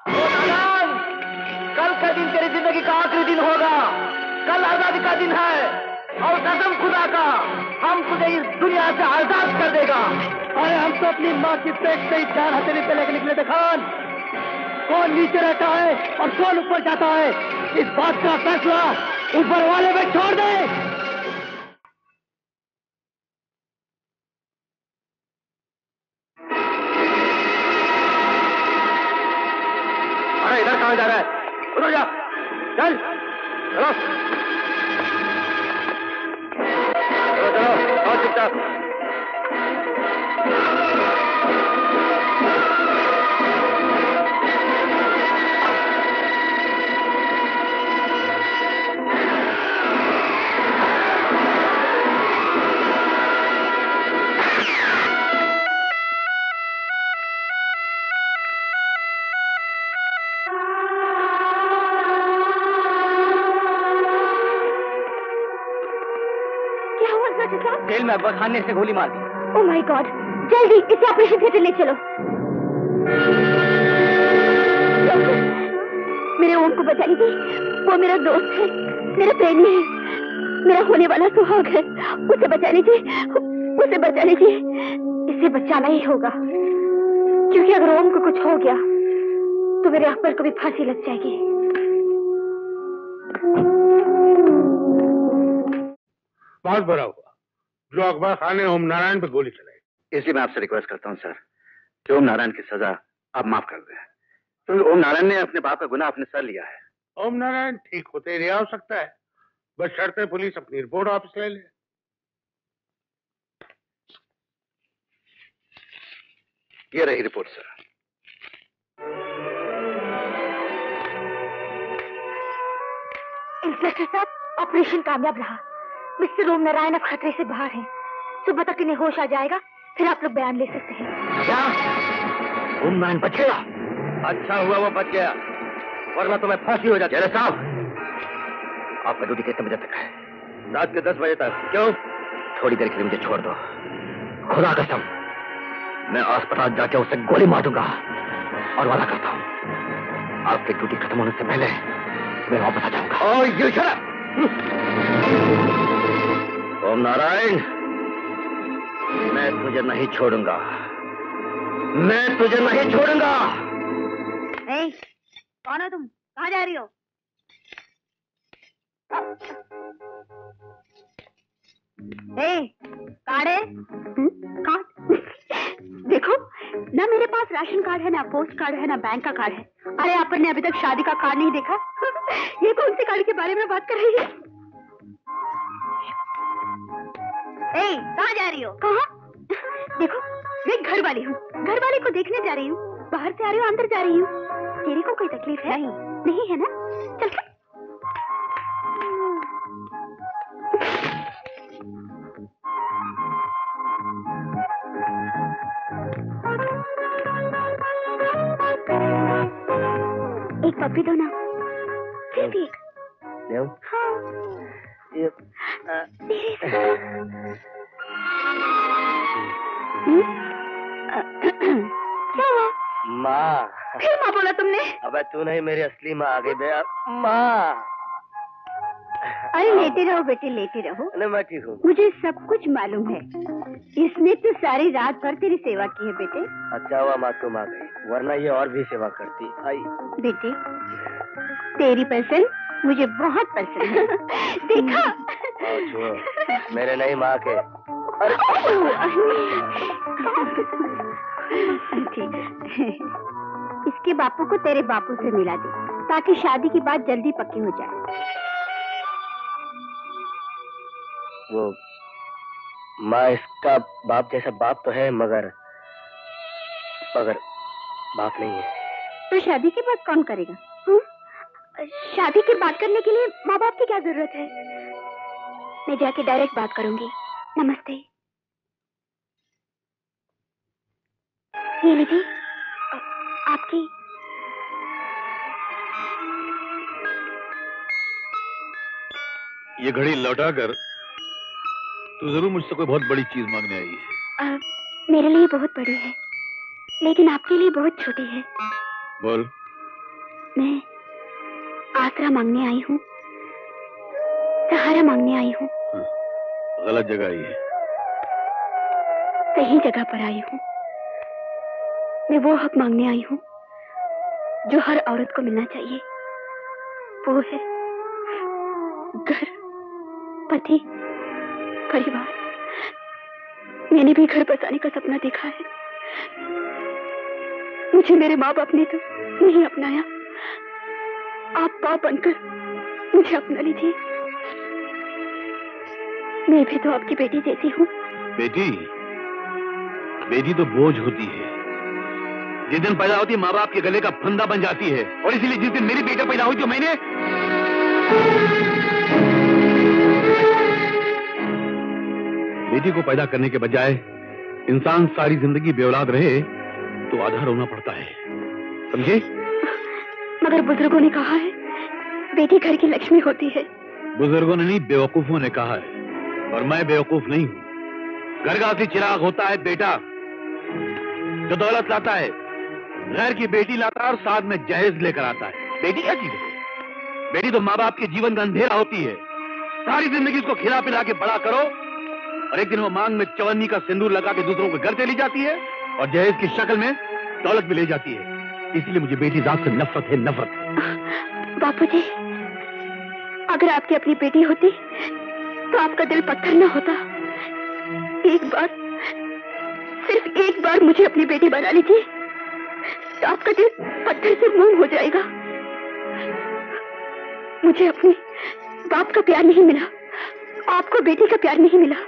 कल का दिन तेरी जिंदगी का आखिरी दिन होगा। कल आजादी का दिन है और कसम खुदा का, हम तुझे इस दुनिया से आजाद कर देगा। अरे हम तो अपनी माँ की पेट से ही जान हथेली पे लेकर निकले थे खान। कौन नीचे रहता है और कौन ऊपर जाता है, इस बात का फैसला ऊपर वाले पे छोड़ दे। अरे इधर कहाँ जा रहा है, उधर जा, चल चलो चलो चलो, और चुपचाप। जेल में अकबर खान ने इसे गोली मार दी। ओह माय गॉड, जल्दी इसे ऑपरेशन थिएटर ले चलो। मेरे ओम को बचा लीजिए, वो मेरा दोस्त है, मेरा प्रेमी है, मेरा होने वाला सुहाग है। उसे बचा लीजिए, उसे बचा लीजिए। इसे बचाना ही होगा, क्योंकि अगर ओम को कुछ हो गया तो मेरे अकबर को भी फांसी लग जाएगी। बहुत बुरा हुआ जो अकबर खान ने ओम नारायण पे गोली चलाई। इसलिए मैं आपसे रिक्वेस्ट करता हूँ सर कि ओम नारायण की सजा आप माफ कर दें, क्योंकि ओम नारायण ने अपने बाप का गुनाह अपने सर लिया है। ओम नारायण ठीक होते ही रिहा हो सकता है, बस शर्त पुलिस अपनी रिपोर्ट वापस ले ले। ये रही रिपोर्ट सर। इंस्पेक्टर साहब, ऑपरेशन कामयाब रहा। मिस्टर ओम नारायण अब खतरे से बाहर हैं। सुबह तक इन्हें होश आ जाएगा, फिर आप लोग बयान ले सकते हैं। क्या ओम नारायण बच गया? अच्छा हुआ वो बच गया, वरना तो मैं फांसी हो जाता। जेलर साहब, आपका ड्यूटी कितने बजे तक है? रात के 10 बजे तक। क्यों? थोड़ी देर के लिए मुझे छोड़ दो। खुदा कसम, मैं अस्पताल जाके उसे गोली मार दूंगा और वादा करता हूँ आपकी ड्यूटी खत्म होने से पहले मैं वापस आ जाऊंगा। और ये शराब ओम नारायण, मैं तुझे नहीं छोड़ूंगा, मैं तुझे नहीं छोड़ूंगा। कौन हो तुम? कहाँ जा रही हो? काढ़े? देखो, ना मेरे पास राशन कार्ड है, ना पोस्ट कार्ड है, ना बैंक का कार्ड है। अरे आपने अभी तक शादी का कार्ड नहीं देखा? ये कौन से कार्ड के बारे में बात कर रही है? ए, कहाँ जा रही हो? कहाँ? देखो, मैं घर वाली हूँ, घर वाले को देखने जा रही हूँ। बाहर से आ रही हूँ, अंदर जा रही हूँ। तेरे को कोई तकलीफ है? नहीं है ना? चल चल। एक पप्पी दो ना, फिर भी एक। हाँ। क्या हुआ? माँ। फिर माँ बोला तुमने? अबे तू नहीं, मेरी असली माँ आ गई बे। माँ। अरे लेटे रहो बेटे, लेटे रहो। नहीं, मैं ठीक हूँ। मुझे सब कुछ मालूम है। इसने तो सारी रात भर तेरी सेवा की है बेटे। अच्छा हुआ माँ तुम आ गई, वरना ये और भी सेवा करती। आई बेटे, तेरी पसंद मुझे बहुत पसंद है। देखा? मेरे नहीं माँ के। ठीक है, इसके बापू को तेरे बापू से मिला दे, ताकि शादी की बात जल्दी पक्की हो जाए। वो माँ, इसका बाप जैसा बाप तो है, मगर बाप नहीं है। तो शादी की बात कौन करेगा? शादी की बात करने के लिए माँ बाप की क्या जरूरत है? मैं जाके डायरेक्ट बात करूंगी। नमस्ते। ये लीजिए, आपकी। ये घड़ी लौटाकर तू जरूर मुझसे कोई बहुत बड़ी चीज मांगने आई है। मेरे लिए बहुत बड़ी है, लेकिन आपके लिए बहुत छोटी है। बोल। मैं आसरा मांगने आई हूँ, सहारा मांगने आई हूँ। गलत जगह आई है। सही जगह पर आई हूँ। मैं वो हक मांगने आई हूँ जो हर औरत को मिलना चाहिए। वो है घर, पति, परिवार। मैंने भी घर बसाने का सपना देखा है। मुझे मेरे माँ बाप ने तो नहीं अपनाया। आप बाप बनकर मुझे अपना लीजिए। मैं भी तो आपकी बेटी जैसी हूँ। बेटी तो बोझ होती है। जिस दिन पैदा होती है माँ बाप के गले का फंदा बन जाती है, और इसीलिए जिस दिन मेरी बेटा पैदा हुई तो मैंने बेटी को पैदा करने के बजाय इंसान सारी जिंदगी बेऔलाद रहे तो आधा रोना पड़ता है, समझे? मगर बुजुर्गों ने कहा है बेटी घर की लक्ष्मी होती है। बुजुर्गों ने नहीं, बेवकूफों ने कहा है, और मैं बेवकूफ नहीं हूँ। घर का असली चिराग होता है बेटा, जो दौलत लाता है, घर की बेटी लाता है और साथ में जहेज लेकर आता है। बेटी क्या चीज है? बेटी तो माँ बाप के जीवन का अंधेरा होती है। सारी जिंदगी उसको खिला पिला के बड़ा करो, और एक दिन वो मांग में चवन्नी का सिंदूर लगा के दूसरों के घर चली जाती है, और जहेज की शक्ल में दौलत भी ले जाती है। इसलिए मुझे बेटी जात से नफरत है, नफरत। बापूजी, अगर आपकी अपनी बेटी होती तो आपका दिल पत्थर न होता। एक बार, सिर्फ एक बार मुझे अपनी बेटी बना लीजिए तो आपका दिल पत्थर से मोम हो जाएगा। मुझे अपने बाप का प्यार नहीं मिला, आपको बेटी का प्यार नहीं मिला।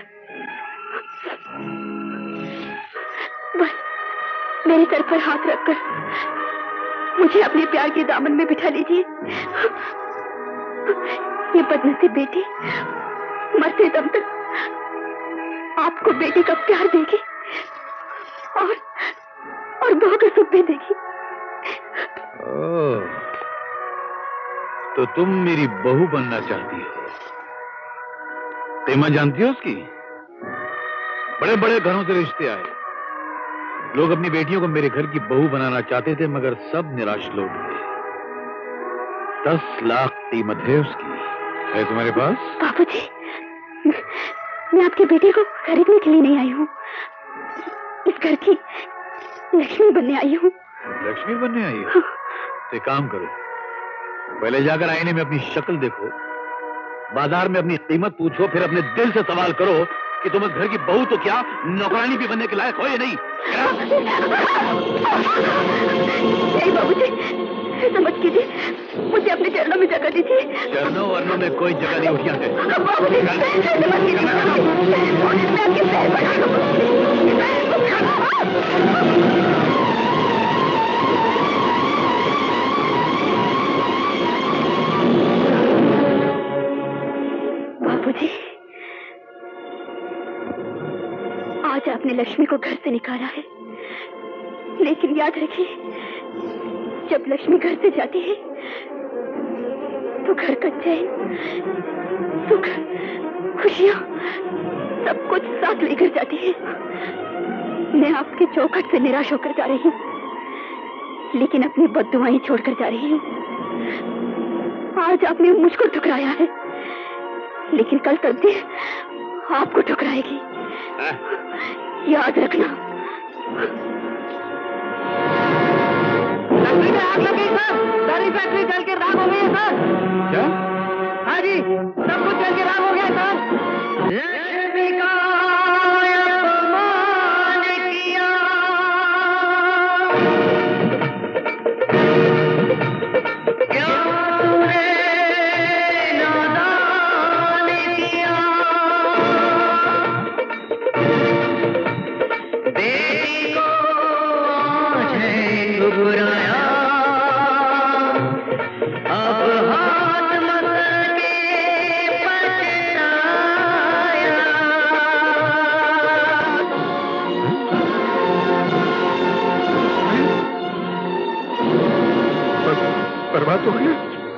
बस मेरे सर पर हाथ रखकर मुझे अपने प्यार के दामन में बिठा लीजिए। ये बदनसीब बेटी मरते दम तक आपको बेटी का प्यार देगी और बहू का सुख भी देगी। तो तुम मेरी बहू बनना चाहती हो? तेमा जानती हो उसकी? बड़े बड़े घरों से रिश्ते आए, लोग अपनी बेटियों को मेरे घर की बहू बनाना चाहते थे, मगर सब निराश लोग थे। 10 लाख कीमत है उसकी। है तुम्हारे पास? बापूजी, मैं आपकी बेटी को खरीदने के लिए नहीं आई हूँ, इस घर की लक्ष्मी बनने आई हूँ। लक्ष्मी बनने आई हो? तो काम करो, पहले जाकर आईने में अपनी शक्ल देखो, बाजार में अपनी कीमत पूछो, फिर अपने दिल से सवाल करो कि तुम इस घर की बहू तो क्या नौकरानी भी बनने के लायक हो या नहीं? नहीं बाबूजी, समझ कीजिए, मुझे अपने चरणों में जगह दीजिए। चरणों वर्णों में कोई जगह नहीं उठिया है। बाबूजी, समझ कीजिए, मैं आपके पैर पड़ा हूं। बाबूजी, आज आपने लक्ष्मी को घर से निकाला है, लेकिन याद रखिए, जब लक्ष्मी घर से जाती है तो घर का चैन, सुख, खुशियां सब कुछ साथ लेकर जाती है। मैं आपके चौखट से निराश होकर जा रही हूँ, लेकिन अपनी बद्दुआएं छोड़कर जा रही हूँ। आज आपने मुझको ठुकराया है, लेकिन कल तब्दील आपको ठुकराएगी, याद रखना। फैक्ट्री में आग लग गई सर, सारी फैक्ट्री जल के राख हो गई है सर। क्या? हाँ जी, सब कुछ जल के राख हो गया सर। लक्ष्मी का अपमान किया, क्यों तूने नादान किया, बेटी को आज है घबराया, अब हाथ मसल के पछताया। बर्बाद हो गया,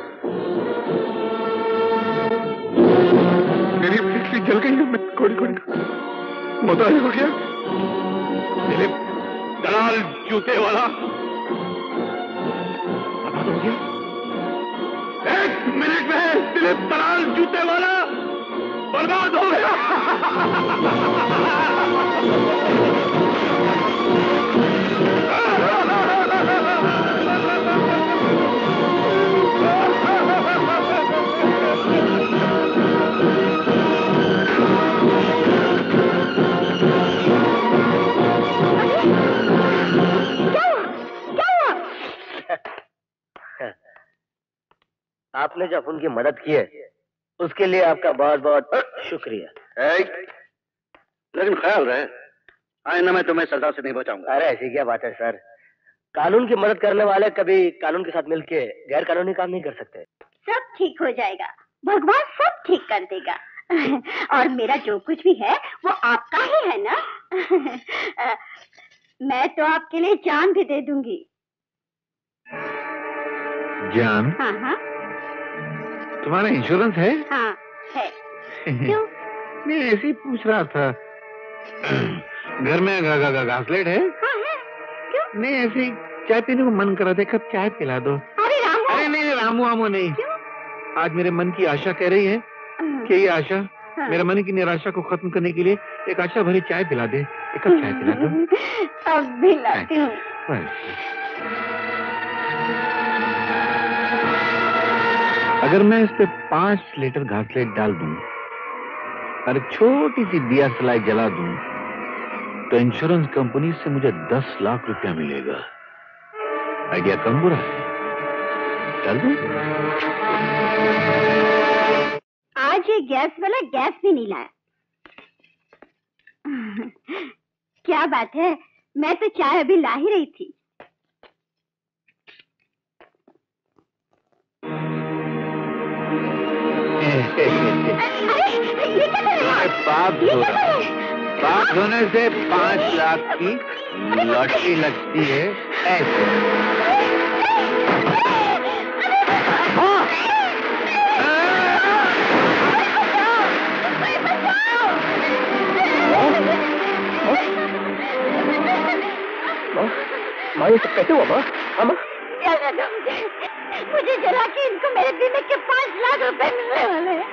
मेरी फैक्ट्री जल गई है, मैं कोड़ी मोहताज हो गया। दिलीप दलाल जूते वाला बर्बाद हो गया। एक मिनट में दिलीप दलाल जूते वाला बर्बाद हो गया। आपने जो उनकी मदद की है, उसके लिए आपका बहुत बहुत शुक्रिया। लेकिन ख्याल रहे, आईना मैं तुम्हें सजा से नहीं बचाऊंगा। अरे ऐसी क्या बात है सर, कानून की मदद करने वाले कभी कानून के साथ मिलके गैर कानूनी काम नहीं कर सकते। सब ठीक हो जाएगा, भगवान सब ठीक कर देगा। और मेरा जो कुछ भी है वो आपका ही है ना। मैं तो आपके लिए जान भी दे दूंगी। जान? हाँ हाँ तुम्हारा इंश्योरेंस है? हाँ है। क्यों? मैं ऐसे ही पूछ रहा था। घर में घासलेट है? हाँ है। क्यों? नहीं, ऐसे ही चाय पीने को मन करा, देखा चाय पिला दो। अरे रामू। अरे नहीं रामू आमू नहीं। क्यों? आज मेरे मन की आशा कह रही है कि ये आशा मेरे मन की निराशा को खत्म करने के लिए एक आशा भरी चाय पिला दे। एक कप चाय पिला दो। अब भी लाती हूँ। अगर मैं इस पे 5 लीटर घासलेट डाल दूं और एक छोटी सी दिया सलाई जला दूं तो इंश्योरेंस कंपनी से मुझे 10 लाख रुपया मिलेगा। आइडिया कम बुरा है, डाल दूं? आज ये गैस वाला गैस भी नहीं लाया। क्या बात है, मैं तो चाय अभी ला ही रही थी। बात होने से 5 लाख की लॉटरी लगती है ऐसे। माँ ये सब कैसे हुआ माँ? हाँ माँ? मुझे जला के इनको मेरे बीमे के 5 लाख रुपए मिलने वाले हैं।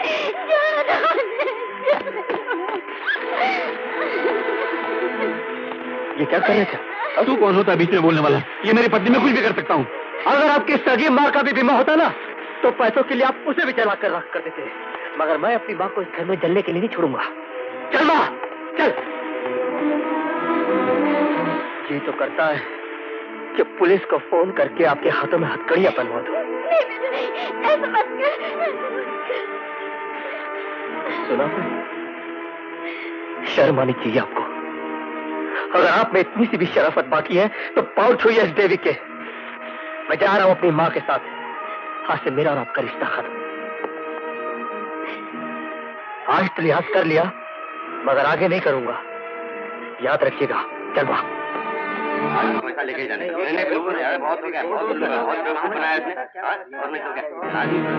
ये क्या कर रहे थे? तू कौन होता है बीच में बोलने वाला? ये मेरी पत्नी, में कुछ भी कर सकता हूँ। अगर आपकी सगी माँ का भी बीमा होता ना तो पैसों के लिए आप उसे भी जला कर रख कर देते, मगर मैं अपनी माँ को इस घर में जलने के लिए नहीं छोड़ूंगा। चल माँ। चल। जी तो करता है कि पुलिस को फोन करके आपके हाथों में हथकड़ियां बनवा दूं। ऐसा मत कर। सुना आपने? शर्म आनी चाहिए आपको। अगर आप में इतनी सी भी शराफत बाकी है तो पाँव छूइए इस देवी के। मैं जा रहा हूं अपनी मां के साथ। आज से मेरा और आपका रिश्ता खत्म। आज तो लिहाज कर लिया, मगर आगे नहीं करूंगा, याद रखिएगा। चल बा। लेके जाने बिल्कुल यार, बहुत हो गया, बहुत बेवकूफ बनाया इसने। और नहीं तो क्या।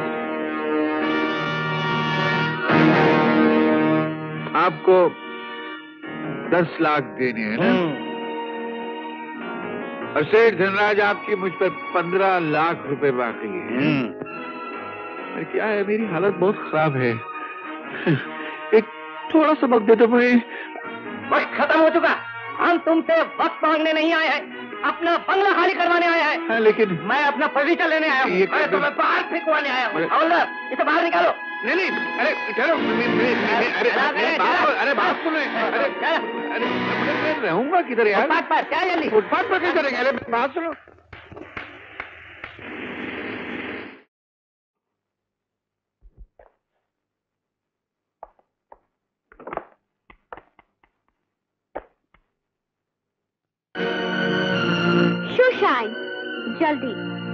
आपको 10 लाख देने हैं ना? और सेठ धनराज आपकी मुझ पर 15 लाख रुपए बाकी है। क्या है, मेरी हालत बहुत खराब है। एक थोड़ा सा वक्त दे दो मुझे। वक्त खत्म हो चुका। हम तुमसे वक्त मांगने नहीं आए हैं, अपना बंगला खाली करवाने आए हैं। हाँ, लेकिन मैं अपना फर्नीचर लेने आया हूँ। मैं तुम्हें बाहर फेंकवाने आया हूँ। हवलदार, इसे बाहर निकालो। नहीं, अरे ठहरो, अरे बात सुनो। अरे मैं रहूंगा किधर यार? फुटपाथ पर, क्या जल्दी? फुटपाथ पर कैसे रहेंगे? अरे बात सुनो। शोशाइन, जल्दी।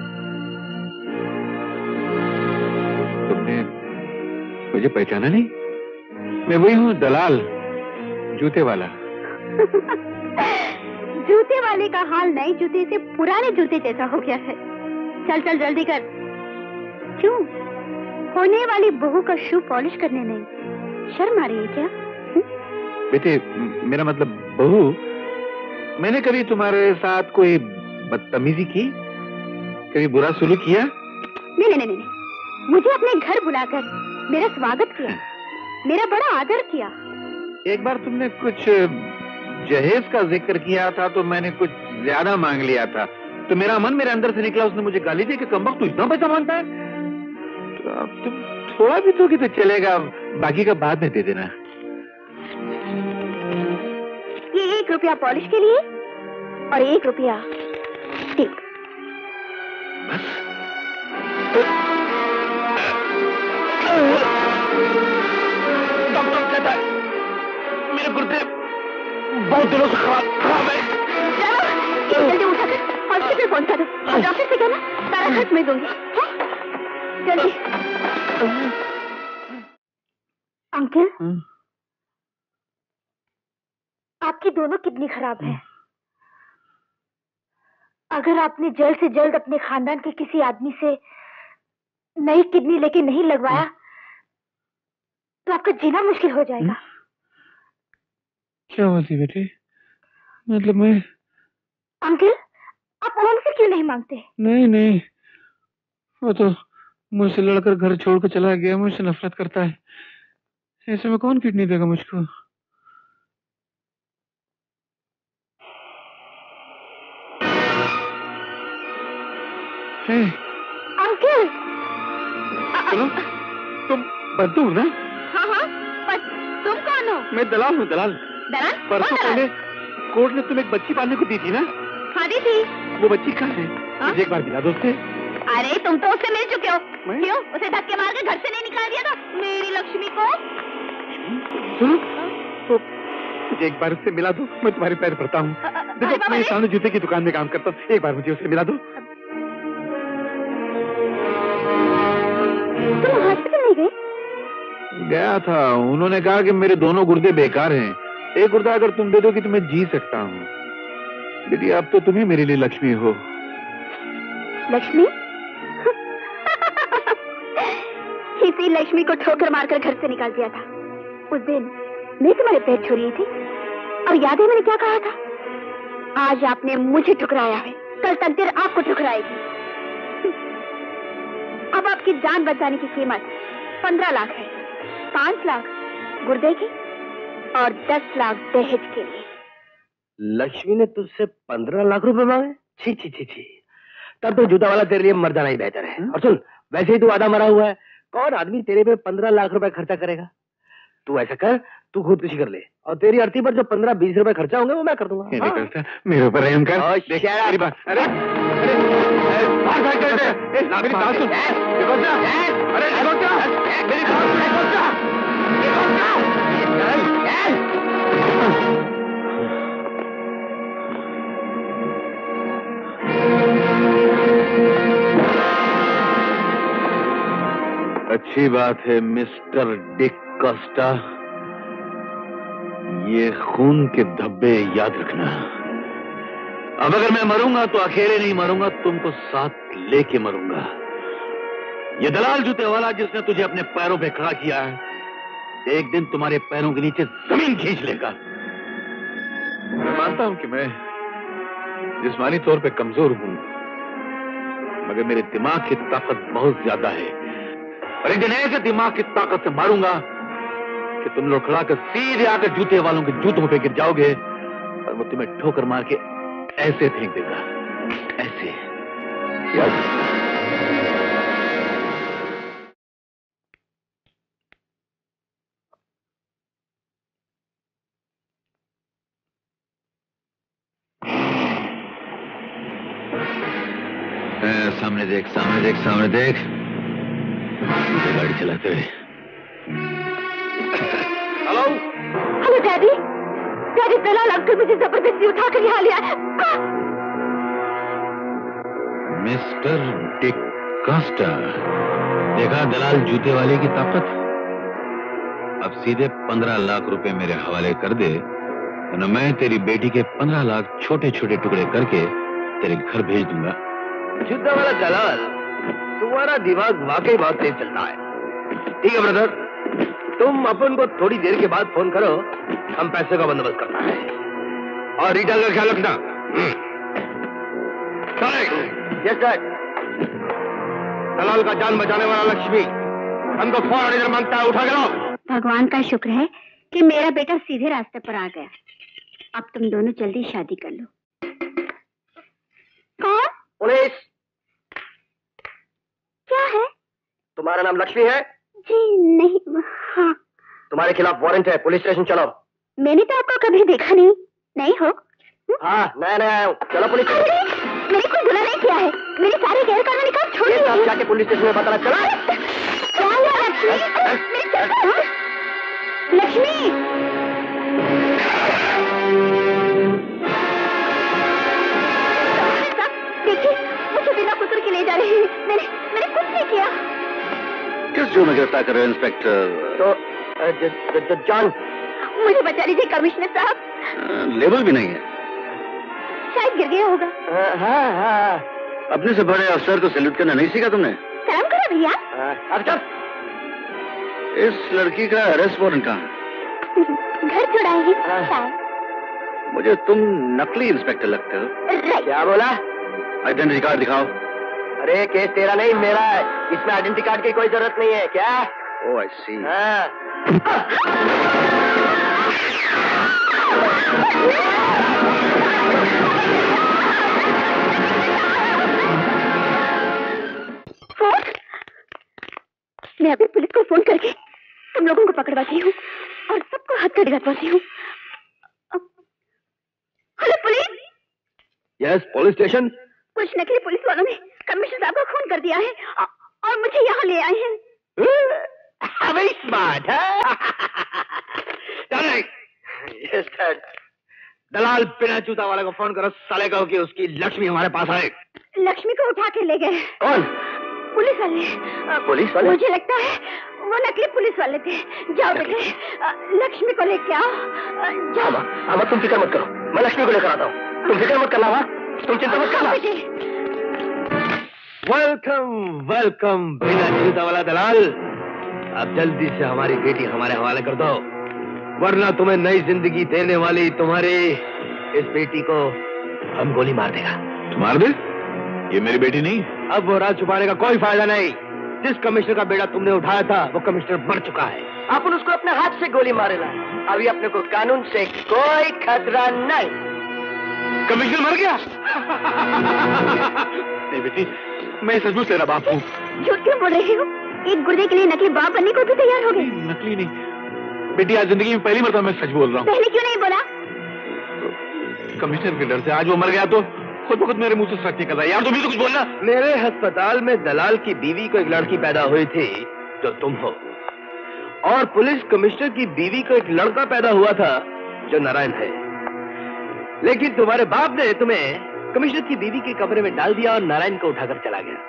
तुमने मुझे पहचाना नहीं? मैं वही हूँ, दलाल, जूते वाला। जूते वाले का हाल नए जूते से पुराने जूते जैसा हो गया है। चल चल जल्दी कर। क्यों? होने वाली बहू का शू पॉलिश करने नहीं शर्म आ रही है क्या? बेटे, मेरा मतलब बहू, मैंने कभी तुम्हारे साथ कोई बदतमीजी की, कभी बुरा सलूक किया? नहीं, मुझे अपने घर बुलाकर मेरा स्वागत किया, मेरा बड़ा आदर किया। एक बार तुमने कुछ जहेज का जिक्र किया था तो मैंने कुछ ज्यादा मांग लिया था, तो मेरा मन मेरे अंदर से निकला, उसने मुझे गाली दी कि कमबख्त तू इतना पैसा मांगता है। तो अब तुम थोड़ा भी दोगी तो चलेगा, बाकी का बाद में दे देना। ये 1 रुपया पॉलिश के लिए और 1 रुपया टिप। डॉक्टर कहता है मेरे गुर्दे बहुत दिनों से खराब है। जल्दी उठाकर हॉस्पिटल पहुंचा दो और डॉक्टर से कहना सारा खर्च मैं दूंगी। जल्दी। अंकल, आपकी दोनों किडनी खराब है। अगर आपने जल्द से जल्द अपने खानदान के किसी आदमी से नई किडनी लेके नहीं लगवाया तो आपका जीना मुश्किल हो जाएगा। क्या बात है बेटे? मतलब मैं... अंकल, आप उनसे क्यों नहीं मांगते? नहीं, वो तो मुझसे लड़कर घर छोड़कर चला गया, मुझसे नफरत करता है। ऐसे में कौन किडनी देगा मुझको? अंकल, चलो, तुम बद्दू हो ना? हाँ, पर तुम कौन हो? मैं दलाल हूँ, दलाल। परसों पहले कोर्ट ने तुम्हें एक बच्ची पालने को दी थी ना? हाँ, दी थी। वो बच्ची कहाँ है? मुझे एक बार दिला दो उससे। अरे तुम तो उससे मिल चुके हो। क्यों? उसे धक्के मार के घर से नहीं निकाल दिया था मेरी लक्ष्मी को? सुनो, तो मुझे एक बार उससे मिला दो, मैं तुम्हारे पैर पड़ता हूँ। देखो, मैं सामने जूते की दुकान में काम करता हूँ, एक बार मुझे उससे मिला दो। तुम हॉस्पिटल नहीं गए? गया था, उन्होंने कहा कि मेरे दोनों गुर्दे बेकार हैं, एक गुर्दा अगर तुम दे दो कि तो मैं जी सकता हूँ। दीदी, अब तो तुम ही मेरे लिए लक्ष्मी हो। लक्ष्मी? इसी लक्ष्मी को ठोकर मारकर घर से निकाल दिया था। उस दिन मैं तुम्हारे पैर छू रही थी और याद है मैंने क्या कहा था? आज आपने मुझे ठुकराया है, कल तकदीर आपको ठुकराएगी। अब आपकी जान बचाने की कीमत 15 लाख है। 5 लाख गुर्दे की और 10 लाख दहेज के लिए। लक्ष्मी ने तुझसे 15 लाख रुपए मांगे? छी। तब तो जूता वाला तेरे लिए मर जाना ही बेहतर है। और सुन, वैसे ही तू आधा मरा हुआ है, कौन आदमी तेरे पे 15 लाख रुपए खर्चा करेगा? तू ऐसा कर, तू खुदकुशी कर ले, और तेरी अर्थी पर जो 15-20 रुपए खर्चा होंगे वो मैं कर दूंगा। हाँ। मेरे ऊपर रहम कर। मेरी बात, अरे अरे मेरी बात सुन। अरे मेरी अच्छी बात है मिस्टर डिक कॉस्टा, ये खून के धब्बे याद रखना। अब अगर मैं मरूंगा तो अकेले नहीं मरूंगा, तुमको साथ लेके मरूंगा। ये दलाल जूते वाला जिसने तुझे अपने पैरों पे खड़ा किया है, एक दिन तुम्हारे पैरों के नीचे जमीन खींच लेगा। मैं मानता हूं कि मैं जिस्मानी तौर पे कमजोर हूं, मगर मेरे दिमाग की ताकत बहुत ज्यादा है, और एक दिन ऐसे दिमाग की ताकत से मारूंगा कि तुम लोग खड़ा कर सीधे आकर जूते वालों के जूतों पे गिर जाओगे, और वो तुम्हें ठोकर मार के ऐसे फेंक देगा, ऐसे। याद रखना। सामने देख, सामने देख, सामने देख, गाड़ी चलाते हुए। Hello hello daddy, daddy Dalal uncle मुझे जबरदस्ती उठा कर यहाँ ले आए। मिस्टर डिक कॉस्टा, देखा दलाल जूते वाले की ताकत। अब सीधे 15 लाख रुपए मेरे हवाले कर दे, वरना मैं तेरी बेटी के 15 लाख छोटे छोटे टुकड़े करके तेरे घर भेज दूंगा। जूते वाला दलाल, तुम्हारा दिमाग वाकई बहुत तेज चलता है। ठीक है ब्रदर, तुम अपन को थोड़ी देर के बाद फोन करो, हम पैसे का बंदोबस्त करना है, और रिटेल का ख्याल रखना। Yes dad. दलाल का जान बचाने वाला लक्ष्मी हमको फौरन इधर मांगता है, उठा के लाओ। भगवान का शुक्र है कि मेरा बेटा सीधे रास्ते पर आ गया। अब तुम दोनों जल्दी शादी कर लो। कौन? पुलिस। क्या है? तुम्हारा नाम लक्ष्मी है? जी नहीं। हाँ। तुम्हारे खिलाफ वारंट है, पुलिस स्टेशन चलो। मैंने तो आपको कभी देखा नहीं। नहीं हो? हाँ, नया नया आया हूँ, चलो पुलिस स्टेशन। मैंने कोई गुनाह नहीं किया है, मेरे सारे गैर कानूनी काम छोड़ दिए। जाके पुलिस स्टेशन में बताना। चला लक्ष्मी। देखिए, मुझे बिना कुतर के ले जा रहे हैं। मैंने कुछ नहीं किया। किस जुर्म में गिरफ्तार कर रहे हैं इंस्पेक्टर? तो जॉन। मुझे बचा लीजिए कमिश्नर साहब। लेबल भी नहीं है, शायद गिर गया होगा। हाँ। अपने से बड़े अफसर को सैल्यूट करना नहीं सीखा तुमने? शर्म करो भैया। अफसर, इस लड़की का अरेस्ट वारंट कहाँ है? घर छुड़ाएंगे शायद। मुझे तुम नकली इंस्पेक्टर लगते हो। क्या बोला? आइडेंटिटी कार्ड दिखाओ। अरे केस तेरा नहीं मेरा है, इसमें आइडेंटिटी कार्ड की कोई जरूरत नहीं है। क्या? ओह आई सी। मैं अभी पुलिस को फोन करके तुम लोगों को पकड़वाती हूँ और सबको हत्या दिखाती हूँ। Hello police. Yes, police station. कुछ नकली पुलिस वालों ने कमिश्नर साहब को खून कर दिया है और मुझे यहाँ ले आए हैं। Very smart, huh? Yes, Dad. दलाल बिना जूता वाले को फोन करो, साले कहो कि उसकी लक्ष्मी हमारे पास आए। लक्ष्मी को उठा के ले गए। कौन? पुलिस वाले। पुलिस वाले? मुझे लगता है वो नकली पुलिस वाले थे। जाओ बेटे, लक्ष्मी को लेके आओ। जाओ। अमर तुम फिक्र मत करो, मैं लक्ष्मी को लेकर आता हूँ। तुम फिक्र मत करना, तुम चिंता मत करना। वेलकम वेलकम बिना जूता वाला दलाल। अब जल्दी से हमारी बेटी हमारे हवाले कर दो, वरना तुम्हें नई जिंदगी देने वाली तुम्हारी इस बेटी को हम गोली मार देगा। मार दे? ये मेरी बेटी नहीं। अब वो राज छुपाने का कोई फायदा नहीं। जिस कमिश्नर का बेटा तुमने उठाया था वो कमिश्नर मर चुका है। अपन उसको अपने हाथ से गोली मारेगा। अभी अपने को कानून से कोई खतरा नहीं। कमिश्नर मर गया? नहीं बेटी, मैं सचमुच तेरा बाप हूँ। झूठ क्यों बोल रहे हो? एक गुर्दे के लिए नकली बाप बनने को भी तैयार हो गए? नकली नहीं बेटी आज जिंदगी में पहली मरतबा मैं सच बोल रहा हूँ। पहले क्यों नहीं बोला? कमिश्नर के डर से। आज वो मर गया तो खुद ब खुद मेरे मुंह से सच निकल रहा है। यार तुम भी तो कुछ बोलना। मेरे अस्पताल में दलाल की बीवी को एक लड़की पैदा हुई थी जो तुम हो, और पुलिस कमिश्नर की बीवी को एक लड़का पैदा हुआ था जो नारायण है। लेकिन तुम्हारे बाप ने तुम्हें कमिश्नर की बीवी के कमरे में डाल दिया और नारायण को उठाकर चला गया।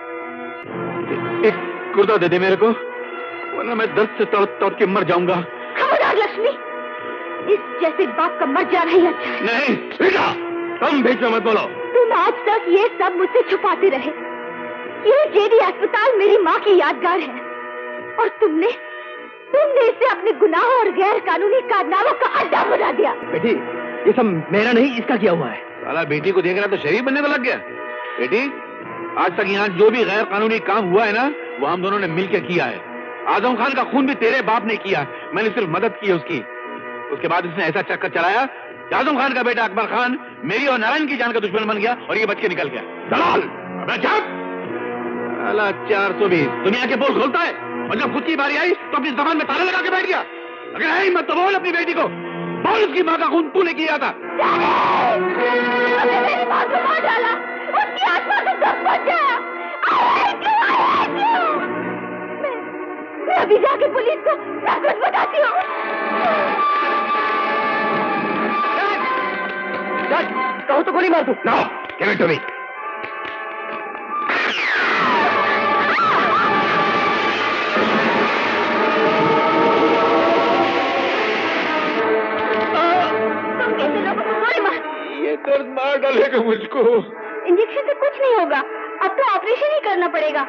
एक कुर्ता दे दे मेरे को, वरना मैं दर्द से तड़प तड़प के मर जाऊंगा। खबरदार लक्ष्मी, इस जैसे बाप का मर जाना ही अच्छा है। नहीं बेटा, तुम बीच में मत बोलो। तुम आज तक ये सब मुझसे छुपाते रहे। ये जेडी अस्पताल मेरी माँ की यादगार है, और तुमने इसे अपने गुनाहों और गैर कानूनी कारनामों का अड्डा बना दिया। बेटी, ये सब मेरा नहीं, इसका किया हुआ है। साला बेटी को देख रहा तो शरीफ बनने को लग गया। बेटी, आज तक यहाँ जो भी गैर कानूनी काम हुआ है ना, वो हम दोनों ने मिलकर किया है। आजम खान का खून भी तेरे बाप ने किया, मैंने सिर्फ मदद की है उसकी। उसके बाद उसने ऐसा चक्कर चलाया कि आजम खान का बेटा अकबर खान मेरी और नारायण की जान का दुश्मन बन गया, और ये बच के निकल गया। दलाल, अबे चुप! साला 420 दुनिया के पोल खोलता है, और जब खुद की बारी आई तो अपनी जबान में ताला लगा के बैठ गया। अगर है मत तो बोल अपनी बेटी को, बोल उसकी माँ का खून तूने किया था। मेरी माँ को मार डाला, उसकी आत्मा को सब बच गया। मैं अभी जाके पुलिस को सब कुछ बताती हूँ। कहो तो गोली मार दूं। No, give it to me. ये दर्द मार डालेगा मुझको। इंजेक्शन से कुछ नहीं होगा, अब तो ऑपरेशन ही करना पड़ेगा।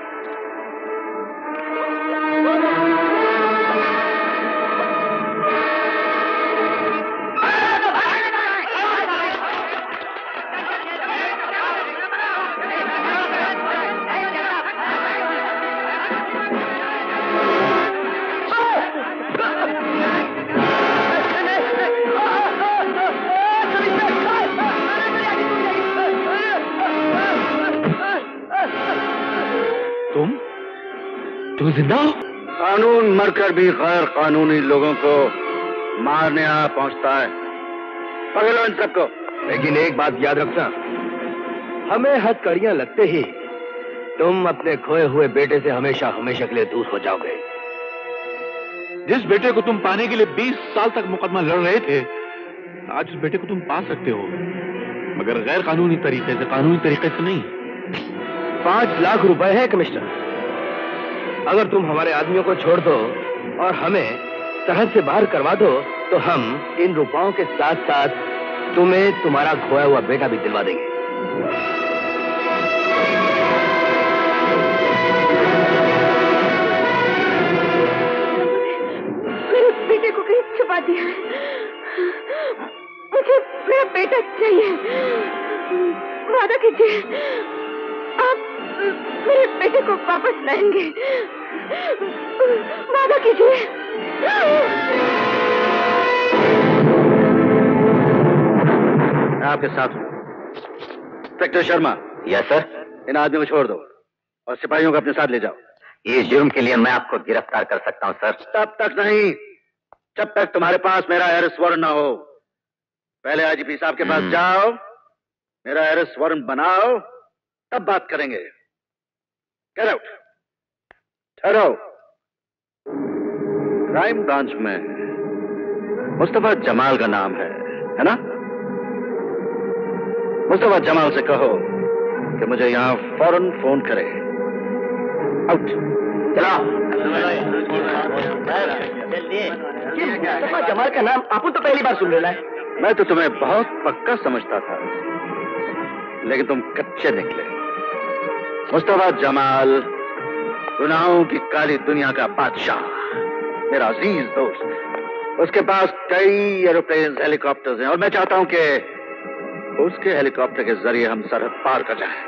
तुम जिंदा हो? कानून मरकर भी गैर कानूनी लोगों को मारने आ पहुंचता है। पकड़ो इन सबको। लेकिन एक बात याद रखना, हमें हथकड़ियां लगते ही तुम अपने खोए हुए बेटे से हमेशा हमेशा के लिए दूर हो जाओगे। जिस बेटे को तुम पाने के लिए 20 साल तक मुकदमा लड़ रहे थे, आज उस बेटे को तुम पा सकते हो, मगर गैर कानूनी तरीके से, कानूनी तरीके से नहीं। 5 लाख रुपए है कमिश्नर। अगर तुम हमारे आदमियों को छोड़ दो और हमें सरहद से बाहर करवा दो, तो हम इन रुपयों के साथ साथ तुम्हें तुम्हारा खोया हुआ बेटा भी दिलवा देंगे। मेरे बेटे को कहीं छुपा दिया है। मुझे मेरा बेटा चाहिए। वादा कीजिए, आप मेरे बेटे को वापस लाएंगे। वादा कीजिए। मैं आपके साथ हूं। इंस्पेक्टर शर्मा। Yes sir. इन आदमियों को छोड़ दो और सिपाहियों को अपने साथ ले जाओ। ये जुर्म के लिए मैं आपको गिरफ्तार कर सकता हूँ सर। तब तक नहीं, जब तक तुम्हारे पास मेरा अरेस्ट वारंट ना हो। पहले आईजीपी साहब के पास जाओ, मेरा अरेस्ट वारंट बनाओ, तब बात करेंगे। Get out. ठहरो। क्राइम ब्रांच में मुस्तफा जमाल का नाम है ना? मुस्तफा जमाल से कहो कि मुझे यहां फौरन फोन करे। आउट। चलो। मुस्तफा जमाल का नाम आपको तो पहली बार सुन रहा है। मैं तो तुम्हें बहुत पक्का समझता था, लेकिन तुम कच्चे निकले। मुस्तफा जमाल गुनाहों की काली दुनिया का बादशाह, मेरा अजीज दोस्त। उसके पास कई एरोप्लेन, हेलीकॉप्टर्स हैं, और मैं चाहता हूं कि उसके हेलीकॉप्टर के जरिए हम सरहद पार कर जाएं।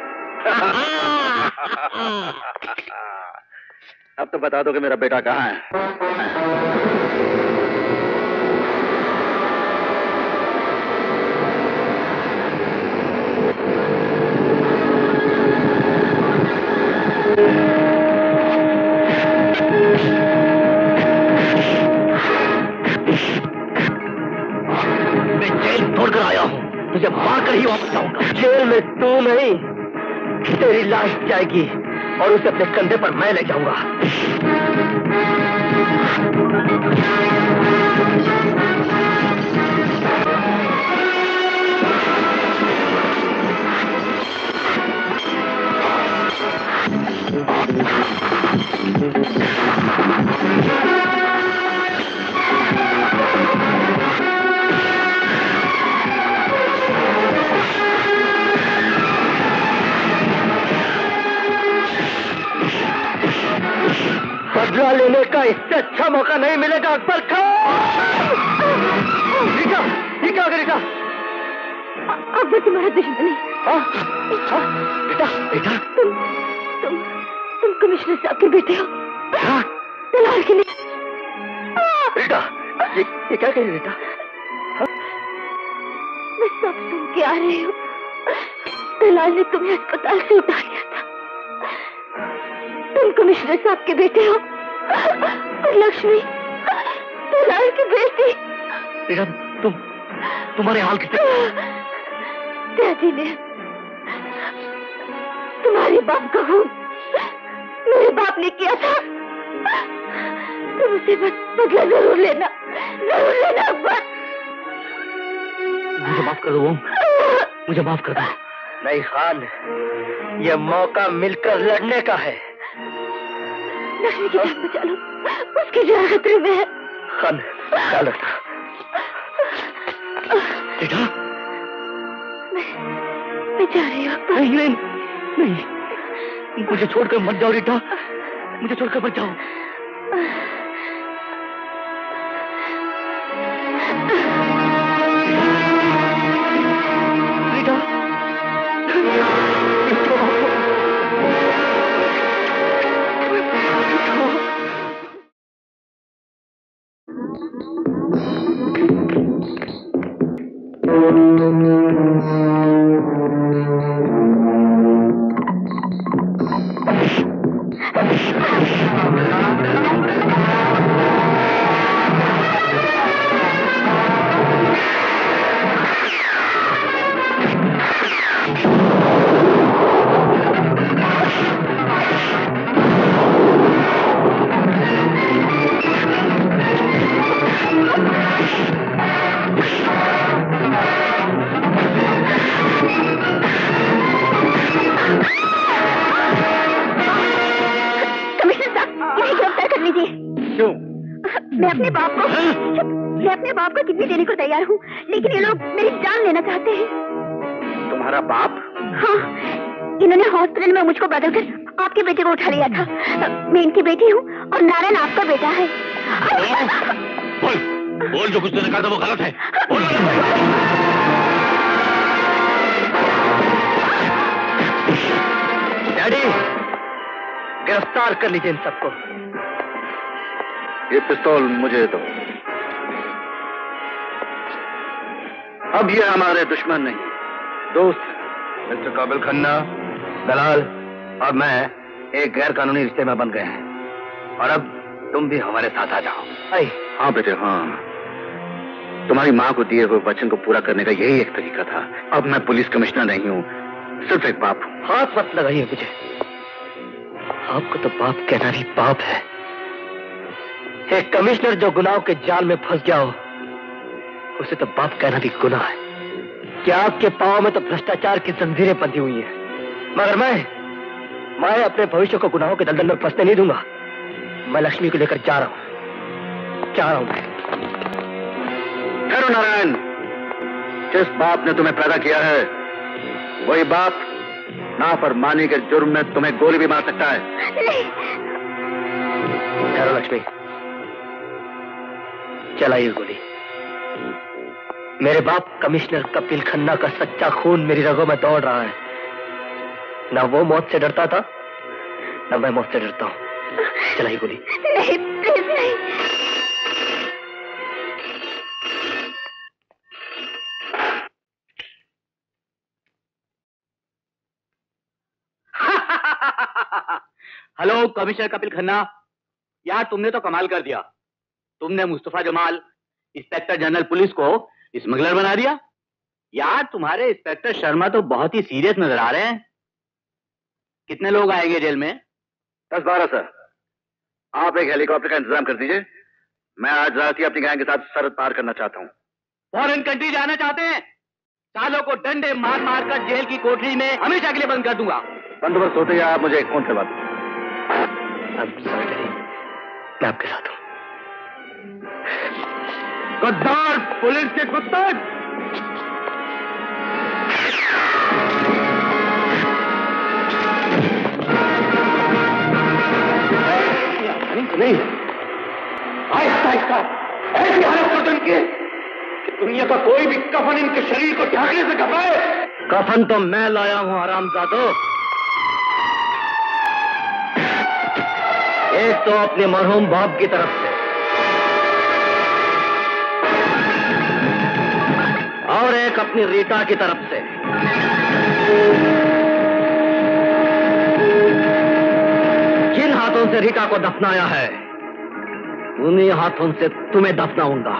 अब तो बता दो कि मेरा बेटा कहाँ है। नहीं, तेरी लाश जाएगी और उसे अपने कंधे पर मैं ले जाऊंगा। बदला लेने का इससे अच्छा मौका नहीं मिलेगा अकबर खान। रीटा, ये क्या रीटा? अकबर तुम्हारा दुश्मन है। बेटा, बेटा, तुम कमिश्नर साहब के बेटे हो। तलाश के लिए। बेटा, ये क्या कह रही बेटा? मैं सब सुन के आ रही हूँ। तलाश ने तुम्हें अस्पताल से उठा लिया था। तुम कमिश्नर साहब के बेटे हो और लक्ष्मी तलाश की बेटी। बेटा, तुम्हारे हाल कैसे? डैडी ने तुम्हारे बाप का खून मेरे बाप ने किया था। तुम उसे बदला जरूर लेना अकबर। मुझे माफ कर दो ओम, मुझे माफ कर दो। नहीं खान, ये मौका मिलकर लड़ने का है। लक्ष्मी की जान बचा लो, उसकी जान खतरे में है। खान, ख्याल रखना। बेटा, मैं जा रही हूँ। नहीं, मुझे छोड़कर मत जाओ रीटा, मुझे छोड़कर मत जाओ। रीटा, मैं अपने बाप को किडनी देने को तैयार हूँ, लेकिन ये लोग मेरी जान लेना चाहते हैं। तुम्हारा बाप? हाँ, इन्होंने हॉस्पिटल में मुझको बदलकर आपके बेटे को उठा लिया था। मैं इनकी बेटी हूँ और नारायण आपका बेटा है। बोल जो कुछ तूने कहा था वो गलत है। बोल। डैडी, गिरफ्तार कर लीजिए इन सबको। ये पिस्तौल मुझे दो। अब ये हमारे दुश्मन नहीं, दोस्त। मिस्टर काबिल खन्ना, दलाल और मैं एक गैर कानूनी रिश्ते में बन गए हैं और अब तुम भी हमारे साथ आ जाओ। हाँ बेटे, हाँ। तुम्हारी माँ को दिए हुए वचन को पूरा करने का यही एक तरीका था। अब मैं पुलिस कमिश्नर नहीं हूँ, सिर्फ एक बाप हूँ। हाथ मत लगाइए मुझे, आपको तो बाप कहना भी पाप है। एक कमिश्नर जो गुनाहों के जाल में फंस गया हो, उसे तो बाप कहना भी गुनाह है। क्या आपके पांव में तो भ्रष्टाचार की जंजीरें बंधी हुई हैं, मगर मैं अपने भविष्य को गुनाहों के दलदल में फंसने नहीं दूंगा। मैं लक्ष्मी को लेकर जा रहा हूं मैं। ठहरो नारायण, जिस बाप ने तुम्हें पैदा किया है वही बाप नाफरमानी के जुर्म में तुम्हें गोली भी मार सकता है। ठहरो लक्ष्मी, चलाइए गोली। मेरे बाप कमिश्नर कपिल खन्ना का सच्चा खून मेरी रगों में दौड़ रहा है। ना वो मौत से डरता था, ना मैं मौत से डरता हूं। चलाइए गोली। नहीं, प्लीज नहीं। हेलो कमिश्नर कपिल खन्ना, यार तुमने तो कमाल कर दिया। तुमने Mustafa Jamal, inspector general police को स्मगलर बना दिया। यार तुम्हारे इंस्पेक्टर शर्मा तो बहुत ही सीरियस नजर आ रहे हैं। कितने लोग आएंगे जेल में? 10-12 सर। आप एक हेलीकॉप्टर का इंतजाम कर दीजिए। मैं आज रात ही अपनी गैंग के साथ सरहद पार करना चाहता हूँ। फॉरेन कंट्री जाना चाहते हैं? सालों को डंडे मार मार कर जेल की कोठरी में हमेशा के लिए बंद कर दूंगा। बंदोबस्त होते ही आप मुझे एक फोन करवा दो। अब समझ मैं आपके साथ हूँ। गद्दार पुलिस के कुत्ते! नहीं, आहिस्ता आहिस्ता ऐसी हालत कर दो इनकी कि दुनिया का कोई भी कफन इनके शरीर को ढकने से घबराए। कफन तो मैं लाया हूं हरामजादो। एक तो अपने मरहूम बाप की तरफ से और एक अपनी रीटा की तरफ से। जिन हाथों से रीटा को दफनाया है उन्हीं हाथों से तुम्हें दफनाऊंगा।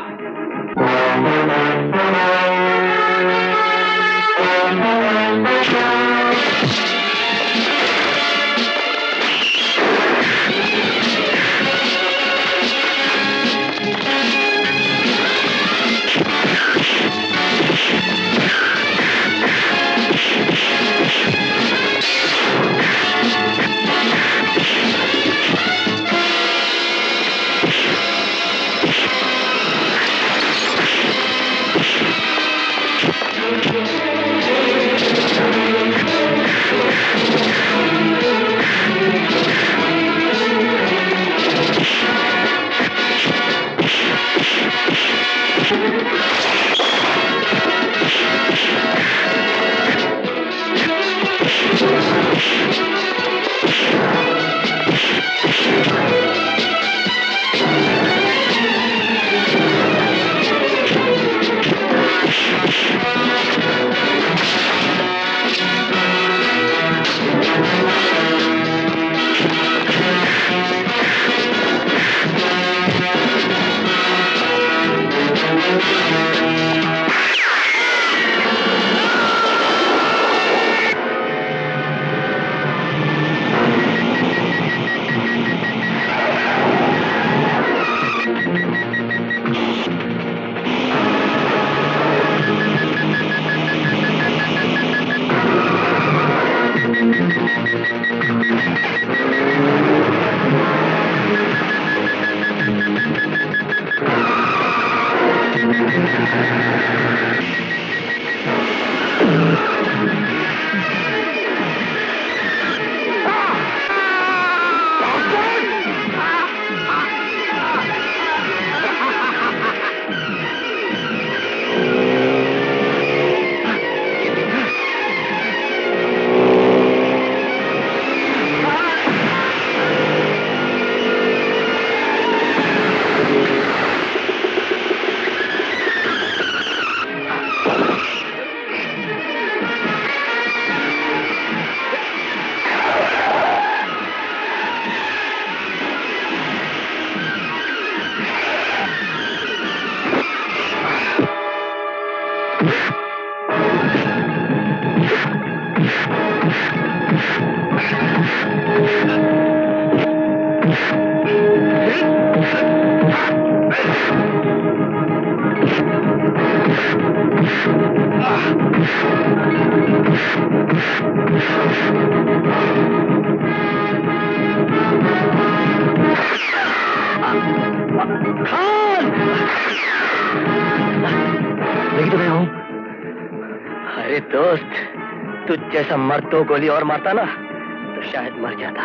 जैसा मर्द 2 गोली और मारता ना तो शायद मर जाता,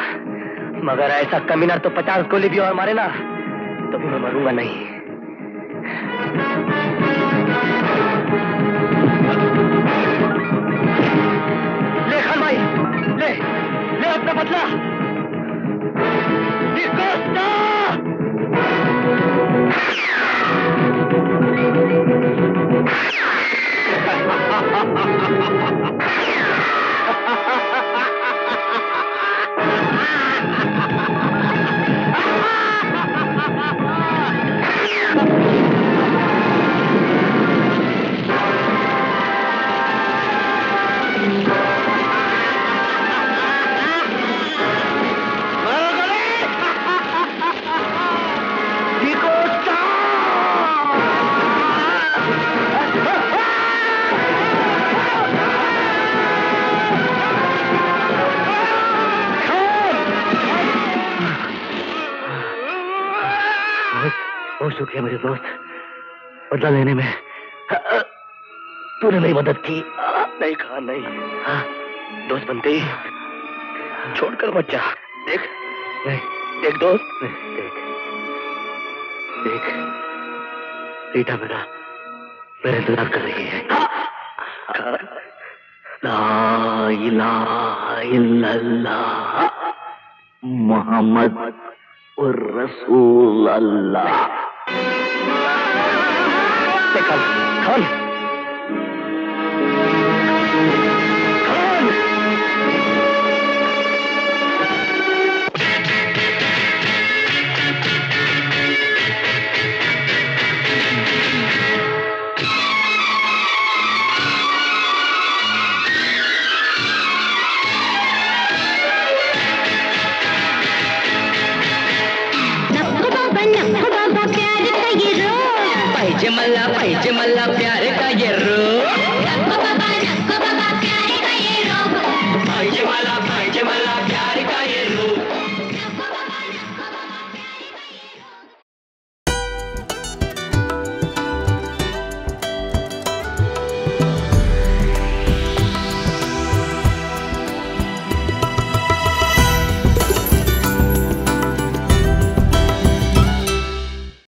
मगर ऐसा कमीना तो 50 गोली भी और मारे ना तो भी मैं मरूंगा नहीं। ले खान भाई, ले ले अपना बदला। जो किया मेरे दोस्त, बदला लेने में तूने मेरी मदद की। नहीं कहा नहीं। हाँ, दोस्त बनते ही छोड़कर मत जा। देख नहीं, देख दोस्त, देख देख रीटा मेरा इंतजार कर रही है। ला इलाहा इल्लल्लाह मोहम्मद और रसूल अल्लाह। खान खान पैजे मल्ला प्यार का ये रो।